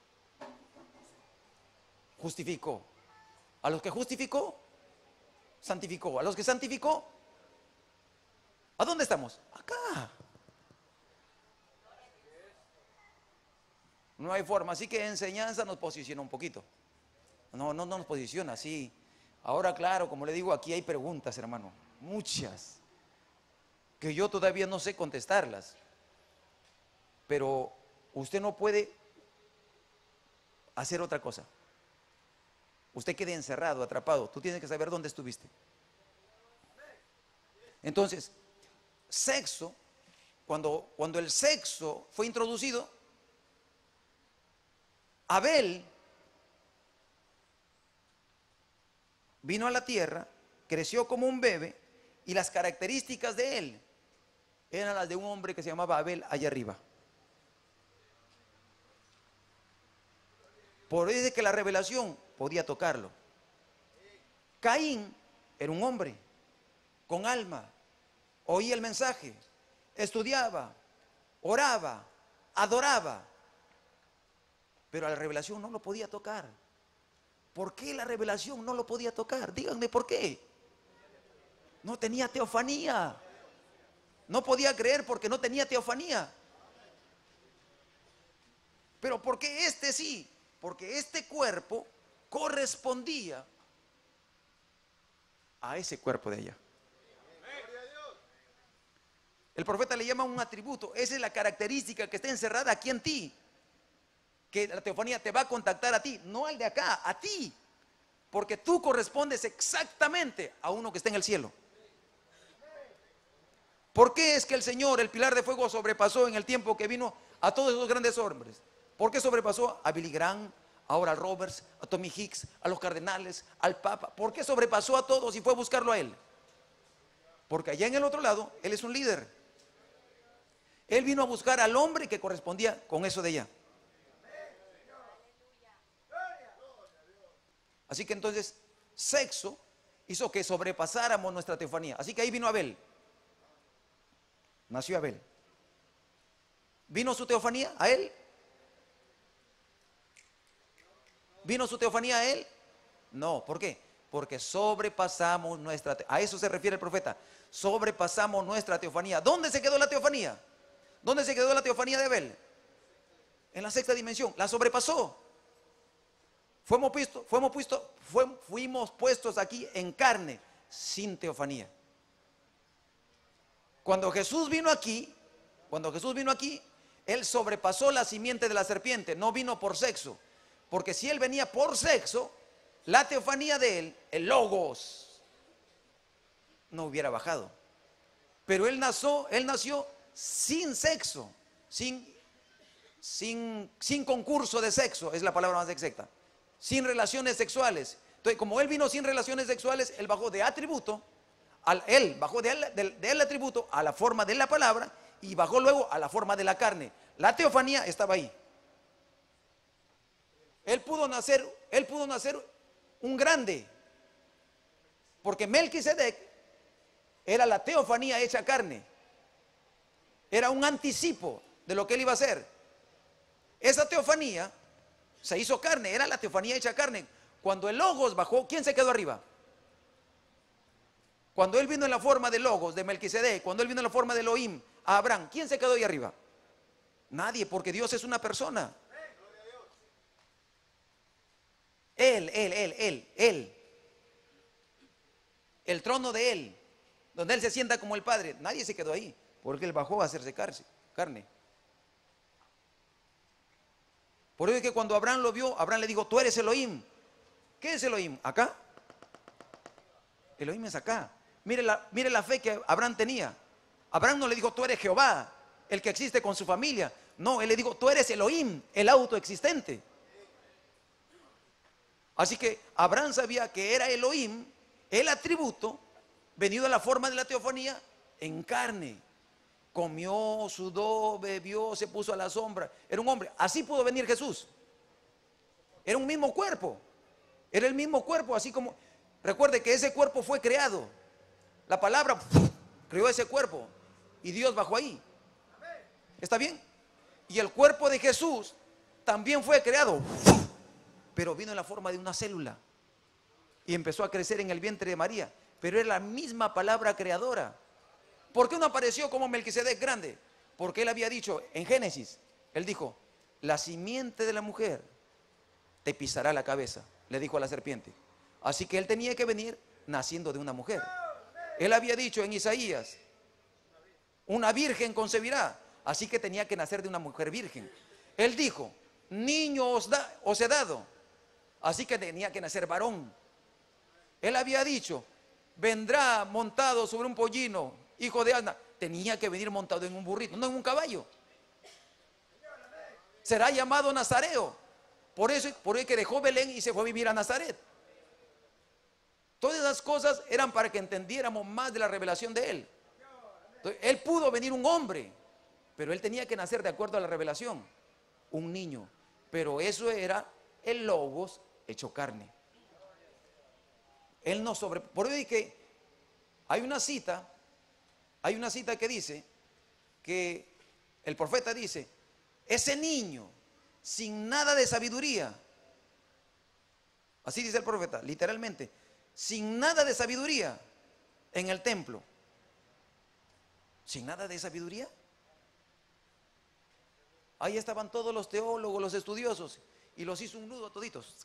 justificó. A los que justificó, santificó. A los que santificó, ¿a dónde estamos? Acá. No hay forma. Así que enseñanza nos posiciona un poquito. No nos posiciona así. Ahora, claro, como le digo, aquí hay preguntas, hermano. Muchas. Que yo todavía no sé contestarlas. Pero usted no puede hacer otra cosa. Usted quede encerrado, atrapado. Tú tienes que saber dónde estuviste. Entonces, sexo, cuando el sexo fue introducido, Abel vino a la tierra, creció como un bebé, y las características de él eran las de un hombre que se llamaba Abel allá arriba. Por eso es que la revelación podía tocarlo. Caín era un hombre con alma, oía el mensaje, estudiaba, oraba, adoraba, pero a la revelación no lo podía tocar. ¿Por qué la revelación no lo podía tocar? Díganme por qué. No tenía teofanía. No podía creer porque no tenía teofanía. Pero ¿por qué este sí? Porque este cuerpo correspondía a ese cuerpo de allá. El profeta le llama un atributo. Esa es la característica que está encerrada aquí en ti. Que la teofanía te va a contactar a ti, no al de acá, a ti. Porque tú correspondes exactamente a uno que está en el cielo. ¿Por qué es que el Señor, el pilar de fuego, sobrepasó en el tiempo que vino a todos esos grandes hombres? ¿Por qué sobrepasó a Billy Graham, ahora a Roberts, a Tommy Hicks, a los cardenales, al Papa? ¿Por qué sobrepasó a todos y fue a buscarlo a él? Porque allá en el otro lado, él es un líder. Él vino a buscar al hombre que correspondía con eso de allá. Así que entonces, sexo hizo que sobrepasáramos nuestra teofanía. Así que ahí vino Abel. Nació Abel. ¿Vino su teofanía a él? ¿Vino su teofanía a él? No, ¿por qué? Porque sobrepasamos nuestra teofanía. A eso se refiere el profeta. Sobrepasamos nuestra teofanía. ¿Dónde se quedó la teofanía? ¿Dónde se quedó la teofanía de Abel? En la sexta dimensión. La sobrepasó. Fuimos puestos aquí en carne, sin teofanía. Cuando Jesús vino aquí, Él sobrepasó la simiente de la serpiente, no vino por sexo. Porque si Él venía por sexo, la teofanía de Él, el logos, no hubiera bajado. Pero Él nació sin sexo, sin concurso de sexo, es la palabra más exacta. Sin relaciones sexuales. Entonces, como Él vino sin relaciones sexuales, Él bajó de atributo, Él bajó del atributo a la forma de la palabra y bajó luego a la forma de la carne. La teofanía estaba ahí. Él pudo nacer un grande, porque Melquisedec era la teofanía hecha carne. Era un anticipo de lo que Él iba a hacer. Esa teofanía se hizo carne, era la teofanía hecha carne. Cuando el Logos bajó, ¿quién se quedó arriba? Cuando Él vino en la forma de Logos, de Melquisedec, cuando Él vino en la forma de Elohim, a Abraham, ¿quién se quedó ahí arriba? Nadie, porque Dios es una persona. Él. El trono de Él, donde Él se sienta como el Padre. Nadie se quedó ahí, porque Él bajó a hacerse carne. Por eso es que cuando Abraham lo vio, Abraham le dijo, tú eres Elohim. ¿Qué es Elohim? ¿Acá? Elohim es acá. Mire la fe que Abraham tenía. Abraham no le dijo, tú eres Jehová, el que existe con su familia. No, él le dijo, tú eres Elohim, el autoexistente. Así que Abraham sabía que era Elohim el atributo venido a la forma de la teofanía en carne. Comió, sudó, bebió, se puso a la sombra. Era un hombre. Así pudo venir Jesús. Era un mismo cuerpo. Era el mismo cuerpo, así como... Recuerde que ese cuerpo fue creado. La palabra creó ese cuerpo y Dios bajó ahí. ¿Está bien? Y el cuerpo de Jesús también fue creado, pero vino en la forma de una célula y empezó a crecer en el vientre de María. Pero es la misma palabra creadora. ¿Por qué no apareció como Melquisedec grande? Porque él había dicho en Génesis, él dijo, la simiente de la mujer te pisará la cabeza, le dijo a la serpiente. Así que él tenía que venir naciendo de una mujer. Él había dicho en Isaías, una virgen concebirá, así que tenía que nacer de una mujer virgen. Él dijo, niño os he dado, así que tenía que nacer varón. Él había dicho, vendrá montado sobre un pollino, hijo de asna, tenía que venir montado en un burrito, no en un caballo. Será llamado Nazareo, por eso que dejó Belén y se fue a vivir a Nazaret. Todas esas cosas eran para que entendiéramos más de la revelación de él. Entonces, él pudo venir un hombre, pero él tenía que nacer de acuerdo a la revelación, un niño. Pero eso era el Logos hecho carne. Él no por eso es que hay una cita que dice que el profeta dice, ese niño sin nada de sabiduría, así dice el profeta, literalmente, sin nada de sabiduría en el templo. Sin nada de sabiduría. Ahí estaban todos los teólogos, los estudiosos, y los hizo un nudo a toditos.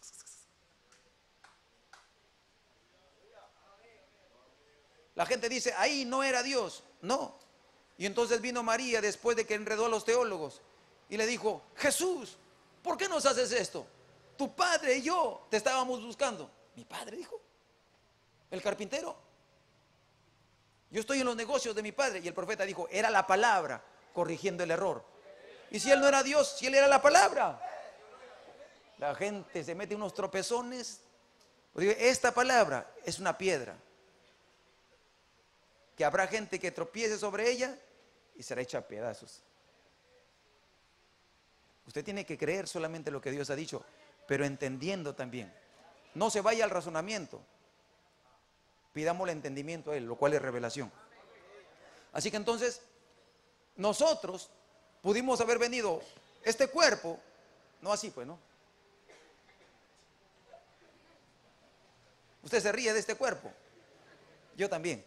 La gente dice, ahí no era Dios. No. Y entonces vino María después de que enredó a los teólogos y le dijo, Jesús, ¿por qué nos haces esto? Tu padre y yo te estábamos buscando. ¿Mi padre? Dijo. ¿El carpintero? Yo estoy en los negocios de mi padre. Y el profeta dijo, era la palabra corrigiendo el error. Y si él no era Dios, si él era la palabra. La gente se mete unos tropezones. Esta palabra es una piedra, que habrá gente que tropiece sobre ella y será hecha a pedazos. Usted tiene que creer solamente lo que Dios ha dicho, pero entendiendo también. No se vaya al razonamiento. Pidamos el entendimiento a Él, lo cual es revelación. Así que entonces, nosotros pudimos haber venido este cuerpo, no así pues, ¿no? Usted se ríe de este cuerpo, yo también.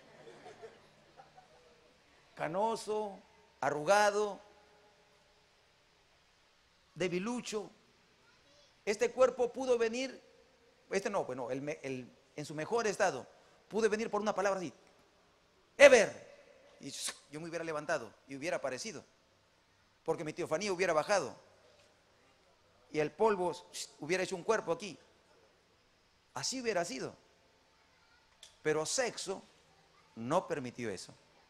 Canoso, arrugado, debilucho. Este cuerpo pudo venir, en su mejor estado, pudo venir por una palabra así, Ever, y yo me hubiera levantado y hubiera aparecido, porque mi teofanía hubiera bajado y el polvo hubiera hecho un cuerpo aquí. Así hubiera sido, pero sexo no permitió eso.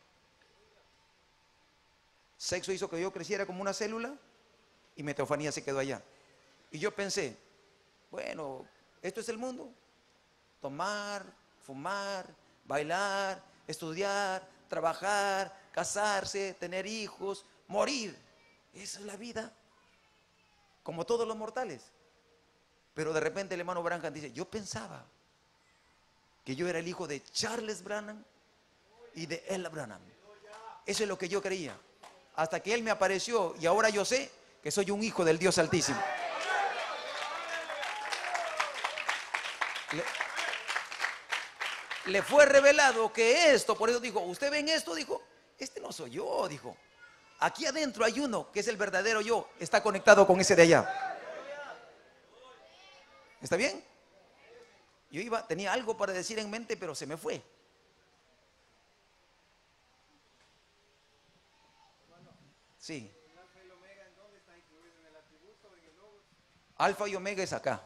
Sexo hizo que yo creciera como una célula y mi teofanía se quedó allá. Y yo pensé, bueno, esto es el mundo. Tomar, fumar, bailar, estudiar, trabajar, casarse, tener hijos, morir. Esa es la vida, como todos los mortales. Pero de repente el hermano Branham dice, yo pensaba que yo era el hijo de Charles Branham y de Ella Branham. Eso es lo que yo creía. Hasta que él me apareció y ahora yo sé que soy un hijo del Dios Altísimo. Le fue revelado que esto, por eso dijo, ¿usted ven esto? Dijo, este no soy yo, dijo. Aquí adentro hay uno que es el verdadero yo, está conectado con ese de allá. ¿Está bien? Yo tenía algo para decir en mente, pero se me fue. Sí. Alfa y Omega es acá.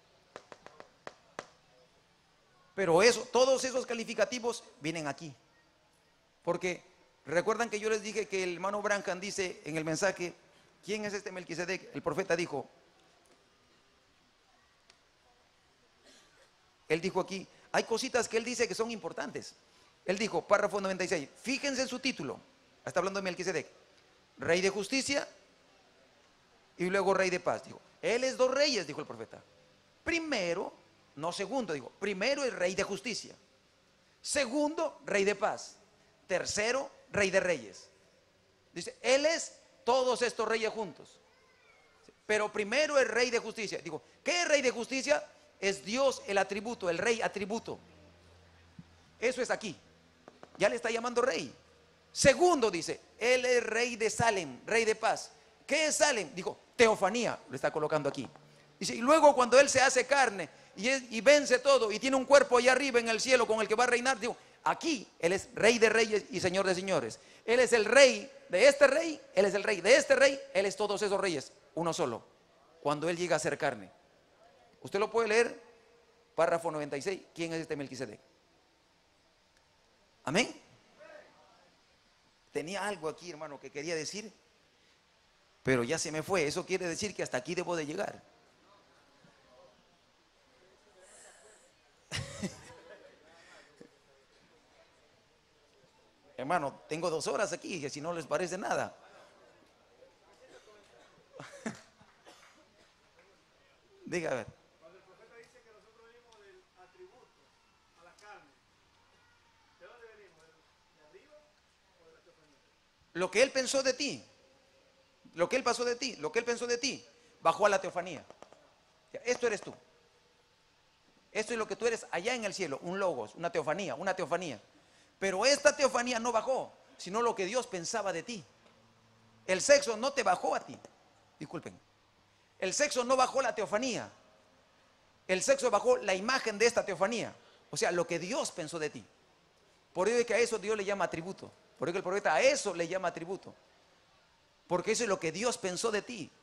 Pero eso, todos esos calificativos vienen aquí. Porque recuerdan que yo les dije que el hermano Branham dice en el mensaje, ¿quién es este Melquisedec? El profeta dijo, él dijo aquí, hay cositas que él dice que son importantes. Él dijo, párrafo 96, fíjense en su título, está hablando de Melquisedec, rey de justicia y luego rey de paz. Dijo, él es dos reyes, dijo el profeta. Primero, no segundo, dijo, primero es rey de justicia, segundo, rey de paz, tercero, rey de reyes. Dice, él es todos estos reyes juntos, pero primero es rey de justicia. Digo, ¿qué es rey de justicia? Es Dios el atributo, el rey atributo. Eso es aquí. Ya le está llamando rey. Segundo dice, él es rey de Salem, rey de paz. ¿Qué es Salem? Dijo, teofanía, lo está colocando aquí. Dice, y luego cuando él se hace carne y vence todo y tiene un cuerpo allá arriba en el cielo con el que va a reinar, digo, aquí él es rey de reyes y señor de señores. Él es el rey de este rey, él es el rey de este rey, él es todos esos reyes, uno solo. Cuando él llega a ser carne. Usted lo puede leer, párrafo 96, ¿quién es este Melquisedec? Amén. Tenía algo aquí, hermano, que quería decir, pero ya se me fue. Eso quiere decir que hasta aquí debo de llegar. Hermano, tengo 2 horas aquí, que si no les parece nada. Diga, a ver. Cuando el profeta dice que nosotros venimos del atributo a la carne, ¿de dónde venimos? ¿De arriba o de la teofanía? Lo que él pensó de ti, lo que él pasó de ti, lo que él pensó de ti, bajó a la teofanía. Esto eres tú. Esto es lo que tú eres allá en el cielo, un logos, una teofanía, una teofanía. Pero esta teofanía no bajó, sino lo que Dios pensaba de ti. El sexo no te bajó a ti. Disculpen. El sexo no bajó la teofanía. El sexo bajó la imagen de esta teofanía. O sea, lo que Dios pensó de ti. Por ello es que a eso Dios le llama atributo. Por ello que el profeta a eso le llama atributo. Porque eso es lo que Dios pensó de ti.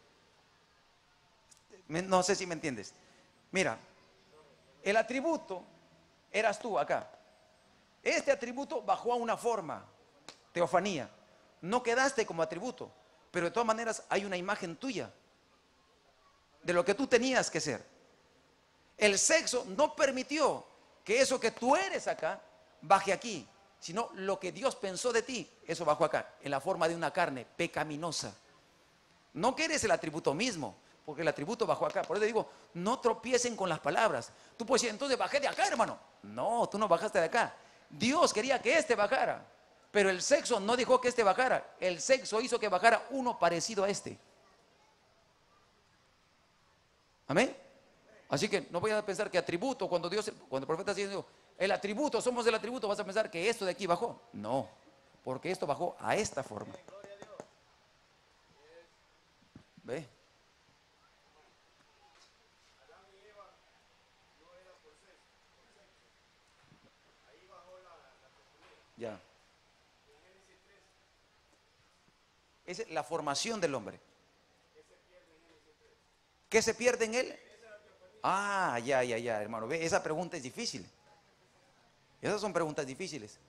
No sé si me entiendes. Mira, el atributo eras tú acá. Este atributo bajó a una forma, teofanía. No quedaste como atributo, pero de todas maneras hay una imagen tuya de lo que tú tenías que ser. El sexo no permitió que eso que tú eres acá baje aquí, sino lo que Dios pensó de ti, eso bajó acá, en la forma de una carne pecaminosa. No que eres el atributo mismo, porque el atributo bajó acá. Por eso digo, no tropiecen con las palabras. Tú puedes decir, entonces bajé de acá, hermano. No, tú no bajaste de acá. Dios quería que este bajara, pero el sexo no dejó que este bajara. El sexo hizo que bajara uno parecido a este. Amén. Así que no voy a pensar que atributo, cuando el profeta está diciendo, el atributo, somos el atributo, vas a pensar que esto de aquí bajó. No, porque esto bajó a esta forma. ¿Ve? Ya. Esa es la formación del hombre. ¿Qué se pierde en él? Ah, ya, hermano. Ve, esa pregunta es difícil. Esas son preguntas difíciles.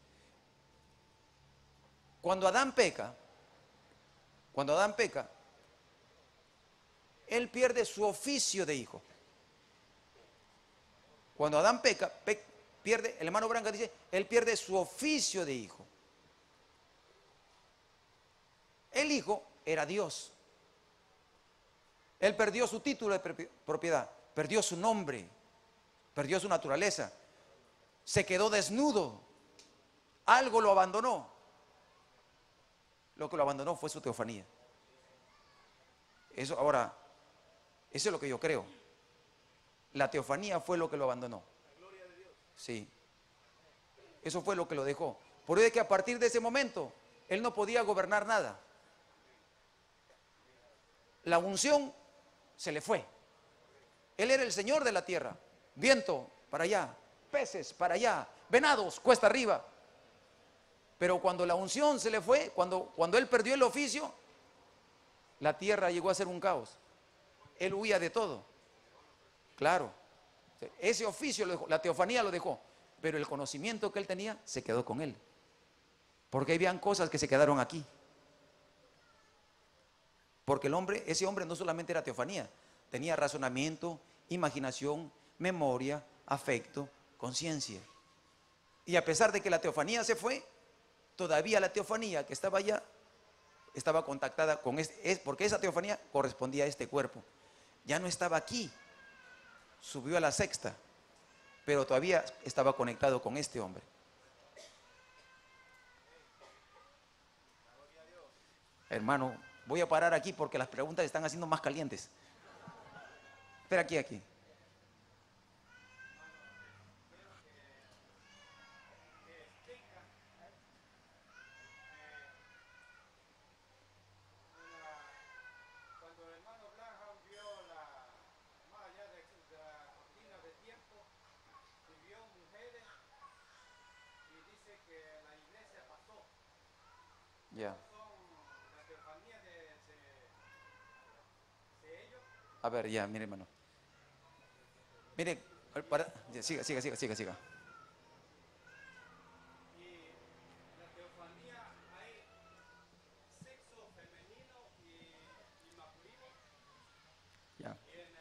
Cuando Adán peca, él pierde su oficio de hijo. Cuando Adán peca, pierde, el hermano Branca dice, él pierde su oficio de hijo. El hijo era Dios. Él perdió su título de propiedad, perdió su nombre, perdió su naturaleza, se quedó desnudo, algo lo abandonó. Lo que lo abandonó fue su teofanía. Eso ahora, eso es lo que yo creo. La teofanía fue lo que lo abandonó. Sí. Eso fue lo que lo dejó. Por ello es que a partir de ese momento, él no podía gobernar nada. La unción se le fue. Él era el Señor de la tierra. Viento para allá, peces para allá, venados cuesta arriba. Pero cuando la unción se le fue, cuando él perdió el oficio, la tierra llegó a ser un caos. Él huía de todo. Claro. Ese oficio lo dejó, la teofanía lo dejó, pero el conocimiento que él tenía se quedó con él. Porque habían cosas que se quedaron aquí. Porque ese hombre no solamente era teofanía, tenía razonamiento, imaginación, memoria, afecto, conciencia. Y a pesar de que la teofanía se fue, todavía la teofanía que estaba allá estaba contactada con porque esa teofanía correspondía a este cuerpo. Ya no estaba aquí, subió a la sexta, pero todavía estaba conectado con este hombre. Hermano, voy a parar aquí porque las preguntas están haciendo más calientes. Espera aquí. Ya. A ver, ya, mire, hermano. Mire, siga. Ya.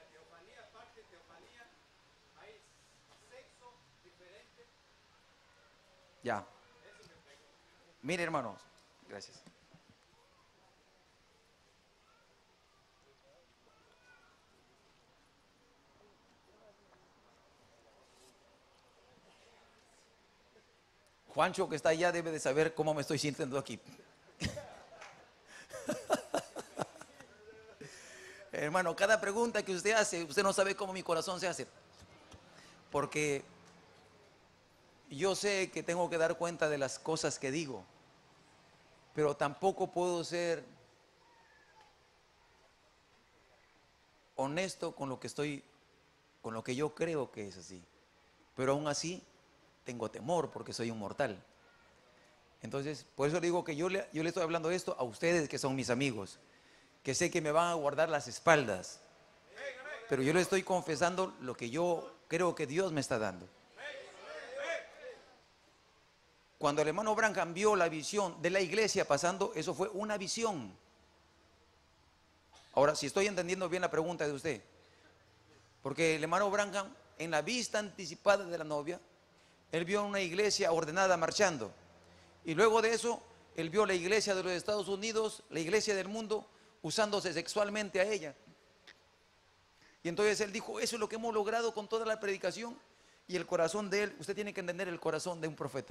Ya. Mire, hermanos, gracias. Juancho, que está allá, debe de saber cómo me estoy sintiendo aquí. Hermano, cada pregunta que usted hace, usted no sabe cómo mi corazón se hace. Porque yo sé que tengo que dar cuenta de las cosas que digo, pero tampoco puedo ser honesto con lo que yo creo que es así. Pero aún así tengo temor porque soy un mortal. Entonces, por eso digo que yo le estoy hablando esto a ustedes que son mis amigos, que sé que me van a guardar las espaldas, pero yo le estoy confesando lo que yo creo que Dios me está dando. Cuando el hermano Branham vio la visión de la iglesia pasando, eso fue una visión. Ahora, si estoy entendiendo bien la pregunta de usted, porque el hermano Branham, en la vista anticipada de la novia, él vio una iglesia ordenada marchando. Y luego de eso, él vio la iglesia de los Estados Unidos, la iglesia del mundo, usándose sexualmente a ella. Y entonces él dijo, eso es lo que hemos logrado con toda la predicación. Y el corazón de él, usted tiene que entender el corazón de un profeta.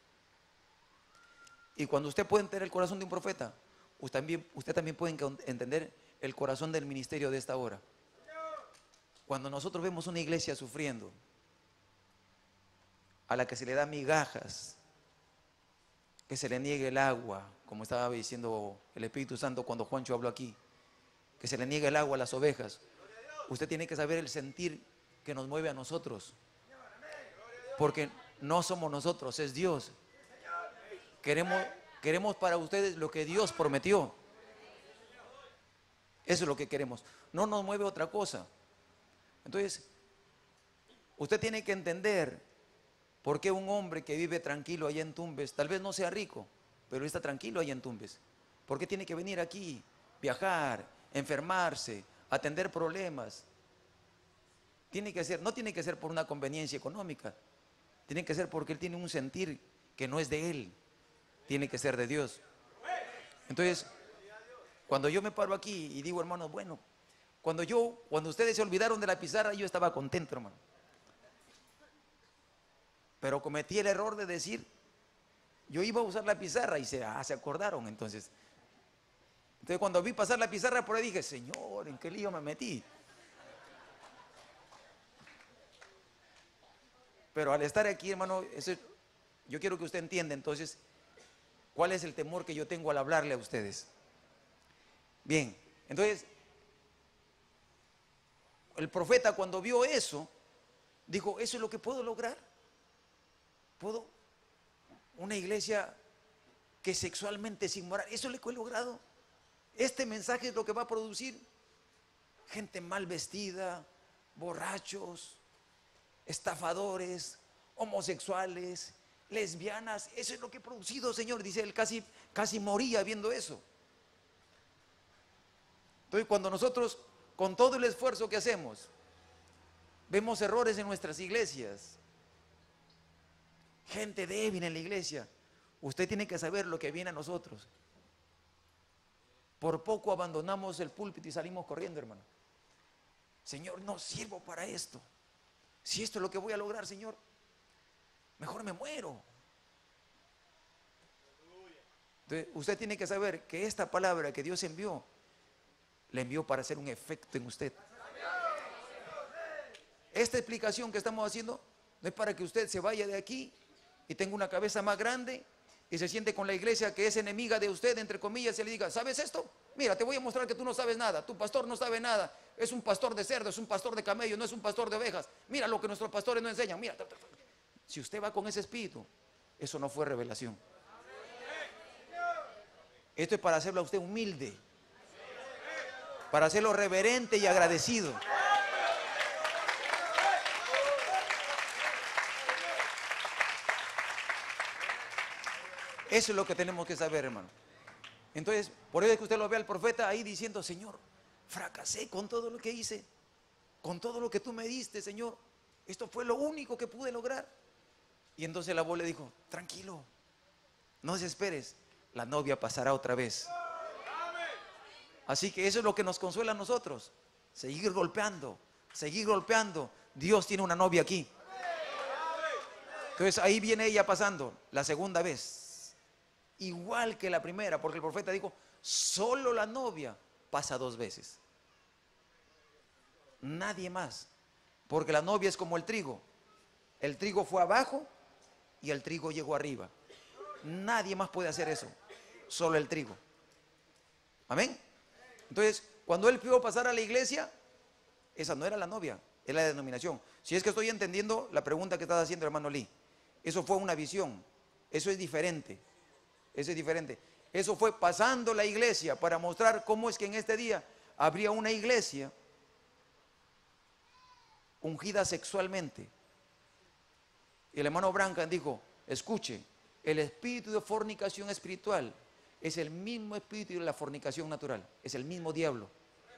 Y cuando usted puede entender el corazón de un profeta, usted también puede entender el corazón del ministerio de esta hora. Cuando nosotros vemos una iglesia sufriendo, a la que se le da migajas, que se le niegue el agua, como estaba diciendo el Espíritu Santo cuando Juancho habló aquí, que se le niegue el agua a las ovejas, usted tiene que saber el sentir que nos mueve a nosotros, porque no somos nosotros, es Dios. Queremos para ustedes lo que Dios prometió. Eso es lo que queremos. No nos mueve otra cosa. Entonces, usted tiene que entender por qué un hombre que vive tranquilo allá en Tumbes, tal vez no sea rico, pero está tranquilo allá en Tumbes. ¿Por qué tiene que venir aquí, viajar, enfermarse, atender problemas? No tiene que ser por una conveniencia económica. Tiene que ser porque él tiene un sentir que no es de él. Tiene que ser de Dios. Entonces, cuando yo me paro aquí y digo, hermano, bueno, cuando ustedes se olvidaron de la pizarra, yo estaba contento, hermano. Pero cometí el error de decir, yo iba a usar la pizarra y se acordaron. Entonces cuando vi pasar la pizarra por ahí dije, Señor, ¿en qué lío me metí? Pero al estar aquí, hermano, yo quiero que usted entienda entonces cuál es el temor que yo tengo al hablarle a ustedes. Bien, entonces, el profeta cuando vio eso, dijo, ¿eso es lo que puedo lograr? ¿Puedo? Una iglesia que sexualmente es inmoral, ¿eso es lo que he logrado? Este mensaje es lo que va a producir gente mal vestida, borrachos, estafadores, homosexuales, lesbianas. Eso es lo que he producido, Señor. Dice él, casi moría viendo eso. Entonces, cuando nosotros, con todo el esfuerzo que hacemos, vemos errores en nuestras iglesias, gente débil en la iglesia. Usted tiene que saber lo que viene a nosotros. Por poco abandonamos el púlpito y salimos corriendo, hermano. Señor, no sirvo para esto. Si esto es lo que voy a lograr, Señor, mejor me muero. Entonces, usted tiene que saber que esta palabra que Dios envió, la envió para hacer un efecto en usted. Esta explicación que estamos haciendo no es para que usted se vaya de aquí y tenga una cabeza más grande y se siente con la iglesia que es enemiga de usted, entre comillas, y le diga, ¿sabes esto? Mira, te voy a mostrar que tú no sabes nada, tu pastor no sabe nada, es un pastor de cerdo, es un pastor de camello, no es un pastor de ovejas. Mira lo que nuestros pastores no enseñan, mira. Si usted va con ese espíritu, eso no fue revelación. Esto es para hacerlo a usted humilde, para hacerlo reverente y agradecido. Eso es lo que tenemos que saber, hermano. Entonces, por eso es que usted lo ve al profeta ahí diciendo, Señor, fracasé con todo lo que hice, con todo lo que tú me diste, Señor. Esto fue lo único que pude lograr. Y entonces la voz le dijo, tranquilo, no desesperes, la novia pasará otra vez. Así que eso es lo que nos consuela a nosotros, seguir golpeando, seguir golpeando. Dios tiene una novia aquí. Entonces ahí viene ella pasando la segunda vez. Igual que la primera, porque el profeta dijo, solo la novia pasa 2 veces. Nadie más. Porque la novia es como el trigo. El trigo fue abajo y el trigo llegó arriba. Nadie más puede hacer eso. Solo el trigo. Amén. Entonces, cuando él pidió pasar a la iglesia, esa no era la novia, es la denominación. Si es que estoy entendiendo la pregunta que estás haciendo, hermano Lee. Eso fue una visión. Eso es diferente. Eso es diferente. Eso fue pasando la iglesia para mostrar cómo es que en este día habría una iglesia ungida sexualmente. Y el hermano Branham dijo, escuche, el espíritu de fornicación espiritual es el mismo espíritu de la fornicación natural, es el mismo diablo.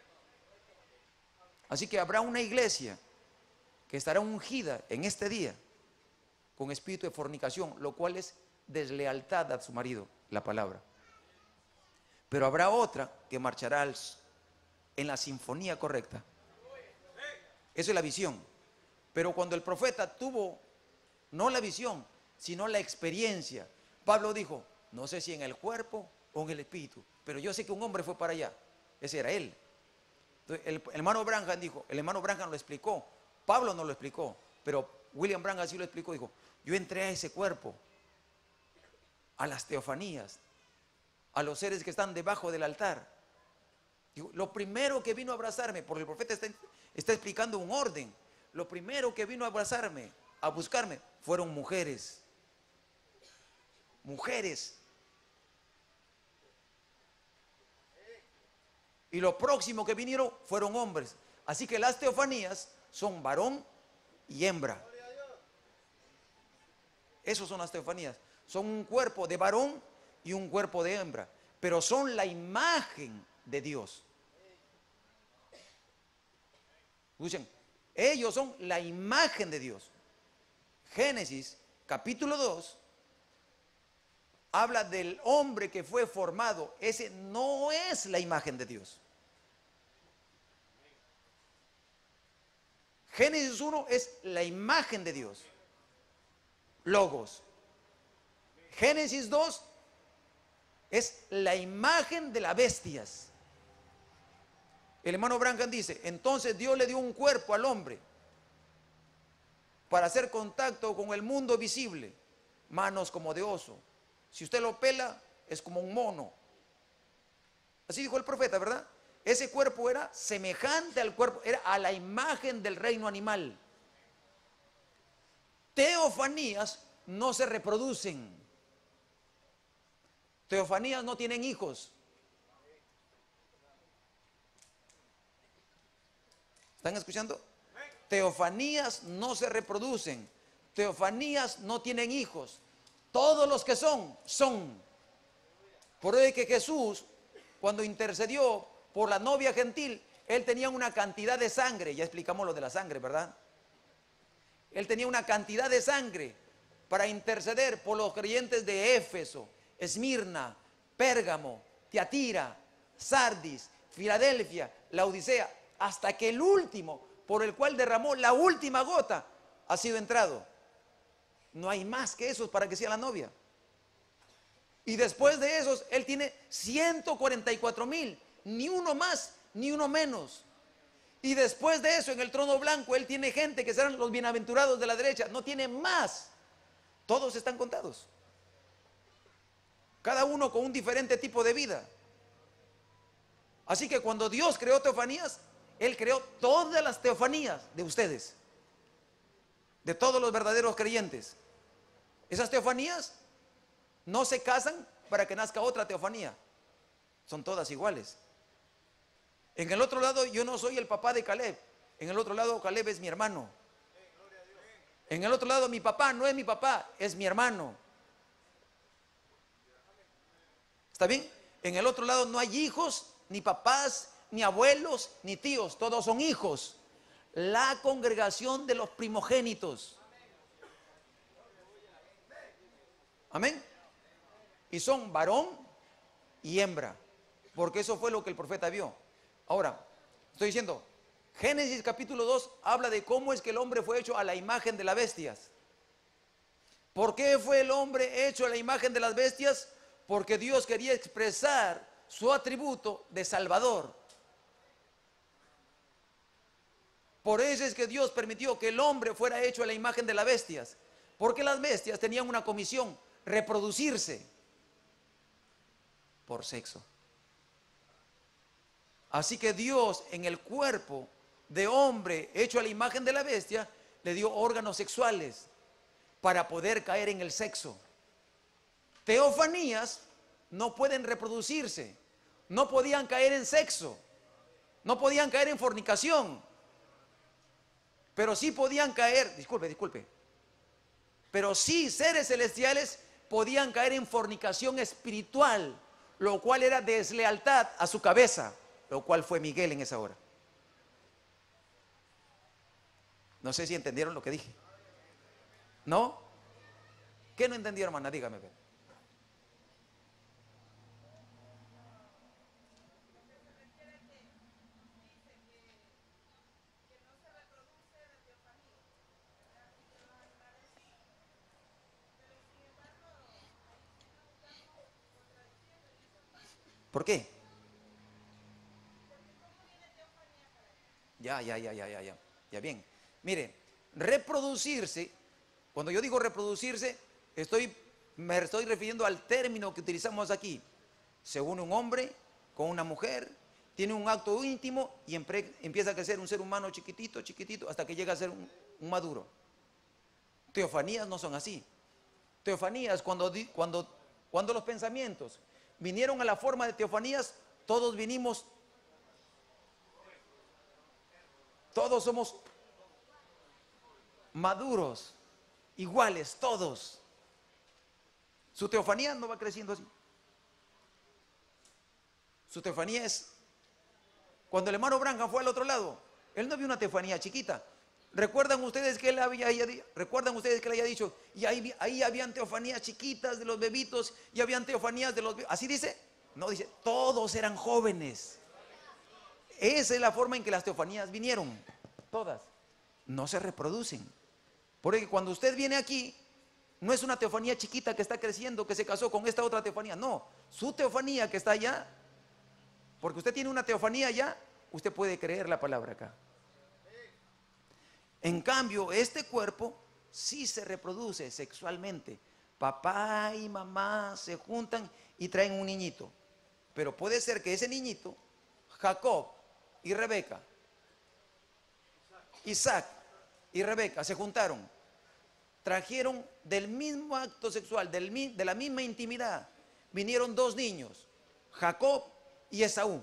Así que habrá una iglesia que estará ungida en este día con espíritu de fornicación, lo cual es deslealtad a su marido, la palabra. Pero habrá otra que marchará en la sinfonía correcta. Eso es la visión. Pero cuando el profeta tuvo no la visión, sino la experiencia, Pablo dijo, no sé si en el cuerpo o en el espíritu, pero yo sé que un hombre fue para allá. Ese era él. Entonces, el hermano Branham dijo, el hermano Branham lo explicó, Pablo no lo explicó, pero William Branham sí lo explicó. Dijo, yo entré a ese cuerpo, a las teofanías, a los seres que están debajo del altar. Digo, lo primero que vino a abrazarme, porque el profeta está explicando un orden, lo primero que vino a abrazarme, a buscarme, fueron mujeres. Mujeres. Y lo próximo que vinieron fueron hombres. Así que las teofanías son varón y hembra. Esos son las teofanías. Son un cuerpo de varón y un cuerpo de hembra, pero son la imagen de Dios. Escuchen, ellos son la imagen de Dios. Génesis capítulo 2 habla del hombre que fue formado. Ese no es la imagen de Dios. Génesis 1 es la imagen de Dios. Logos. Génesis 2 es la imagen de las bestias. El hermano Branham dice, entonces Dios le dio un cuerpo al hombre para hacer contacto con el mundo visible, manos como de oso. Si usted lo pela, es como un mono. Así dijo el profeta, ¿verdad? Ese cuerpo era semejante al cuerpo, era a la imagen del reino animal. Teofanías no se reproducen. Teofanías no tienen hijos. ¿Están escuchando? Teofanías no se reproducen. Teofanías no tienen hijos. Todos los que son, son. Por eso es que Jesús, cuando intercedió por la novia gentil, él tenía una cantidad de sangre. Ya explicamos lo de la sangre, ¿verdad? Él tenía una cantidad de sangre para interceder por los creyentes de Éfeso, Esmirna, Pérgamo, Tiatira, Sardis, Filadelfia, Laodicea, hasta que el último, por el cual derramó la última gota, ha sido entrado. No hay más que esos para que sea la novia. Y después de esos, él tiene 144,000, ni uno más, ni uno menos. Y después de eso, en el trono blanco, él tiene gente que serán los bienaventurados de la derecha. No tiene más. Todos están contados. Cada uno con un diferente tipo de vida. Así que cuando Dios creó teofanías, Él creó todas las teofanías de ustedes, de todos los verdaderos creyentes. Esas teofanías no se casan para que nazca otra teofanía. Son todas iguales. En el otro lado, yo no soy el papá de Caleb. En el otro lado, Caleb es mi hermano. En el otro lado, mi papá no es mi papá, es mi hermano. ¿Está bien? En el otro lado no hay hijos, ni papás, ni abuelos, ni tíos. Todos son hijos. La congregación de los primogénitos. Amén. Y son varón y hembra, porque eso fue lo que el profeta vio. Ahora, estoy diciendo, Génesis capítulo 2 habla de cómo es que el hombre fue hecho a la imagen de las bestias. ¿Por qué fue el hombre hecho a la imagen de las bestias? Porque Dios quería expresar su atributo de Salvador. Por eso es que Dios permitió que el hombre fuera hecho a la imagen de las bestias, porque las bestias tenían una comisión: reproducirse por sexo. Así que Dios, en el cuerpo de hombre hecho a la imagen de la bestia, le dio órganos sexuales para poder caer en el sexo. Teofanías no pueden reproducirse, no podían caer en sexo, no podían caer en fornicación, pero sí podían caer, disculpe, pero sí seres celestiales podían caer en fornicación espiritual, lo cual era deslealtad a su cabeza, lo cual fue Miguel en esa hora. No sé si entendieron lo que dije. ¿No? ¿Qué no entendió, hermana? Dígame. ¿Por qué? Ya bien. Mire, reproducirse, cuando yo digo reproducirse, me estoy refiriendo al término que utilizamos aquí. Se une un hombre con una mujer, tiene un acto íntimo y empieza a crecer un ser humano chiquitito, hasta que llega a ser un maduro. Teofanías no son así. Teofanías, cuando los pensamientos vinieron a la forma de teofanías, todos somos maduros, iguales, todos. Su teofanía no va creciendo así. Su teofanía es, cuando el hermano Branham fue al otro lado, él no vio una teofanía chiquita. ¿Recuerdan ustedes que él había dicho, y ahí habían teofanías chiquitas de los bebitos, y habían teofanías de los bebitos? ¿Así dice? No, dice, todos eran jóvenes. Esa es la forma en que las teofanías vinieron. Todas. No se reproducen. Porque cuando usted viene aquí, no es una teofanía chiquita que está creciendo, que se casó con esta otra teofanía. No, su teofanía que está allá, porque usted tiene una teofanía allá, usted puede creer la palabra acá. En cambio, este cuerpo sí se reproduce sexualmente. Papá y mamá se juntan y traen un niñito. Pero puede ser que ese niñito, Jacob y Rebeca, Isaac y Rebeca se juntaron, trajeron del mismo acto sexual, de la misma intimidad, vinieron dos niños, Jacob y Esaú.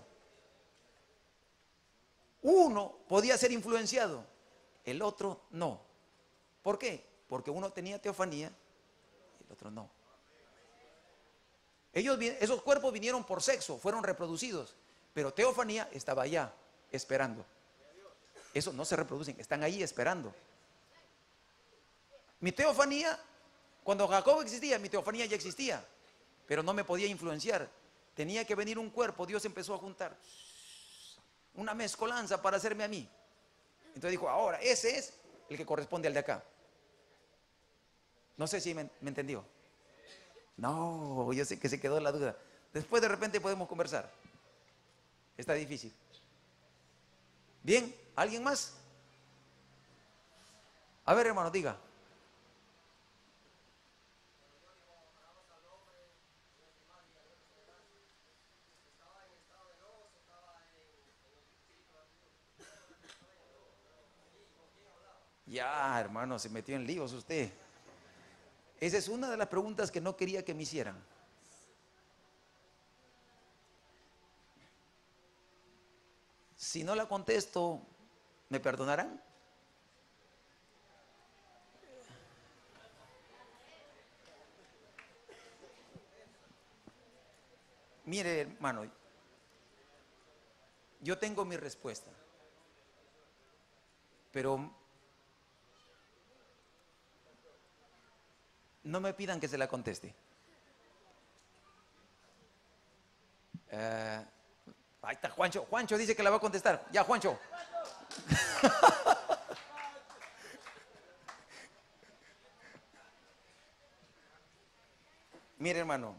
Uno podía ser influenciado, el otro no. ¿Por qué? Porque uno tenía teofanía y el otro no. Esos cuerpos vinieron por sexo, fueron reproducidos, pero teofanía estaba allá, esperando. Esos no se reproducen, están ahí esperando. Mi teofanía Cuando Jacob existía, mi teofanía ya existía, pero no me podía influenciar. Tenía que venir un cuerpo, Dios empezó a juntar una mezcolanza para hacerme a mí. Entonces dijo, ahora ese es el que corresponde al de acá. No sé si me entendió. No, yo sé que se quedó la duda. Después de repente podemos conversar. Está difícil. Bien, ¿alguien más? A ver, hermano, diga. Ya, hermano, se metió en líos usted. Esa es una de las preguntas que no quería que me hicieran. Si no la contesto, ¿me perdonarán? Mire, hermano, yo tengo mi respuesta, pero no me pidan que se la conteste. Ahí está Juancho. Juancho dice que la va a contestar. Ya, Juancho. Mire, hermano.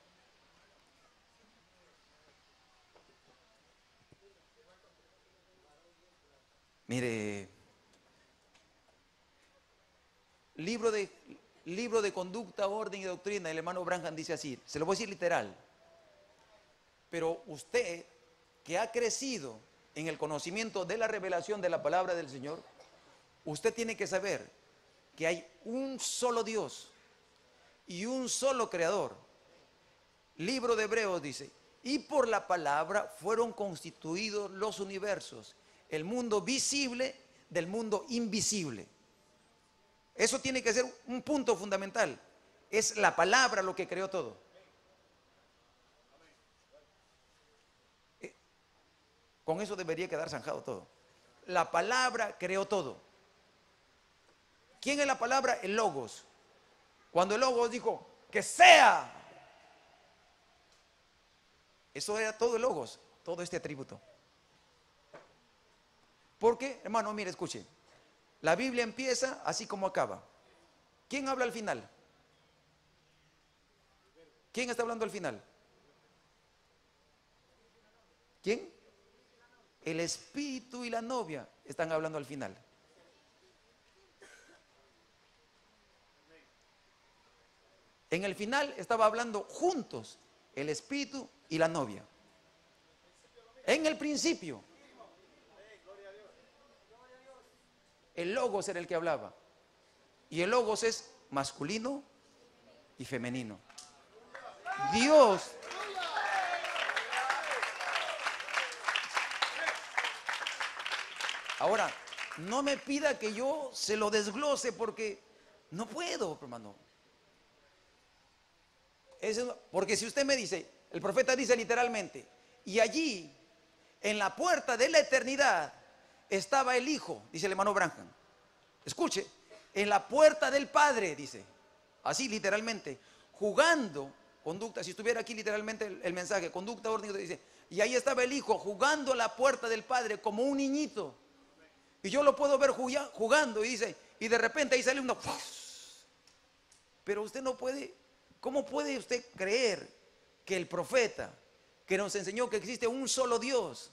Mire. Libro de Conducta, Orden y Doctrina, el hermano Branham dice así. Se lo voy a decir literal. Pero usted, que ha crecido en el conocimiento de la revelación de la palabra del Señor, usted tiene que saber que hay un solo Dios y un solo creador. Libro de Hebreos dice, y por la palabra fueron constituidos los universos, el mundo visible del mundo invisible. Eso tiene que ser un punto fundamental. Es la palabra lo que creó todo. Con eso debería quedar zanjado todo. La palabra creó todo. ¿Quién es la palabra? El Logos. Cuando el Logos dijo, que sea. Eso era todo el Logos, todo este atributo. Porque, hermano, mire, escuche. La Biblia empieza así como acaba. ¿Quién habla al final? ¿Quién está hablando al final? ¿Quién? El espíritu y la novia están hablando al final. En el final estaba hablando juntos el espíritu y la novia. En el principio el Logos era el que hablaba. Y el Logos es masculino y femenino. Dios. Ahora, no me pida que yo se lo desglose porque no puedo, hermano. Porque si usted me dice, el profeta dice literalmente, y allí, en la puerta de la eternidad, estaba el Hijo, dice el hermano Branham. Escuche, en la puerta del Padre, dice, así literalmente, jugando, conducta, si estuviera aquí literalmente el mensaje, conducta, orden, dice, y ahí estaba el Hijo jugando a la puerta del Padre como un niñito. Y yo lo puedo ver jugando y dice, y de repente ahí sale uno. Pero usted no puede, ¿cómo puede usted creer que el profeta que nos enseñó que existe un solo Dios,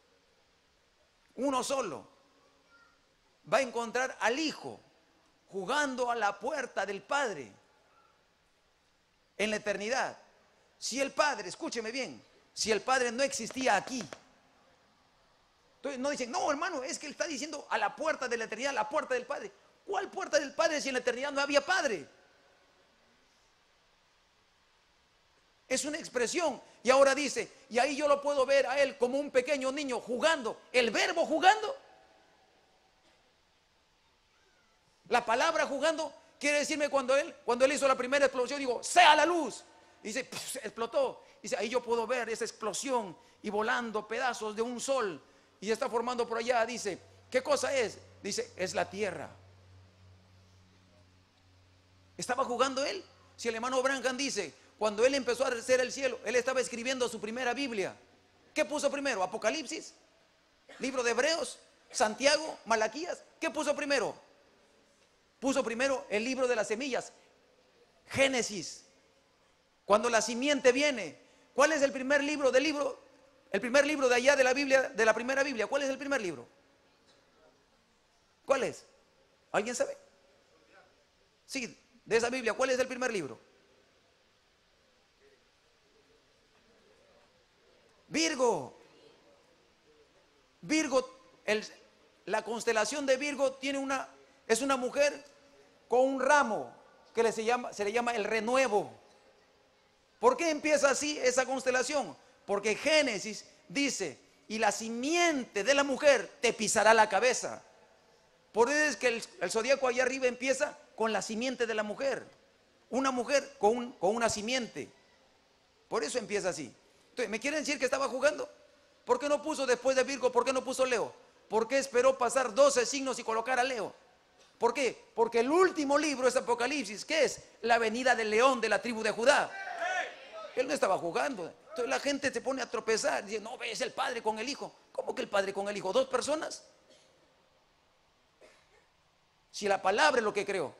uno solo, va a encontrar al Hijo jugando a la puerta del Padre en la eternidad? Si el Padre, escúcheme bien, si el Padre no existía aquí. Entonces no dicen, no, hermano, es que él está diciendo a la puerta de la eternidad, la puerta del Padre. ¿Cuál puerta del Padre si en la eternidad no había Padre? Es una expresión. Y ahora dice, y ahí yo lo puedo ver a él como un pequeño niño jugando. El verbo jugando. La palabra jugando quiere decirme cuando él hizo la primera explosión, digo, sea la luz. Y dice, explotó. Dice, ahí yo puedo ver esa explosión y volando pedazos de un sol. Y está formando por allá, dice, ¿qué cosa es? Dice, es la tierra. ¿Estaba jugando él? Si el hermano Branham dice, cuando él empezó a hacer el cielo, él estaba escribiendo su primera Biblia. ¿Qué puso primero? Apocalipsis, libro de Hebreos, Santiago, Malaquías. ¿Qué puso primero? Puso primero el libro de las semillas, Génesis. Cuando la simiente viene, ¿cuál es el primer libro del libro? El primer libro de allá de la Biblia, de la primera Biblia. ¿Cuál es el primer libro? ¿Cuál es? ¿Alguien sabe? Sí, de esa Biblia, ¿cuál es el primer libro? Virgo. Virgo, la constelación de Virgo es una mujer con un ramo que se le llama el renuevo. ¿Por qué empieza así esa constelación? Porque Génesis dice, y la simiente de la mujer te pisará la cabeza. Por eso es que el zodíaco allá arriba empieza con la simiente de la mujer. Una mujer con una simiente. Por eso empieza así. Entonces, ¿me quieren decir que estaba jugando? ¿Por qué no puso después de Virgo? ¿Por qué no puso Leo? ¿Por qué esperó pasar 12 signos y colocar a Leo? ¿Por qué? Porque el último libro es Apocalipsis, que es la venida del león de la tribu de Judá. Él no estaba jugando. Entonces la gente se pone a tropezar. Dice, no, es el padre con el hijo. ¿Cómo que el padre con el hijo? ¿Dos personas? Si la palabra es lo que creó.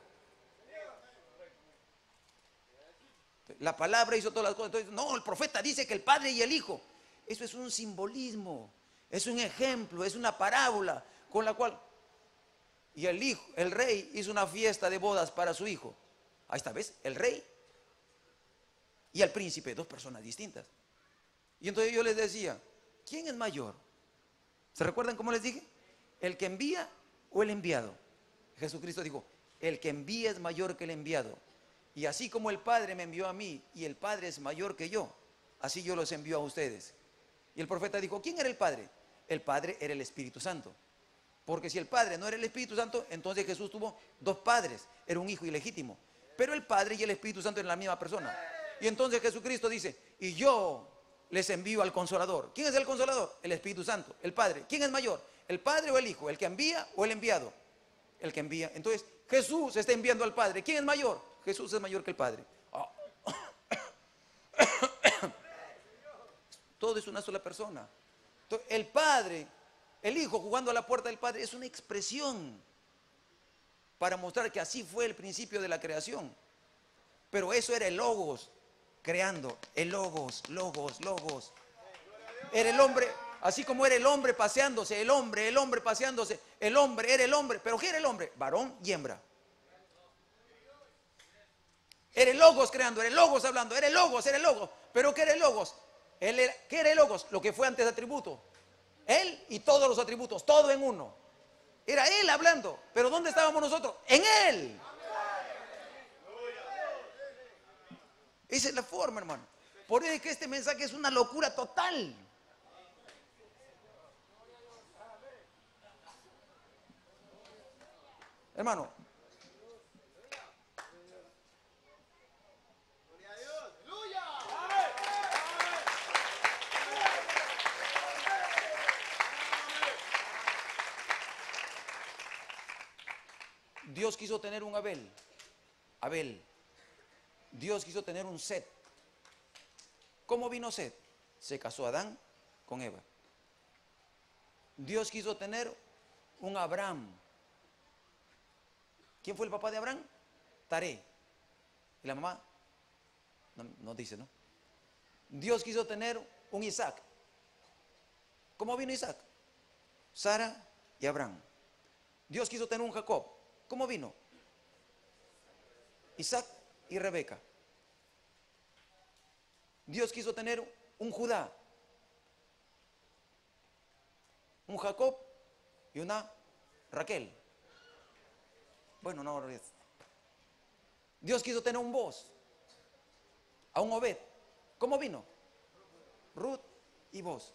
La palabra hizo todas las cosas. Entonces, no, el profeta dice que el padre y el hijo. Eso es un simbolismo. Es un ejemplo, es una parábola con la cual... Y el hijo, el rey hizo una fiesta de bodas para su hijo. Ahí está, ¿ves? El rey y el príncipe, dos personas distintas. Y entonces yo les decía, ¿quién es mayor? ¿Se recuerdan cómo les dije? ¿El que envía o el enviado? Jesucristo dijo, el que envía es mayor que el enviado. Y así como el Padre me envió a mí y el Padre es mayor que yo, así yo los envío a ustedes. Y el profeta dijo, ¿quién era el Padre? El Padre era el Espíritu Santo. Porque si el Padre no era el Espíritu Santo, entonces Jesús tuvo dos padres, era un hijo ilegítimo. Pero el Padre y el Espíritu Santo eran la misma persona. Y entonces Jesucristo dice, y yo les envío al Consolador. ¿Quién es el Consolador? El Espíritu Santo, el Padre. ¿Quién es mayor? ¿El Padre o el Hijo? ¿El que envía o el enviado? El que envía. Entonces Jesús está enviando al Padre. ¿Quién es mayor? Jesús es mayor que el Padre. Todo es una sola persona. Entonces, el Padre, el Hijo jugando a la puerta del Padre es una expresión para mostrar que así fue el principio de la creación. Pero eso era el Logos creando, el Logos. Era el hombre, así como era el hombre paseándose, el hombre paseándose, el hombre era el hombre. ¿Pero qué era el hombre? Varón y hembra. Era el Logos creando, era el Logos hablando, era el Logos. ¿Pero qué era el Logos? ¿Qué era el Logos? Lo que fue antes de atributo. Él y todos los atributos, todo en uno. Era Él hablando. ¿Pero dónde estábamos nosotros? En Él. Esa es la forma, hermano. Por eso es que este mensaje es una locura total. Hermano, Dios quiso tener un Abel. Dios quiso tener un Set. ¿Cómo vino Set? Se casó Adán con Eva. Dios quiso tener un Abraham. ¿Quién fue el papá de Abraham? Taré. ¿Y la mamá? No dice, ¿no? Dios quiso tener un Isaac. ¿Cómo vino Isaac? Sara y Abraham. Dios quiso tener un Jacob. ¿Cómo vino? Isaac y Rebeca. Dios quiso tener un Judá, un Jacob y una Raquel. Bueno, no. Dios quiso tener un Boz, a un Obed. ¿Cómo vino? Ruth y Boz.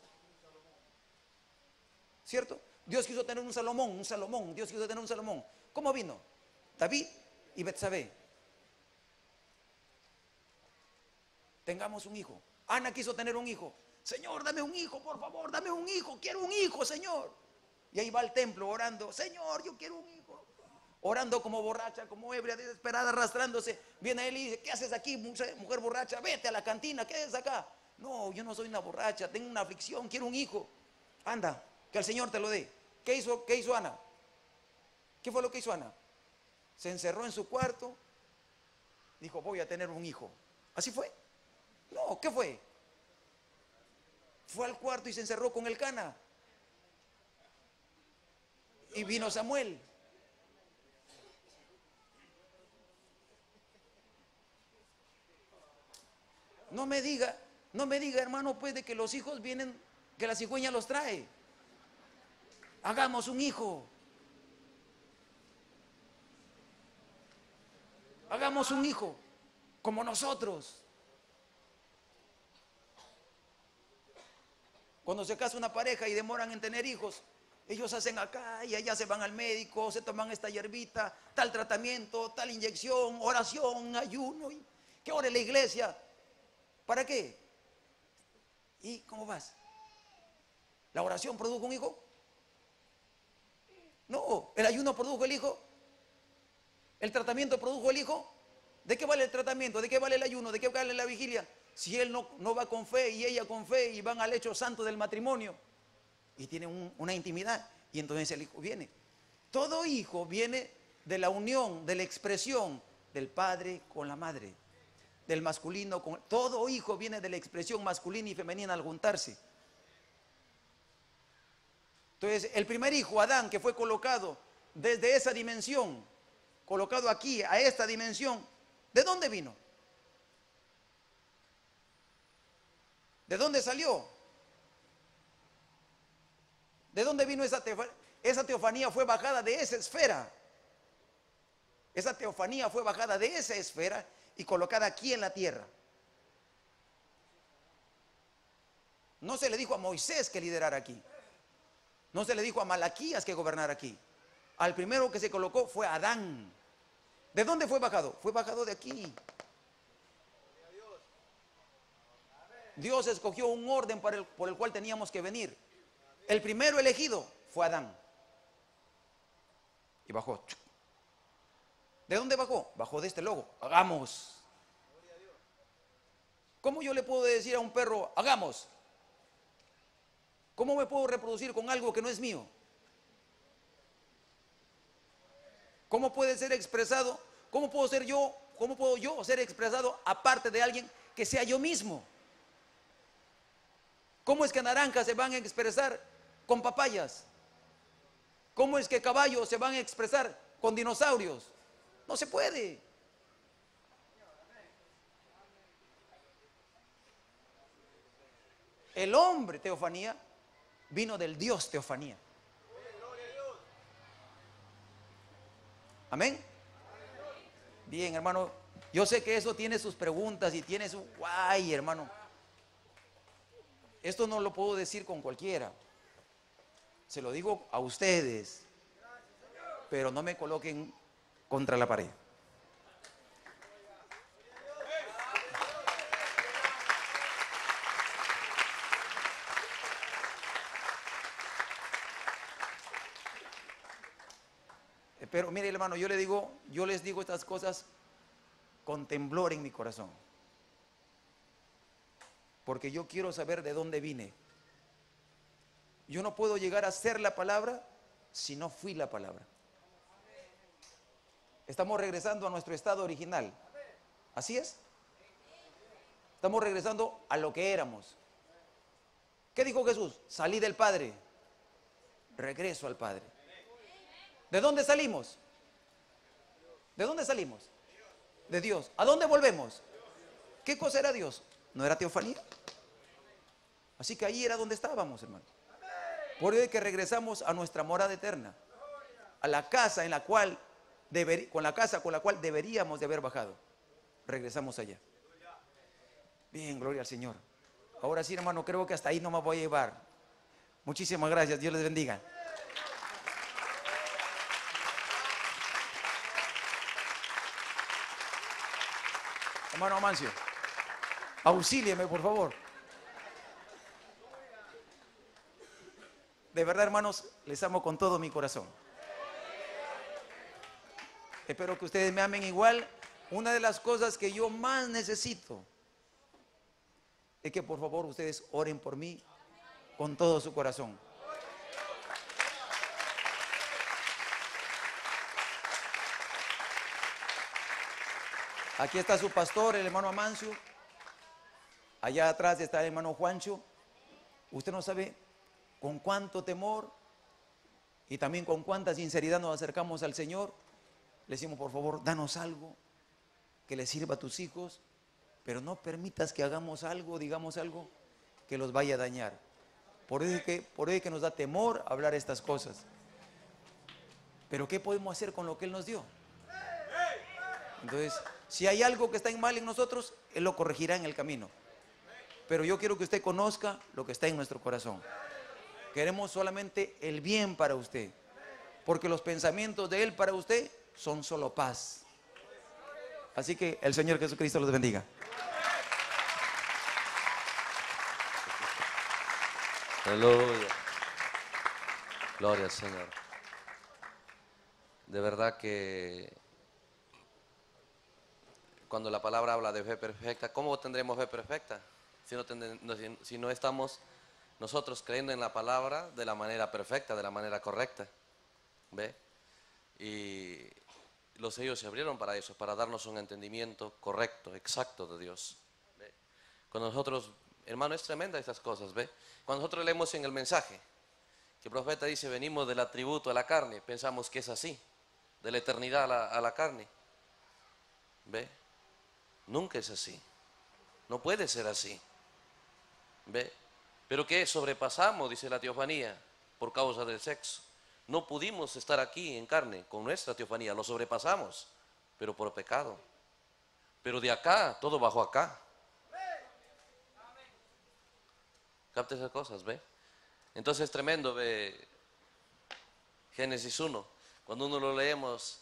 ¿Cierto? Dios quiso tener un Salomón. Dios quiso tener un Salomón. ¿Cómo vino? David y Betsabé. Tengamos un hijo. Ana quiso tener un hijo. Señor, dame un hijo, por favor, dame un hijo. Quiero un hijo, Señor. Y ahí va al templo orando. Señor, yo quiero un hijo. orando como borracha, como ebria, desesperada, arrastrándose. Viene él y dice, ¿qué haces aquí, mujer borracha? Vete a la cantina, ¿qué haces acá? No, yo no soy una borracha, tengo una aflicción, quiero un hijo. Anda, que el Señor te lo dé. ¿Qué hizo Ana? ¿Qué fue lo que hizo Ana? Se encerró en su cuarto, dijo, voy a tener un hijo. ¿Así fue? No, ¿qué fue? Fue al cuarto y se encerró con el Cana. Y vino Samuel. No me diga, hermano, pues de que los hijos vienen, que la cigüeña los trae. Hagamos un hijo. Hagamos un hijo como nosotros. Cuando se casa una pareja y demoran en tener hijos, ellos hacen acá y allá, se van al médico, se toman esta hierbita, tal tratamiento, tal inyección, oración, ayuno. ¿Qué ore la iglesia? ¿Para qué? ¿Y cómo vas? ¿La oración produjo un hijo? No. ¿El ayuno produjo el hijo? ¿El tratamiento produjo el hijo? ¿De qué vale el tratamiento? ¿De qué vale el ayuno? ¿De qué vale la vigilia? Si él no va con fe y ella con fe y van al hecho santo del matrimonio y tienen una intimidad, y entonces el hijo viene. Todo hijo viene de la unión, de la expresión del padre con la madre, del masculino con... Todo hijo viene de la expresión masculina y femenina al juntarse. Entonces, el primer hijo, Adán, que fue colocado desde esa dimensión, colocado aquí, a esta dimensión, ¿de dónde vino? ¿De dónde salió? ¿De dónde vino esa teofanía? Esa teofanía fue bajada de esa esfera. Esa teofanía fue bajada de esa esfera y colocada aquí en la tierra. No se le dijo a Moisés que liderara aquí. No se le dijo a Malaquías que gobernara aquí. Al primero que se colocó fue Adán. ¿De dónde fue bajado? Fue bajado de aquí. Dios escogió un orden por el cual teníamos que venir. El primero elegido fue Adán. Y bajó. ¿De dónde bajó? Bajó de este logo. Hagamos. ¿Cómo yo le puedo decir a un perro, hagamos? ¿Cómo me puedo reproducir con algo que no es mío? ¿Cómo puede ser expresado? ¿Cómo puedo yo ser expresado aparte de alguien que sea yo mismo? ¿Cómo es que naranjas se van a expresar con papayas? ¿Cómo es que caballos se van a expresar con dinosaurios? No se puede. El hombre, teofanía, vino del Dios, teofanía. Amén. Bien, hermano, yo sé que eso tiene sus preguntas y tiene su guay, hermano. Esto no lo puedo decir con cualquiera. Se lo digo a ustedes, pero no me coloquen contra la pared. Pero mire, hermano, yo les digo estas cosas con temblor en mi corazón. Porque yo quiero saber de dónde vine. Yo no puedo llegar a ser la palabra si no fui la palabra. Estamos regresando a nuestro estado original. ¿Así es? Estamos regresando a lo que éramos. ¿Qué dijo Jesús? Salí del Padre, regreso al Padre. ¿De dónde salimos? ¿De dónde salimos? De Dios. ¿A dónde volvemos? ¿Qué cosa era Dios? ¿No era teofanía? Así que ahí era donde estábamos, hermano. Por ello es que regresamos a nuestra morada eterna, a la casa en la cual con la cual deberíamos de haber bajado. Regresamos allá. Bien, gloria al Señor. Ahora sí, hermano, creo que hasta ahí no me voy a llevar. Muchísimas gracias. Dios les bendiga. Hermano Amancio, auxílieme, por favor. De verdad, hermanos, les amo con todo mi corazón. Espero que ustedes me amen igual. Una de las cosas que yo más necesito es que por favor ustedes oren por mí con todo su corazón. Aquí está su pastor, el hermano Amancio. Allá atrás está el hermano Juancho. Usted no sabe con cuánto temor y también con cuánta sinceridad nos acercamos al Señor. Le decimos, por favor, danos algo que le sirva a tus hijos, pero no permitas que hagamos algo, digamos algo que los vaya a dañar. Por eso es que nos da temor hablar estas cosas. Pero ¿qué podemos hacer con lo que Él nos dio? Entonces, si hay algo que está en mal en nosotros, Él lo corregirá en el camino. Pero yo quiero que usted conozca lo que está en nuestro corazón. Queremos solamente el bien para usted, porque los pensamientos de Él para usted son solo paz. Así que el Señor Jesucristo los bendiga. Aleluya. Gloria al Señor. De verdad que cuando la palabra habla de fe perfecta, ¿cómo tendremos fe perfecta? Si no estamos nosotros creyendo en la palabra de la manera perfecta, de la manera correcta. ¿Ve? Y los sellos se abrieron para eso, para darnos un entendimiento correcto, exacto de Dios. ¿Ve? Cuando nosotros, hermano, es tremenda estas cosas, ¿ve? Cuando nosotros leemos en el mensaje que el profeta dice, venimos del atributo a la carne, pensamos que es así, de la eternidad a la carne. ¿Ve? Nunca es así. No puede ser así. ¿Ve? Pero que sobrepasamos, dice la teofanía, por causa del sexo. No pudimos estar aquí en carne con nuestra teofanía, lo sobrepasamos, pero por pecado. Pero de acá, todo bajó acá. Capta esas cosas, ¿ve? Entonces es tremendo, ¿ve? Génesis 1, cuando uno lo leemos,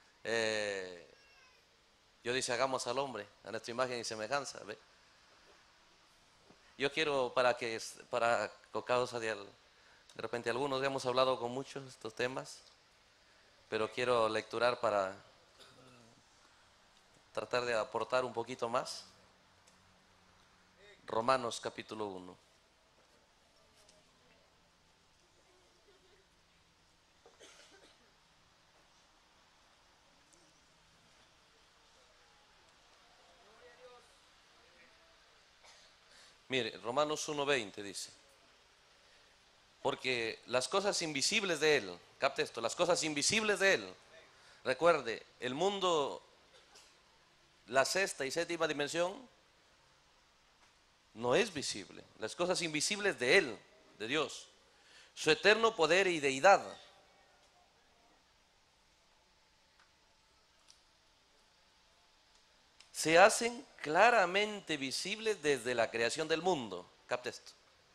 Dios dice, hagamos al hombre a nuestra imagen y semejanza, ¿ve? Yo quiero, para causa de repente algunos hemos hablado con muchos de estos temas, pero quiero lecturar para tratar de aportar un poquito más. Romanos capítulo 1. Mire, Romanos 1:20 dice, porque las cosas invisibles de Él, capte esto, las cosas invisibles de Él, recuerde, el mundo, la sexta y séptima dimensión, no es visible, las cosas invisibles de Él, de Dios, su eterno poder y deidad, se hacen claramente visibles desde la creación del mundo. Capte esto.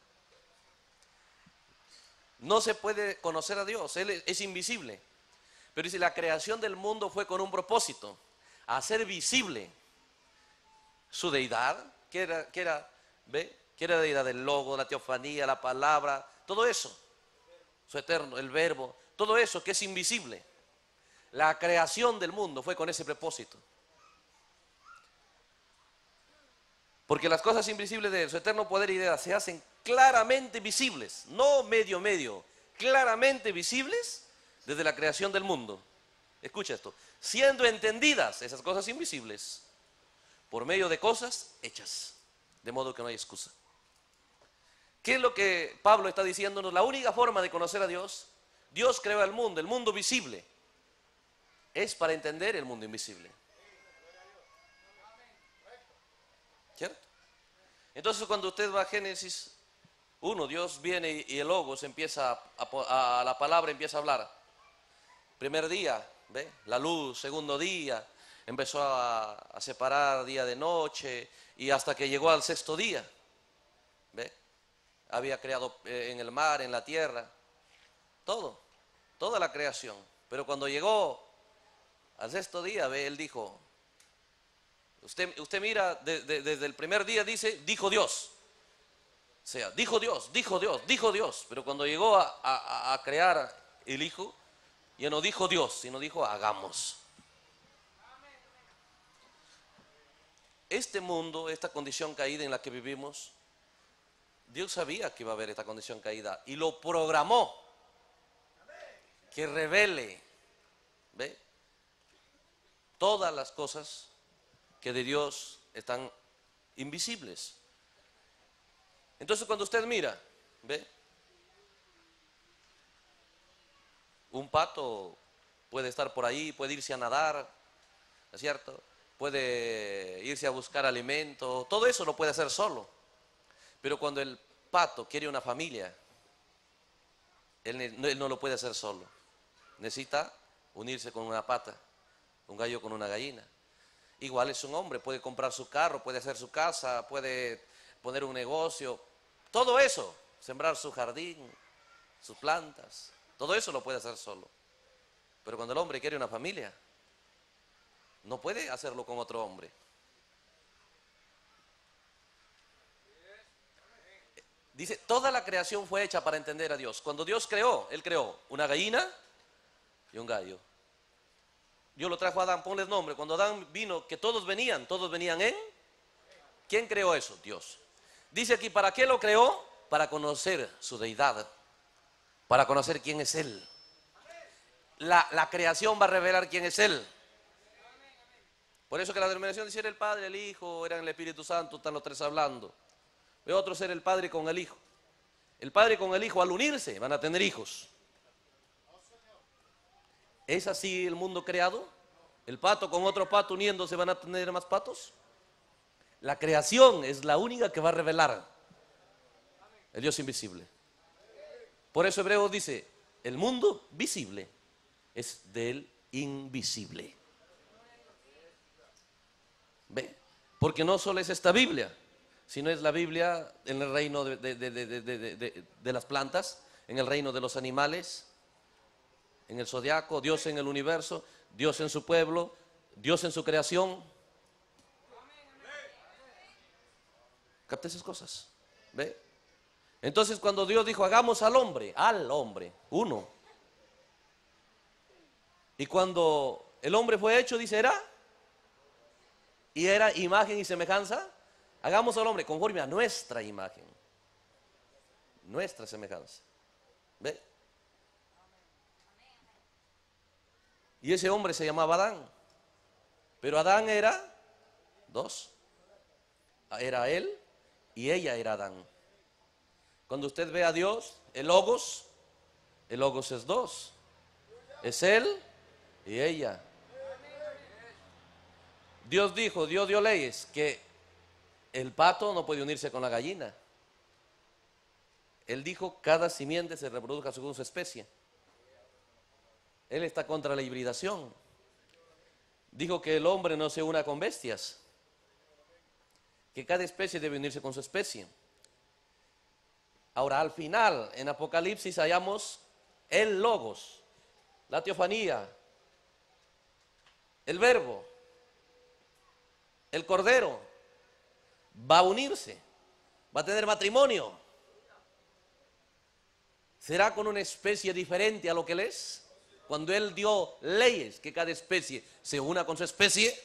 No se puede conocer a Dios, Él es invisible. Pero dice, la creación del mundo fue con un propósito, hacer visible su deidad, que era la deidad del logo, la teofanía, la palabra, todo eso, su eterno, el verbo, todo eso que es invisible. La creación del mundo fue con ese propósito. Porque las cosas invisibles de Él, su eterno poder y deidad, se hacen claramente visibles, no medio, claramente visibles desde la creación del mundo. Escucha esto, siendo entendidas esas cosas invisibles por medio de cosas hechas, de modo que no hay excusa. ¿Qué es lo que Pablo está diciéndonos? La única forma de conocer a Dios, Dios creó el mundo visible, es para entender el mundo invisible. ¿Cierto? Entonces cuando usted va a Génesis 1, Dios viene y el Logos empieza a la palabra empieza a hablar. Primer día, ¿ve? La luz, segundo día, empezó a separar día de noche y hasta que llegó al sexto día, ¿ve? Había creado en el mar, en la tierra, toda la creación. Pero cuando llegó al sexto día, ¿ve? Él dijo, usted mira, desde el primer día dice, dijo Dios. O sea, dijo Dios. Pero cuando llegó a crear el Hijo, ya no dijo Dios, sino dijo hagamos. este mundo, esta condición caída en la que vivimos, Dios sabía que iba a haber esta condición caída y lo programó que revele, ¿ve?, todas las cosas que de Dios están invisibles. Entonces cuando usted mira, ¿ve?, un pato puede estar por ahí, puede irse a nadar, ¿no es cierto?, puede irse a buscar alimento, todo eso lo puede hacer solo. Pero cuando el pato quiere una familia, él no lo puede hacer solo. Necesita unirse con una pata, un gallo con una gallina. Igual es un hombre, puede comprar su carro, puede hacer su casa, puede poner un negocio, todo eso, sembrar su jardín, sus plantas, todo eso lo puede hacer solo. Pero cuando el hombre quiere una familia, no puede hacerlo con otro hombre. Dice, toda la creación fue hecha para entender a Dios. Cuando Dios creó, Él creó una gallina y un gallo. Dios lo trajo a Adán, ponles nombre. Cuando Adán vino, que todos venían en. ¿Quién creó eso? Dios. Dice aquí, ¿para qué lo creó? Para conocer su deidad, para conocer quién es Él. La creación va a revelar quién es Él. Por eso que la denominación dice, era el Padre, el Hijo, eran el Espíritu Santo, están los tres hablando. De otros ser el Padre con el Hijo. El Padre con el Hijo al unirse van a tener hijos. ¿Es así el mundo creado? ¿El pato con otro pato uniéndose van a tener más patos? La creación es la única que va a revelar el Dios invisible. Por eso Hebreos dice, el mundo visible es del invisible. ¿Ve? Porque no solo es esta Biblia, sino es la Biblia en el reino de las plantas, en el reino de los animales, en el zodiaco, Dios en el universo, Dios en su pueblo, Dios en su creación. ¿Capta esas cosas? ¿Ve? Entonces cuando Dios dijo, hagamos al hombre, uno. Y cuando el hombre fue hecho, dice, era imagen y semejanza. Hagamos al hombre conforme a nuestra imagen, nuestra semejanza. ¿Ve? Y ese hombre se llamaba Adán. Pero Adán era dos. Era él y ella era Adán. Cuando usted ve a Dios, el Logos es dos. Es él y ella. Dios dio leyes que el pato no puede unirse con la gallina. Él dijo, cada simiente se reproduzca según su especie. Él está contra la hibridación. Dijo que el hombre no se una con bestias, que cada especie debe unirse con su especie. Ahora, al final, en Apocalipsis hallamos el Logos, la teofanía, el Verbo, el Cordero, va a unirse, va a tener matrimonio. ¿Será con una especie diferente a lo que él es? Cuando él dio leyes que cada especie se una con su especie.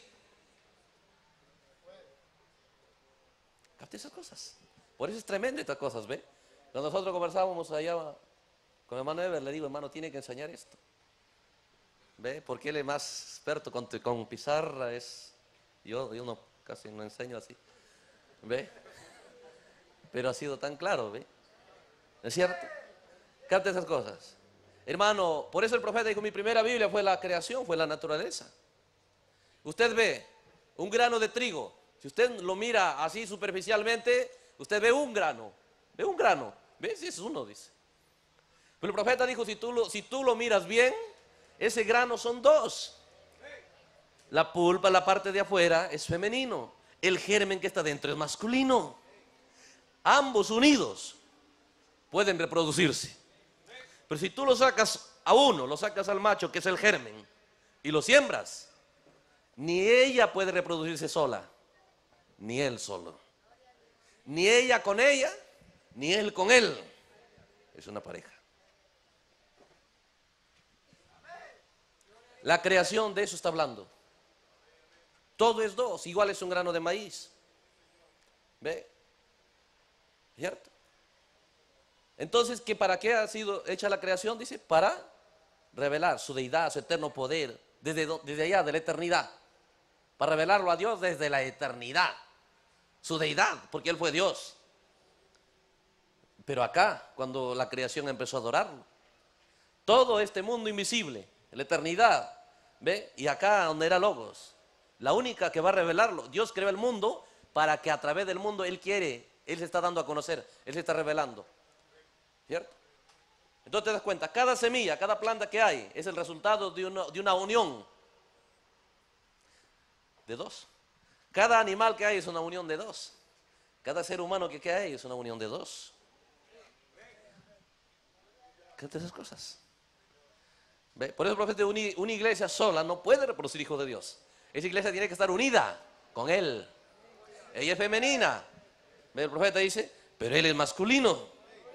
¿Capta esas cosas? Por eso es tremendo estas cosas, ¿ve? Cuando nosotros conversábamos allá con el hermano Eber, le digo, hermano, tiene que enseñar esto. ¿Ve? Porque él es más experto con pizarra, yo no, casi no enseño así. ¿Ve? Pero ha sido tan claro, ¿ve? ¿No es cierto? Capta esas cosas. Hermano, por eso el profeta dijo, mi primera Biblia fue la creación, fue la naturaleza. Usted ve un grano de trigo. Si usted lo mira así superficialmente, usted ve un grano. ¿Ves? Ese es uno, dice. Pero el profeta dijo, si tú lo miras bien, ese grano son dos. La pulpa, la parte de afuera, es femenino. El germen que está dentro es masculino. Ambos unidos pueden reproducirse. Pero si tú lo sacas a uno, lo sacas al macho, que es el germen, y lo siembras, ni ella puede reproducirse sola, ni él solo. Ni ella con ella, ni él con él. Es una pareja. La creación de eso está hablando. Todo es dos, igual es un grano de maíz. ¿Ve? ¿Cierto? Entonces, ¿que para qué ha sido hecha la creación? Dice, para revelar su deidad, su eterno poder, desde allá, de la eternidad. Para revelarlo a Dios desde la eternidad. Su deidad, porque Él fue Dios. Pero acá, cuando la creación empezó a adorarlo, todo este mundo invisible, la eternidad, ¿ve? Y acá donde era Logos, la única que va a revelarlo, Dios creó el mundo para que a través del mundo Él quiere, Él se está dando a conocer, Él se está revelando. ¿Cierto? Entonces te das cuenta, cada semilla, cada planta que hay es el resultado de una unión de dos. Cada animal que hay es una unión de dos. Cada ser humano que hay es una unión de dos. ¿Qué son esas cosas? ¿Ve? Por eso el profeta dice, una iglesia sola no puede reproducir hijos de Dios. Esa iglesia tiene que estar unida con Él. Ella es femenina. ¿Ve? El profeta dice, pero Él es masculino.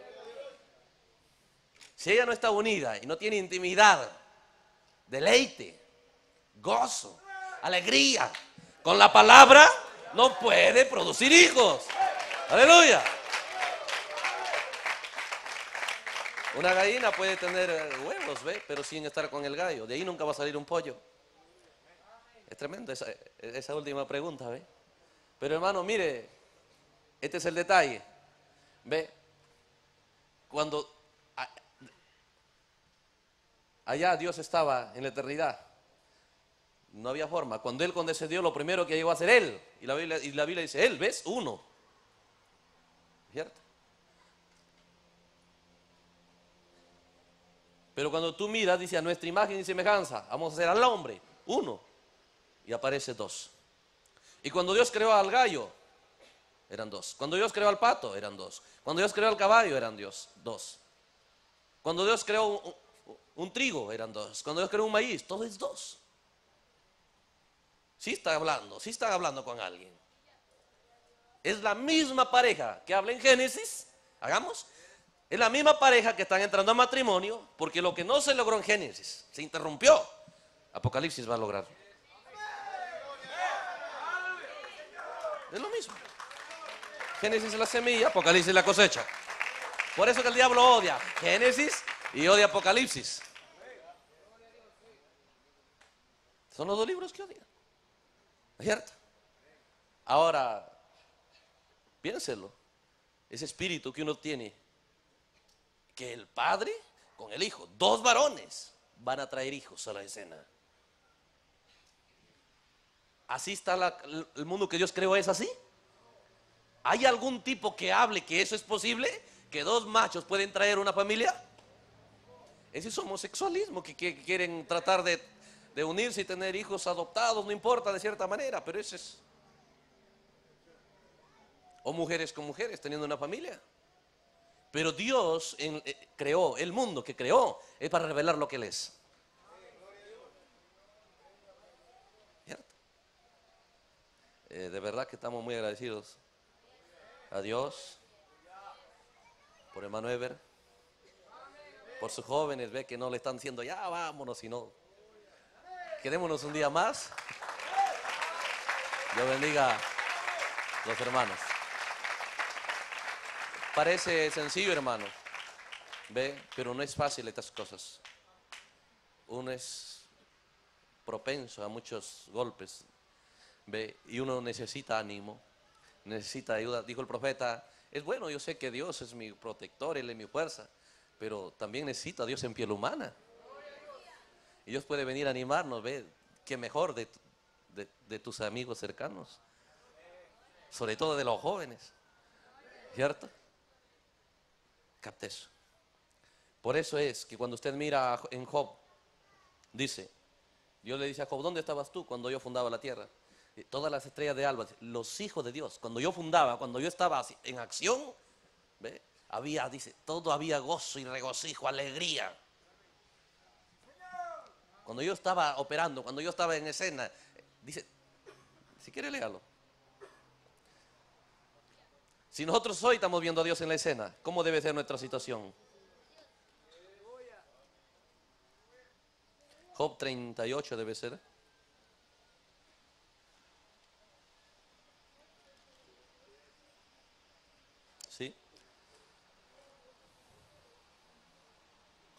Si ella no está unida y no tiene intimidad, deleite, gozo, alegría con la palabra, no puede producir hijos. Aleluya. Una gallina puede tener huevos, ¿ve? Pero sin estar con el gallo. De ahí nunca va a salir un pollo. Es tremendo esa última pregunta, ¿ve? Pero hermano, mire, este es el detalle. ¿Ve? Cuando allá Dios estaba en la eternidad, no había forma. Cuando Él condescendió, lo primero que llegó a ser Él. Y la Biblia dice, Él, ¿ves? Uno. ¿Cierto? Pero cuando tú miras, dice, a nuestra imagen y semejanza, vamos a hacer al hombre, uno. Y aparece dos. Y cuando Dios creó al gallo, eran dos. Cuando Dios creó al pato, eran dos. Cuando Dios creó al caballo, eran dos. Cuando Dios creó un trigo, eran dos. Cuando Dios creó un maíz, todo es dos. Sí está hablando con alguien. Es la misma pareja que habla en Génesis, hagamos. Es la misma pareja que están entrando a matrimonio, porque lo que no se logró en Génesis, se interrumpió, Apocalipsis va a lograr. Es lo mismo. Génesis es la semilla, Apocalipsis es la cosecha. Por eso que el diablo odia Génesis y odia Apocalipsis. Son los dos libros que odian. ¿Es cierto? Ahora, piénselo. Ese espíritu que uno tiene, que el padre con el hijo, dos varones, van a traer hijos a la escena. ¿Así está el mundo que Dios creó? ¿Es así? ¿Hay algún tipo que hable que eso es posible? ¿Que dos machos pueden traer una familia? Ese es homosexualismo, que quieren tratar de unirse y tener hijos adoptados, no importa, de cierta manera, pero ese es. O mujeres con mujeres teniendo una familia. Pero Dios creó, el mundo que creó es para revelar lo que Él es. ¿Cierto? De verdad que estamos muy agradecidos a Dios por hermano Eber, por sus jóvenes, ve que no le están diciendo ya vámonos, sino quedémonos un día más. Dios bendiga a los hermanos. Parece sencillo, hermano, ve, pero no es fácil estas cosas. Uno es propenso a muchos golpes, ve, y uno necesita ánimo, necesita ayuda. Dijo el profeta, es bueno, yo sé que Dios es mi protector, Él es mi fuerza, pero también necesito a Dios en piel humana. Y Dios puede venir a animarnos, ve, que mejor de tus amigos cercanos, sobre todo de los jóvenes, ¿cierto? Capte eso. Por eso es que cuando usted mira en Job, dice, Dios le dice a Job, ¿dónde estabas tú cuando yo fundaba la tierra? Todas las estrellas de alba, los hijos de Dios, cuando yo fundaba, cuando yo estaba en acción, ¿ve? Dice, todo había gozo y regocijo, alegría. Cuando yo estaba operando, cuando yo estaba en escena, dice, si quiere léalo. Si nosotros hoy estamos viendo a Dios en la escena, ¿cómo debe ser nuestra situación? Job 38 debe ser.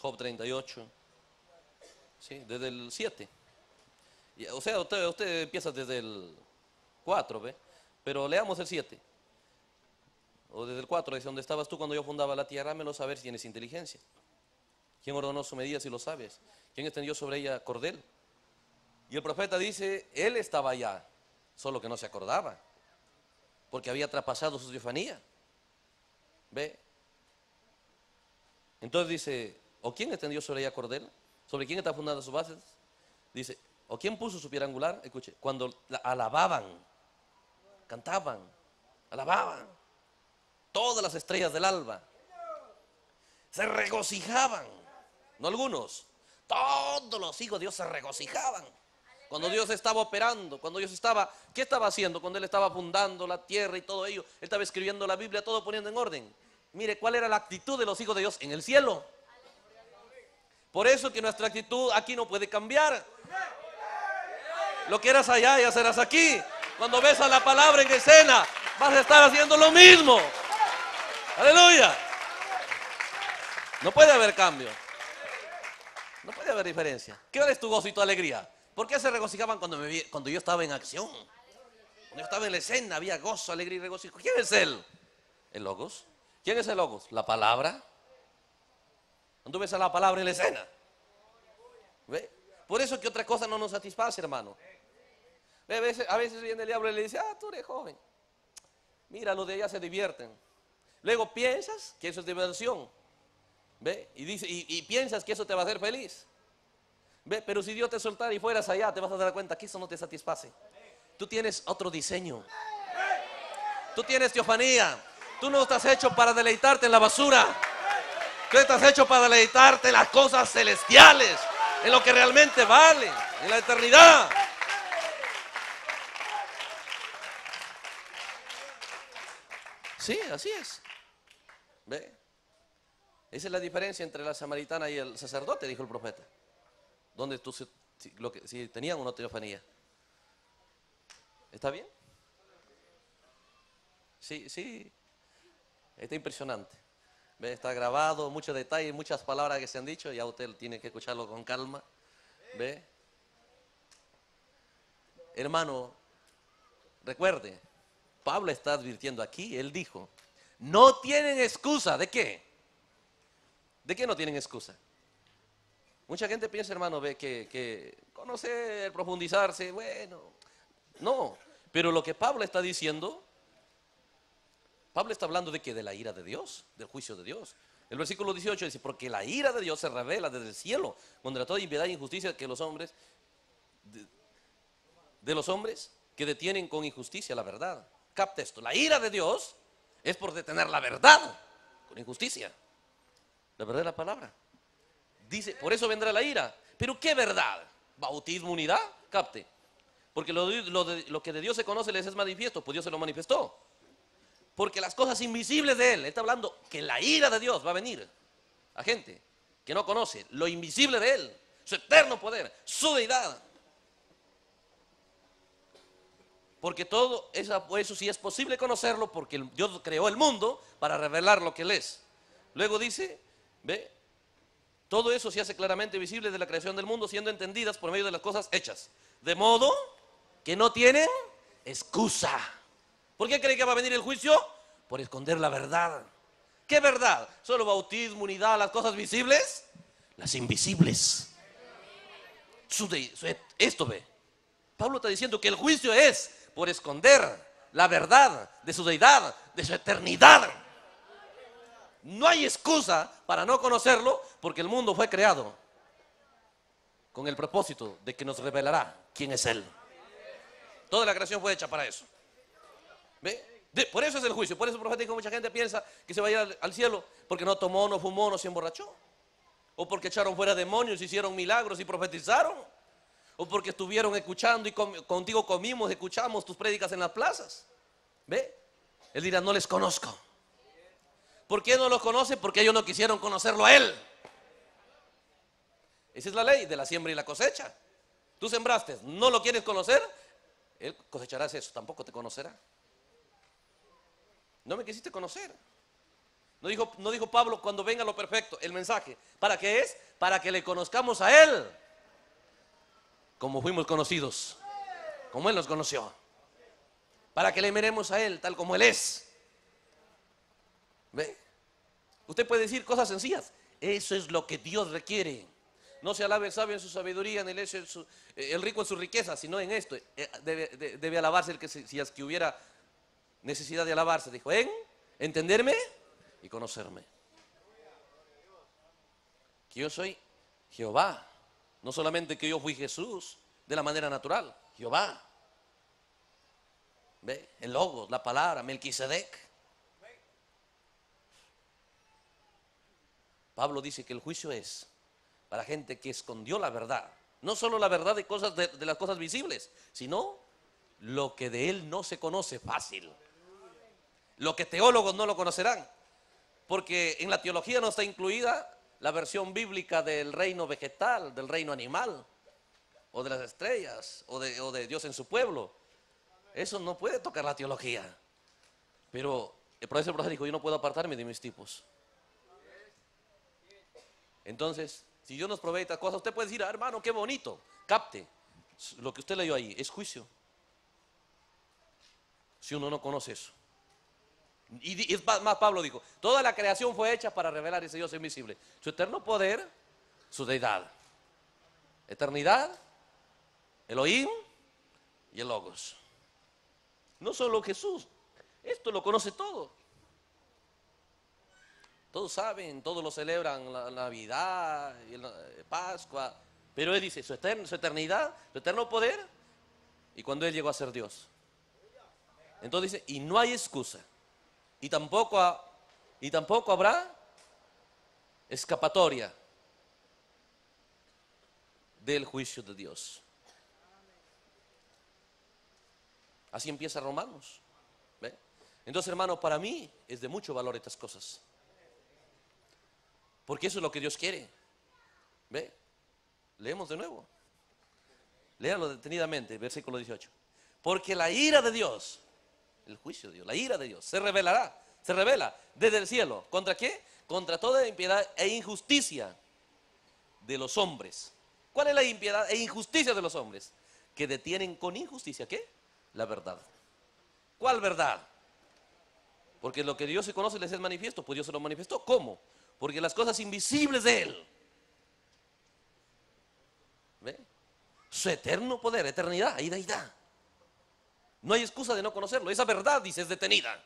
Job 38. Sí, desde el 7. O sea, usted empieza desde el 4, ¿ve? Pero leamos el 7. O desde el 4, dice, ¿dónde estabas tú cuando yo fundaba la tierra? Hámelo saber si tienes inteligencia. ¿Quién ordenó su medida si lo sabes? ¿Quién extendió sobre ella cordel? Y el profeta dice, él estaba allá, solo que no se acordaba, porque había traspasado su teofanía. ¿Ve? Entonces dice, ¿o quién extendió sobre ella cordel? ¿Sobre quién está fundada sus bases? Dice, ¿o quién puso su piedra angular? Escuche, cuando la alababan, cantaban, alababan, todas las estrellas del alba, se regocijaban, no algunos, todos los hijos de Dios se regocijaban. Cuando Dios estaba operando, cuando Dios estaba, ¿qué estaba haciendo? Cuando Él estaba fundando la tierra y todo ello, Él estaba escribiendo la Biblia, todo poniendo en orden. Mire, ¿cuál era la actitud de los hijos de Dios en el cielo? Por eso que nuestra actitud aquí no puede cambiar. Lo que eras allá, ya serás aquí. Cuando ves a la palabra en escena, vas a estar haciendo lo mismo. Aleluya. No puede haber cambio. No puede haber diferencia. ¿Qué es tu gozo y tu alegría? ¿Por qué se regocijaban cuando yo estaba en acción? Cuando yo estaba en la escena había gozo, alegría y regocijo. ¿Quién es Él? El Logos. ¿Quién es el Logos? La palabra. Cuando ves a la palabra en la escena. ¿Ve? Por eso que otra cosa no nos satisface, hermano. ¿Ve? A veces viene el diablo y le dice, tú eres joven. Mira, los de allá se divierten. Luego piensas que eso es diversión. ¿Ve? Y piensas que eso te va a hacer feliz. ¿Ve? Pero si Dios te soltara y fueras allá, te vas a dar cuenta que eso no te satisface. Tú tienes otro diseño. Tú tienes teofanía. Tú no estás hecho para deleitarte en la basura. Tú estás hecho para deleitarte en las cosas celestiales, en lo que realmente vale, en la eternidad. Sí, así es. ¿Ve? Esa es la diferencia entre la samaritana y el sacerdote, dijo el profeta. Donde tú, si tenían una teofanía. ¿Está bien? Sí, sí. Está impresionante. ¿Ve? Está grabado, muchos detalles, muchas palabras que se han dicho. Ya usted tiene que escucharlo con calma. ¿Ve? Hermano, recuerde, Pablo está advirtiendo aquí. Él dijo, no tienen excusa. ¿De qué? ¿De qué no tienen excusa? Mucha gente piensa, hermano, ve que conocer, profundizarse, bueno, no. Pero lo que Pablo está diciendo, Pablo está hablando de que de la ira de Dios, del juicio de Dios. El versículo 18 dice, porque la ira de Dios se revela desde el cielo contra toda impiedad e injusticia que los hombres, de los hombres que detienen con injusticia la verdad. Capta esto, la ira de Dios es por detener la verdad con injusticia. La verdad es la palabra. Dice, por eso vendrá la ira. ¿Pero qué verdad? ¿Bautismo, unidad? Capte. Porque lo que de Dios se conoce les es manifiesto, pues Dios se lo manifestó. Porque las cosas invisibles de Él, está hablando que la ira de Dios va a venir a gente que no conoce lo invisible de Él, su eterno poder, su deidad. Porque todo eso sí es posible conocerlo, porque Dios creó el mundo para revelar lo que Él es. Luego dice, ve, todo eso se hace claramente visible de la creación del mundo, siendo entendidas por medio de las cosas hechas. De modo que no tienen excusa. ¿Por qué cree que va a venir el juicio? Por esconder la verdad. ¿Qué verdad? ¿Solo bautismo, unidad, las cosas visibles? Las invisibles. Esto ve. Pablo está diciendo que el juicio es por esconder la verdad de su deidad, de su eternidad. No hay excusa para no conocerlo, porque el mundo fue creado con el propósito de que nos revelará quién es Él. Toda la creación fue hecha para eso. ¿Ve? Por eso es el juicio. Por eso el profeta dijo, mucha gente piensa que se va a ir al cielo porque no tomó, no fumó, no se emborrachó. O porque echaron fuera demonios, hicieron milagros y profetizaron. O porque estuvieron escuchando y contigo comimos, escuchamos tus prédicas en las plazas. ¿Ve? Él dirá, no les conozco. ¿Por qué no los conoce? Porque ellos no quisieron conocerlo a Él. Esa es la ley de la siembra y la cosecha. Tú sembraste, no lo quieres conocer, Él cosechará eso, tampoco te conocerá. No me quisiste conocer. No dijo Pablo cuando venga lo perfecto, el mensaje. ¿Para qué es? Para que le conozcamos a Él como fuimos conocidos, como Él nos conoció. Para que le miremos a Él tal como Él es. ¿Ve? Usted puede decir cosas sencillas. Eso es lo que Dios requiere. No se alabe el sabio en su sabiduría, ni el rico en su riqueza, sino en esto. Debe alabarse el que si es que hubiera necesidad de alabarse. Dijo, en entenderme y conocerme. Que yo soy Jehová. No solamente que yo fui Jesús de la manera natural. Jehová. ¿Ve? El Logos, la palabra, Melquisedec. Pablo dice que el juicio es para gente que escondió la verdad. No solo la verdad de las cosas visibles, sino lo que de Él no se conoce fácil. Lo que teólogos no lo conocerán. Porque en la teología no está incluida la versión bíblica del reino vegetal, del reino animal, o de las estrellas, o de Dios en su pueblo. Eso no puede tocar la teología. Pero el profesor dijo, yo no puedo apartarme de mis tipos. Entonces, si Dios nos provee estas cosas, usted puede decir, hermano, qué bonito, capte. Lo que usted leyó ahí es juicio. Si uno no conoce eso. Y es más, Pablo dijo, toda la creación fue hecha para revelar ese Dios invisible. Su eterno poder, su deidad. Eternidad, Elohim y el Logos. No solo Jesús, esto lo conoce todo. Todos saben, todos lo celebran, la Navidad, Pascua. Pero Él dice, su eternidad, su eterno poder, y cuando Él llegó a ser Dios. Entonces dice, y no hay excusa. Y tampoco habrá escapatoria del juicio de Dios. Así empieza Romanos. ¿Ve? Entonces, hermano, para mí es de mucho valor estas cosas. Porque eso es lo que Dios quiere. ¿Ve? Leemos de nuevo. Léanlo detenidamente, versículo 18. Porque la ira de Dios, el juicio de Dios, la ira de Dios, se revela desde el cielo. ¿Contra qué? Contra toda impiedad e injusticia de los hombres. ¿Cuál es la impiedad e injusticia de los hombres? Que detienen con injusticia, ¿qué? La verdad. ¿Cuál verdad? Porque lo que Dios se conoce les es manifiesto, pues Dios se lo manifestó. ¿Cómo? Porque las cosas invisibles de Él, ¿ve? Su eterno poder, eternidad y deidad. No hay excusa de no conocerlo. Esa verdad, dice, es detenida.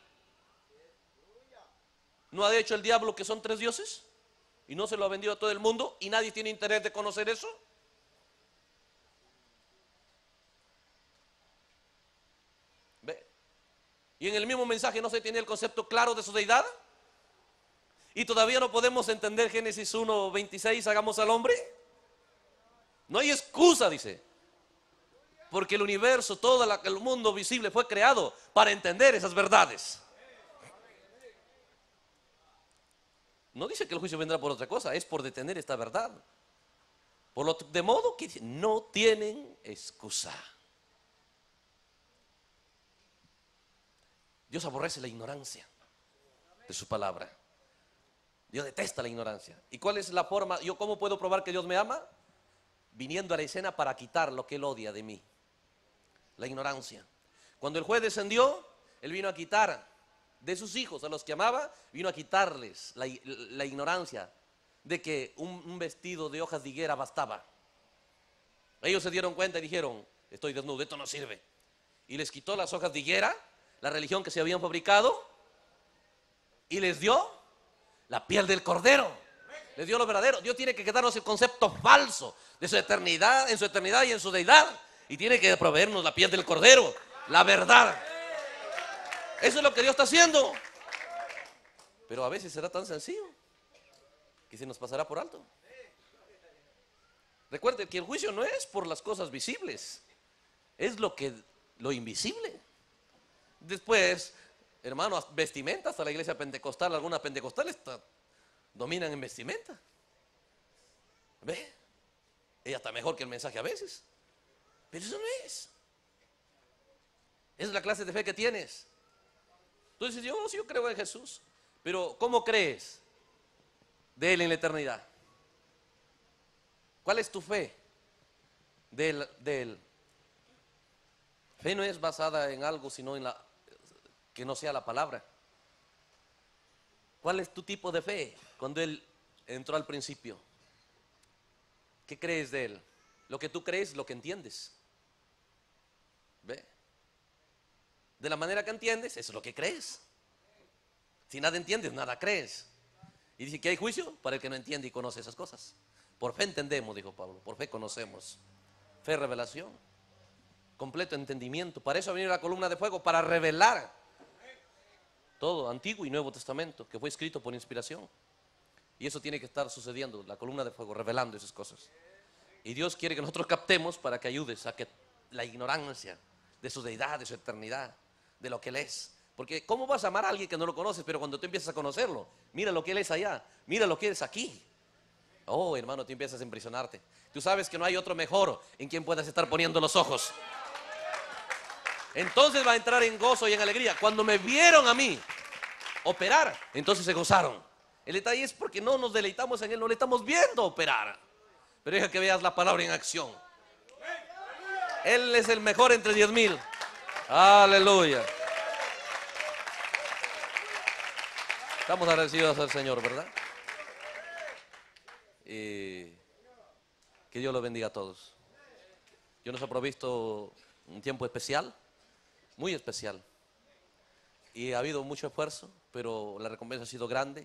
¿No ha hecho el diablo que son 3 dioses? Y no se lo ha vendido a todo el mundo y nadie tiene interés de conocer eso. ¿Ve? Y en el mismo mensaje no se tiene el concepto claro de su deidad. Y todavía no podemos entender Génesis 1:26, hagamos al hombre. No hay excusa, dice. Porque el universo, todo el mundo visible fue creado para entender esas verdades. No dice que el juicio vendrá por otra cosa, es por detener esta verdad. De modo que no tienen excusa. Dios aborrece la ignorancia de su palabra. Dios detesta la ignorancia. ¿Y cuál es la forma? ¿Yo cómo puedo probar que Dios me ama? Viniendo a la escena para quitar lo que Él odia de mí. La ignorancia. Cuando el juez descendió, Él vino a quitar de sus hijos, a los que amaba, vino a quitarles la ignorancia de que un vestido de hojas de higuera bastaba. Ellos se dieron cuenta y dijeron, estoy desnudo, esto no sirve. Y les quitó las hojas de higuera, la religión que se habían fabricado, y les dio la piel del cordero. Les dio lo verdadero. Dios tiene que quitarnos el concepto falso de su eternidad, en su eternidad y en su deidad. Y tiene que proveernos la piel del cordero, la verdad. Eso es lo que Dios está haciendo. Pero a veces será tan sencillo que se nos pasará por alto. Recuerde que el juicio no es por las cosas visibles, es lo invisible. Después, hermanos, vestimenta, hasta la iglesia pentecostal, algunas pentecostales dominan en vestimenta. ¿Ve? Ella está mejor que el mensaje a veces. Pero eso no es. Esa es la clase de fe que tienes. Tú dices, yo creo en Jesús. Pero ¿cómo crees de Él en la eternidad? ¿Cuál es tu fe de Él? Fe no es basada en algo, sino en que no sea la palabra. ¿Cuál es tu tipo de fe cuando Él entró al principio? ¿Qué crees de Él? Lo que tú crees, lo que entiendes. ¿Ve? De la manera que entiendes, eso es lo que crees. Si nada entiendes, nada crees. Y dice que hay juicio para el que no entiende y conoce esas cosas. Por fe entendemos, dijo Pablo, por fe conocemos. Fe, revelación, completo entendimiento. Para eso ha venido la columna de fuego, para revelar todo, Antiguo y Nuevo Testamento, que fue escrito por inspiración. Y eso tiene que estar sucediendo, la columna de fuego, revelando esas cosas. Y Dios quiere que nosotros captemos para que ayudes a que la ignorancia de su deidad, de su eternidad, de lo que Él es. Porque ¿cómo vas a amar a alguien que no lo conoces? Pero cuando tú empiezas a conocerlo, mira lo que Él es allá, mira lo que Él es aquí. Oh, hermano, tú empiezas a impresionarte. Tú sabes que no hay otro mejor en quien puedas estar poniendo los ojos. Entonces va a entrar en gozo y en alegría. Cuando me vieron a mí operar, entonces se gozaron. El detalle es porque no nos deleitamos en Él, no le estamos viendo operar. Pero deja que veas la palabra en acción. Él es el mejor entre 10,000. Aleluya. Estamos agradecidos al Señor, ¿verdad? Que Dios los bendiga a todos. Dios nos ha provisto un tiempo especial, muy especial. Y ha habido mucho esfuerzo, pero la recompensa ha sido grande.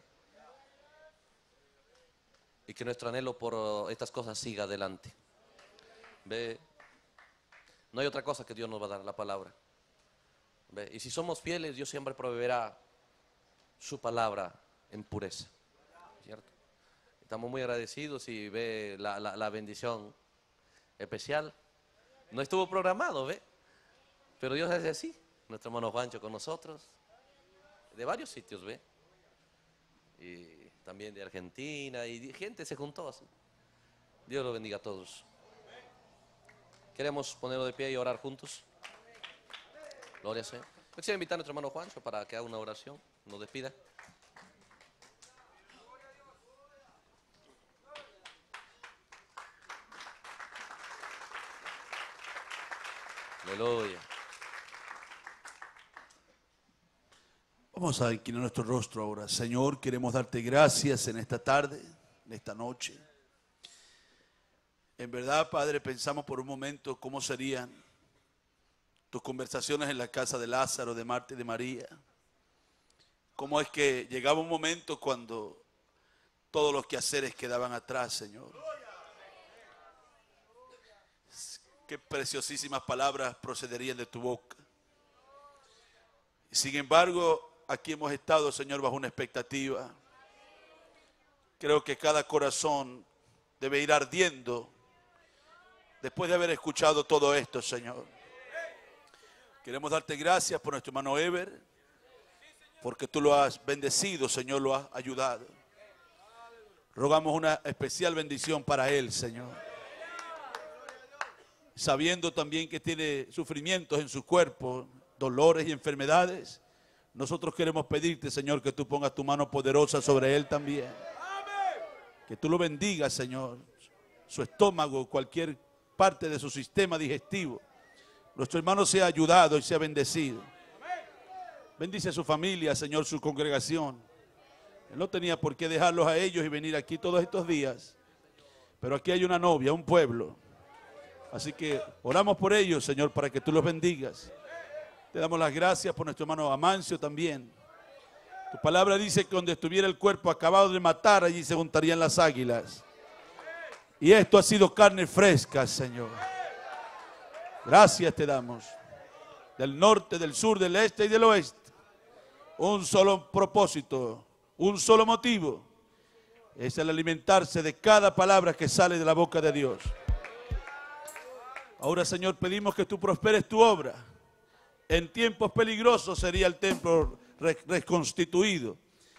Y que nuestro anhelo por estas cosas siga adelante. ¿Ve? No hay otra cosa que Dios nos va a dar, la palabra. ¿Ve? Y si somos fieles, Dios siempre proveerá su palabra en pureza. ¿Cierto? Estamos muy agradecidos y ve la bendición especial. No estuvo programado, ¿ve? Pero Dios hace así. Nuestro hermano Juancho con nosotros. De varios sitios, ¿ve? Y también de Argentina. Y gente se juntó así. Dios los bendiga a todos. Queremos ponernos de pie y orar juntos. Gloria al Señor. Yo quisiera invitar a nuestro hermano Juancho para que haga una oración. Nos despida. Aleluya. Vamos a inclinar nuestro rostro ahora. Señor, queremos darte gracias en esta tarde, en esta noche. En verdad, Padre, pensamos por un momento cómo serían tus conversaciones en la casa de Lázaro, de Marta y de María. Cómo es que llegaba un momento cuando todos los quehaceres quedaban atrás, Señor. Qué preciosísimas palabras procederían de tu boca. Sin embargo, aquí hemos estado, Señor, bajo una expectativa. Creo que cada corazón debe ir ardiendo después de haber escuchado todo esto, Señor. Queremos darte gracias por nuestro hermano Eber, porque tú lo has bendecido, Señor, lo has ayudado. Rogamos una especial bendición para él, Señor. Sabiendo también que tiene sufrimientos en su cuerpo, dolores y enfermedades, nosotros queremos pedirte, Señor, que tú pongas tu mano poderosa sobre él también. Que tú lo bendigas, Señor, su estómago, cualquier parte de su sistema digestivo. Nuestro hermano sea ayudado y sea bendecido. Bendice a su familia, Señor, su congregación. Él no tenía por qué dejarlos a ellos y venir aquí todos estos días. Pero aquí hay una novia, un pueblo. Así que oramos por ellos, Señor, para que tú los bendigas. Te damos las gracias por nuestro hermano Amancio también. Tu palabra dice que donde estuviera el cuerpo acabado de matar, allí se juntarían las águilas. Y esto ha sido carne fresca, Señor. Gracias te damos. Del norte, del sur, del este y del oeste. Un solo propósito, un solo motivo. Es el alimentarse de cada palabra que sale de la boca de Dios. Ahora, Señor, pedimos que tú prosperes tu obra. En tiempos peligrosos sería el templo reconstruido.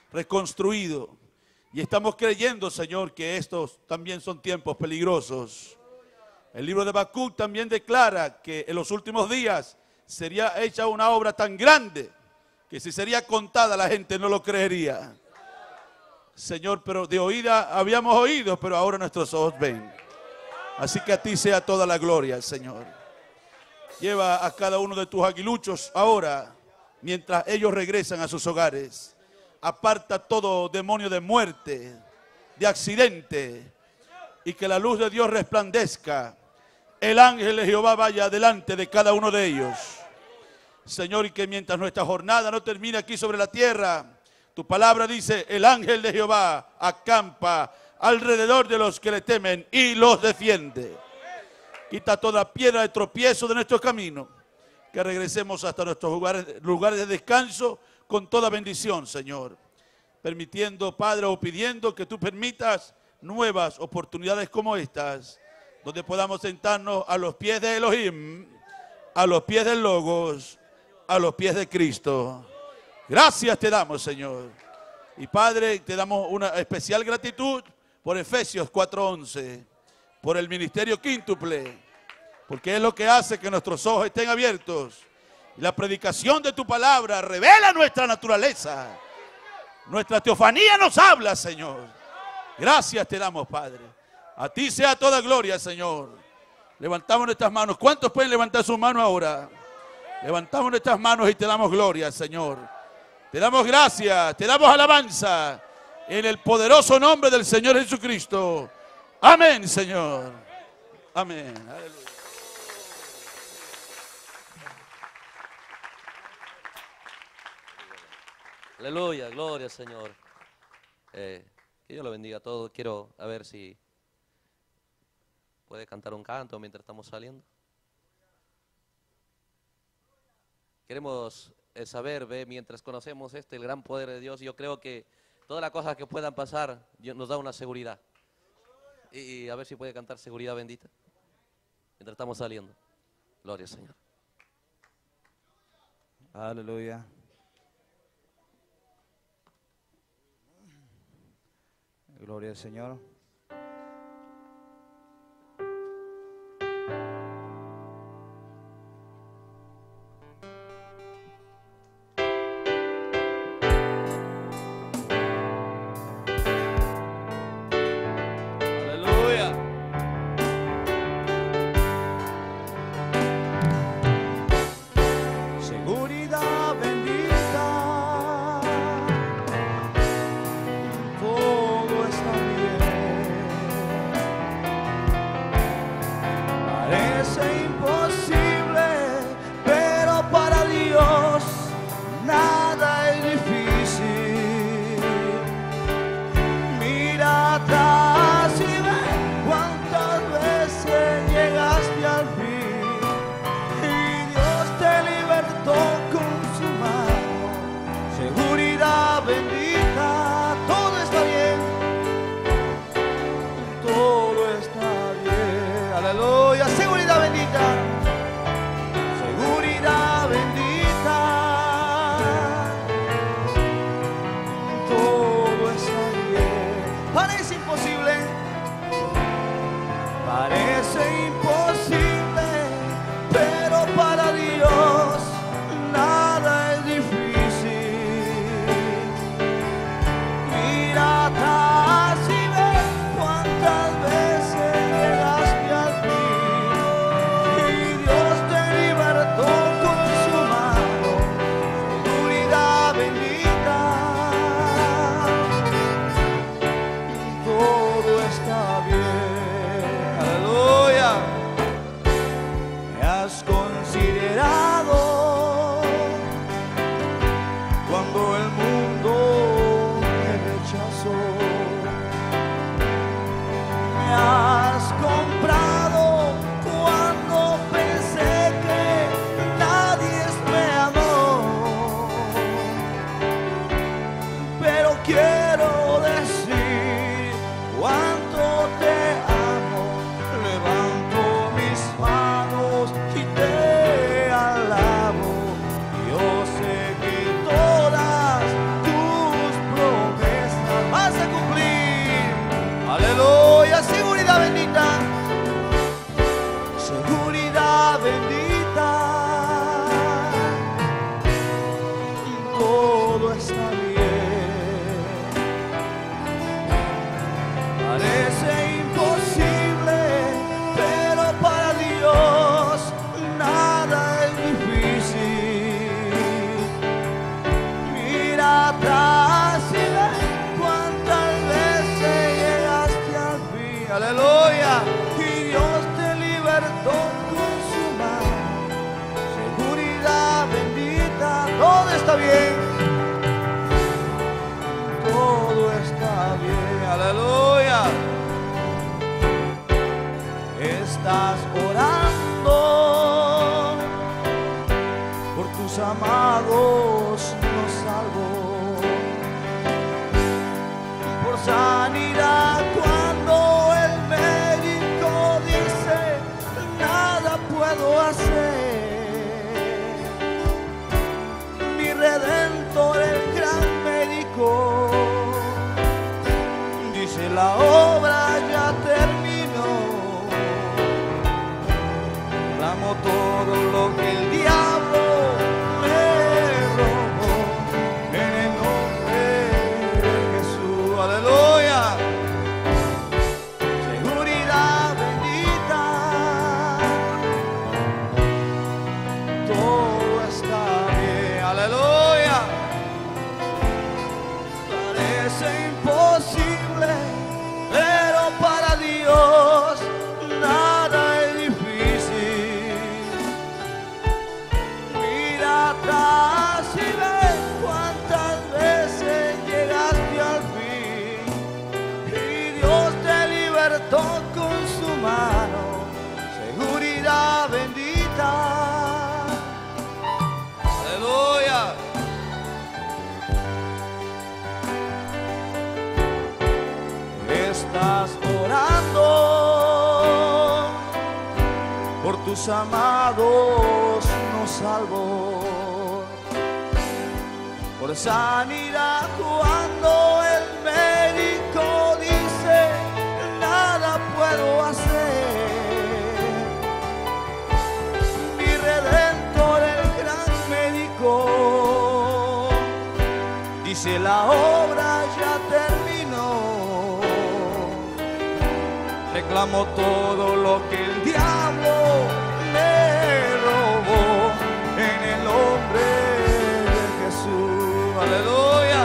Y estamos creyendo, Señor, que estos también son tiempos peligrosos. El libro de Habacuc también declara que en los últimos días sería hecha una obra tan grande que si sería contada la gente no lo creería. Señor, pero de oída habíamos oído, pero ahora nuestros ojos ven. Así que a ti sea toda la gloria, Señor. Lleva a cada uno de tus aguiluchos ahora, mientras ellos regresan a sus hogares. Aparta todo demonio de muerte, de accidente, y que la luz de Dios resplandezca. El ángel de Jehová vaya delante de cada uno de ellos. Señor, y que mientras nuestra jornada no termine aquí sobre la tierra, tu palabra dice, el ángel de Jehová acampa alrededor de los que le temen y los defiende. Quita toda piedra de tropiezo de nuestro camino, que regresemos hasta nuestros lugares de descanso con toda bendición, Señor. Permitiendo, Padre, o pidiendo que tú permitas nuevas oportunidades como estas, donde podamos sentarnos a los pies de Elohim, a los pies del Logos, a los pies de Cristo. Gracias te damos, Señor. Y Padre, te damos una especial gratitud por Efesios 4:11, por el ministerio quíntuple, porque es lo que hace que nuestros ojos estén abiertos. Y la predicación de tu palabra revela nuestra naturaleza. Nuestra teofanía nos habla, Señor. Gracias te damos, Padre. A ti sea toda gloria, Señor. Levantamos nuestras manos. ¿Cuántos pueden levantar sus manos ahora? Levantamos nuestras manos y te damos gloria, Señor. Te damos gracias, te damos alabanza. En el poderoso nombre del Señor Jesucristo. Amén, Señor. Amén. Aleluya. Aleluya, gloria, Señor. Que Dios lo bendiga a todos. Quiero a ver si puede cantar un canto mientras estamos saliendo. Queremos saber, mientras conocemos el gran poder de Dios, yo creo que todas las cosas que puedan pasar nos da una seguridad. Y a ver si puede cantar seguridad bendita mientras estamos saliendo. Gloria, Señor. Aleluya. Gloria al Señor. Aleluya. Seguridad bendita, todo está bien. está bien. Todo está bien. Aleluya. Estás orando por tus amados no salvo, por sanidad cuando el médico dice nada puedo hacer. Mi redentor, el gran médico, dice la obra ya terminó. Amo todo lo que el diablo me robó en el nombre de Jesús. Aleluya. Seguridad bendita. Todo está bien. Aleluya. Parece imposible, pero para Dios nada es difícil. Mira atrás y ve cuántas veces llegaste al fin y Dios te libertó con su mano. Seguridad bendita. Aleluya. Estás orando por tus amados no salvo, por sanidad cuando el médico dice nada puedo hacer. Mi redentor, el gran médico, dice la obra ya terminó. Reclamo todo lo que el diablo me robó en el nombre de Jesús. Aleluya.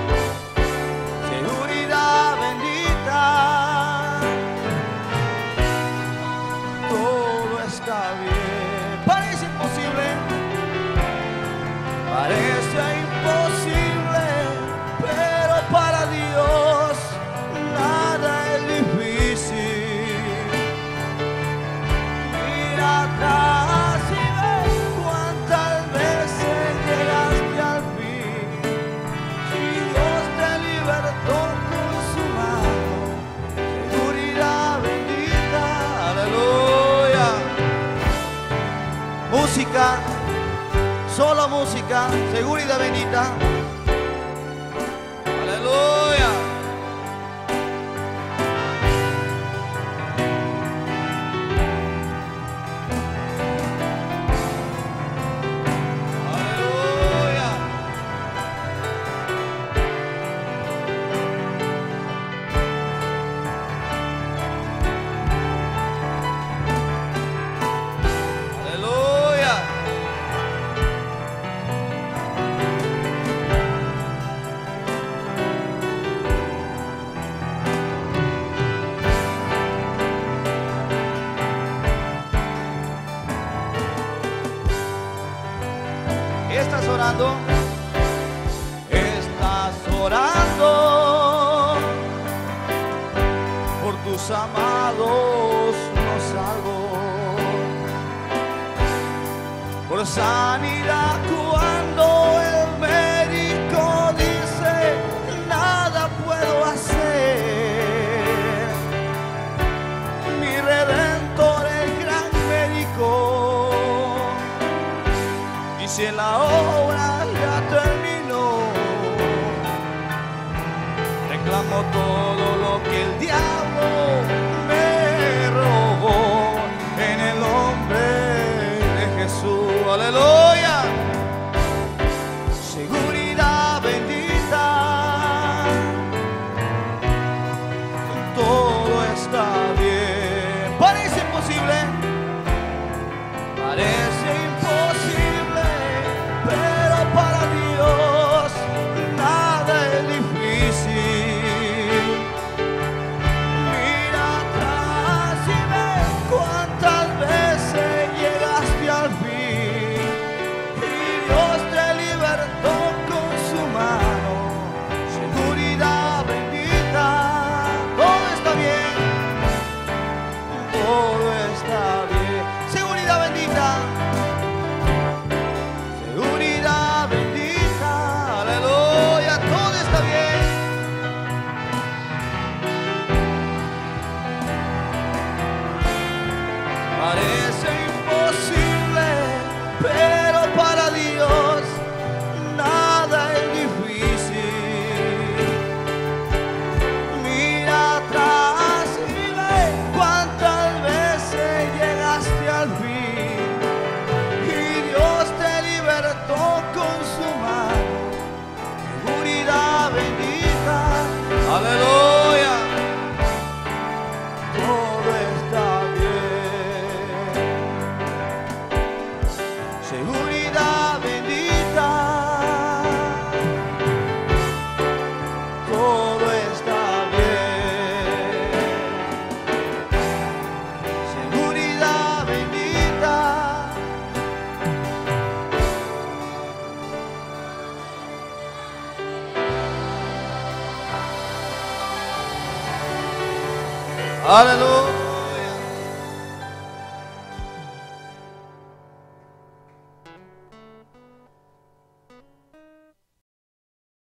Seguridad bendita. Todo está bien. Parece imposible. Parece imposible, pero para Dios nada es difícil. Mira atrás y ve cuántas veces llegaste al fin y Dios te libertó con su mano. Seguridad bendita. Aleluya. Música, solo música, seguridad bendita. Aleluya. Aleluya. Aleluya. Estás orando, por tus amados no salvo, por sanidad cuando el médico dice nada puedo hacer. Mi redentor, el gran médico, dice la obra ya terminó. Reclamo todo lo que el diablo me robó en el nombre de Jesús. Aleluya. Seguridad bendita. Todo está bien. Parece imposible. Parece imposible, pero para Dios nada es difícil. Mira atrás y ve cuántas veces llegaste al fin y Aleluya.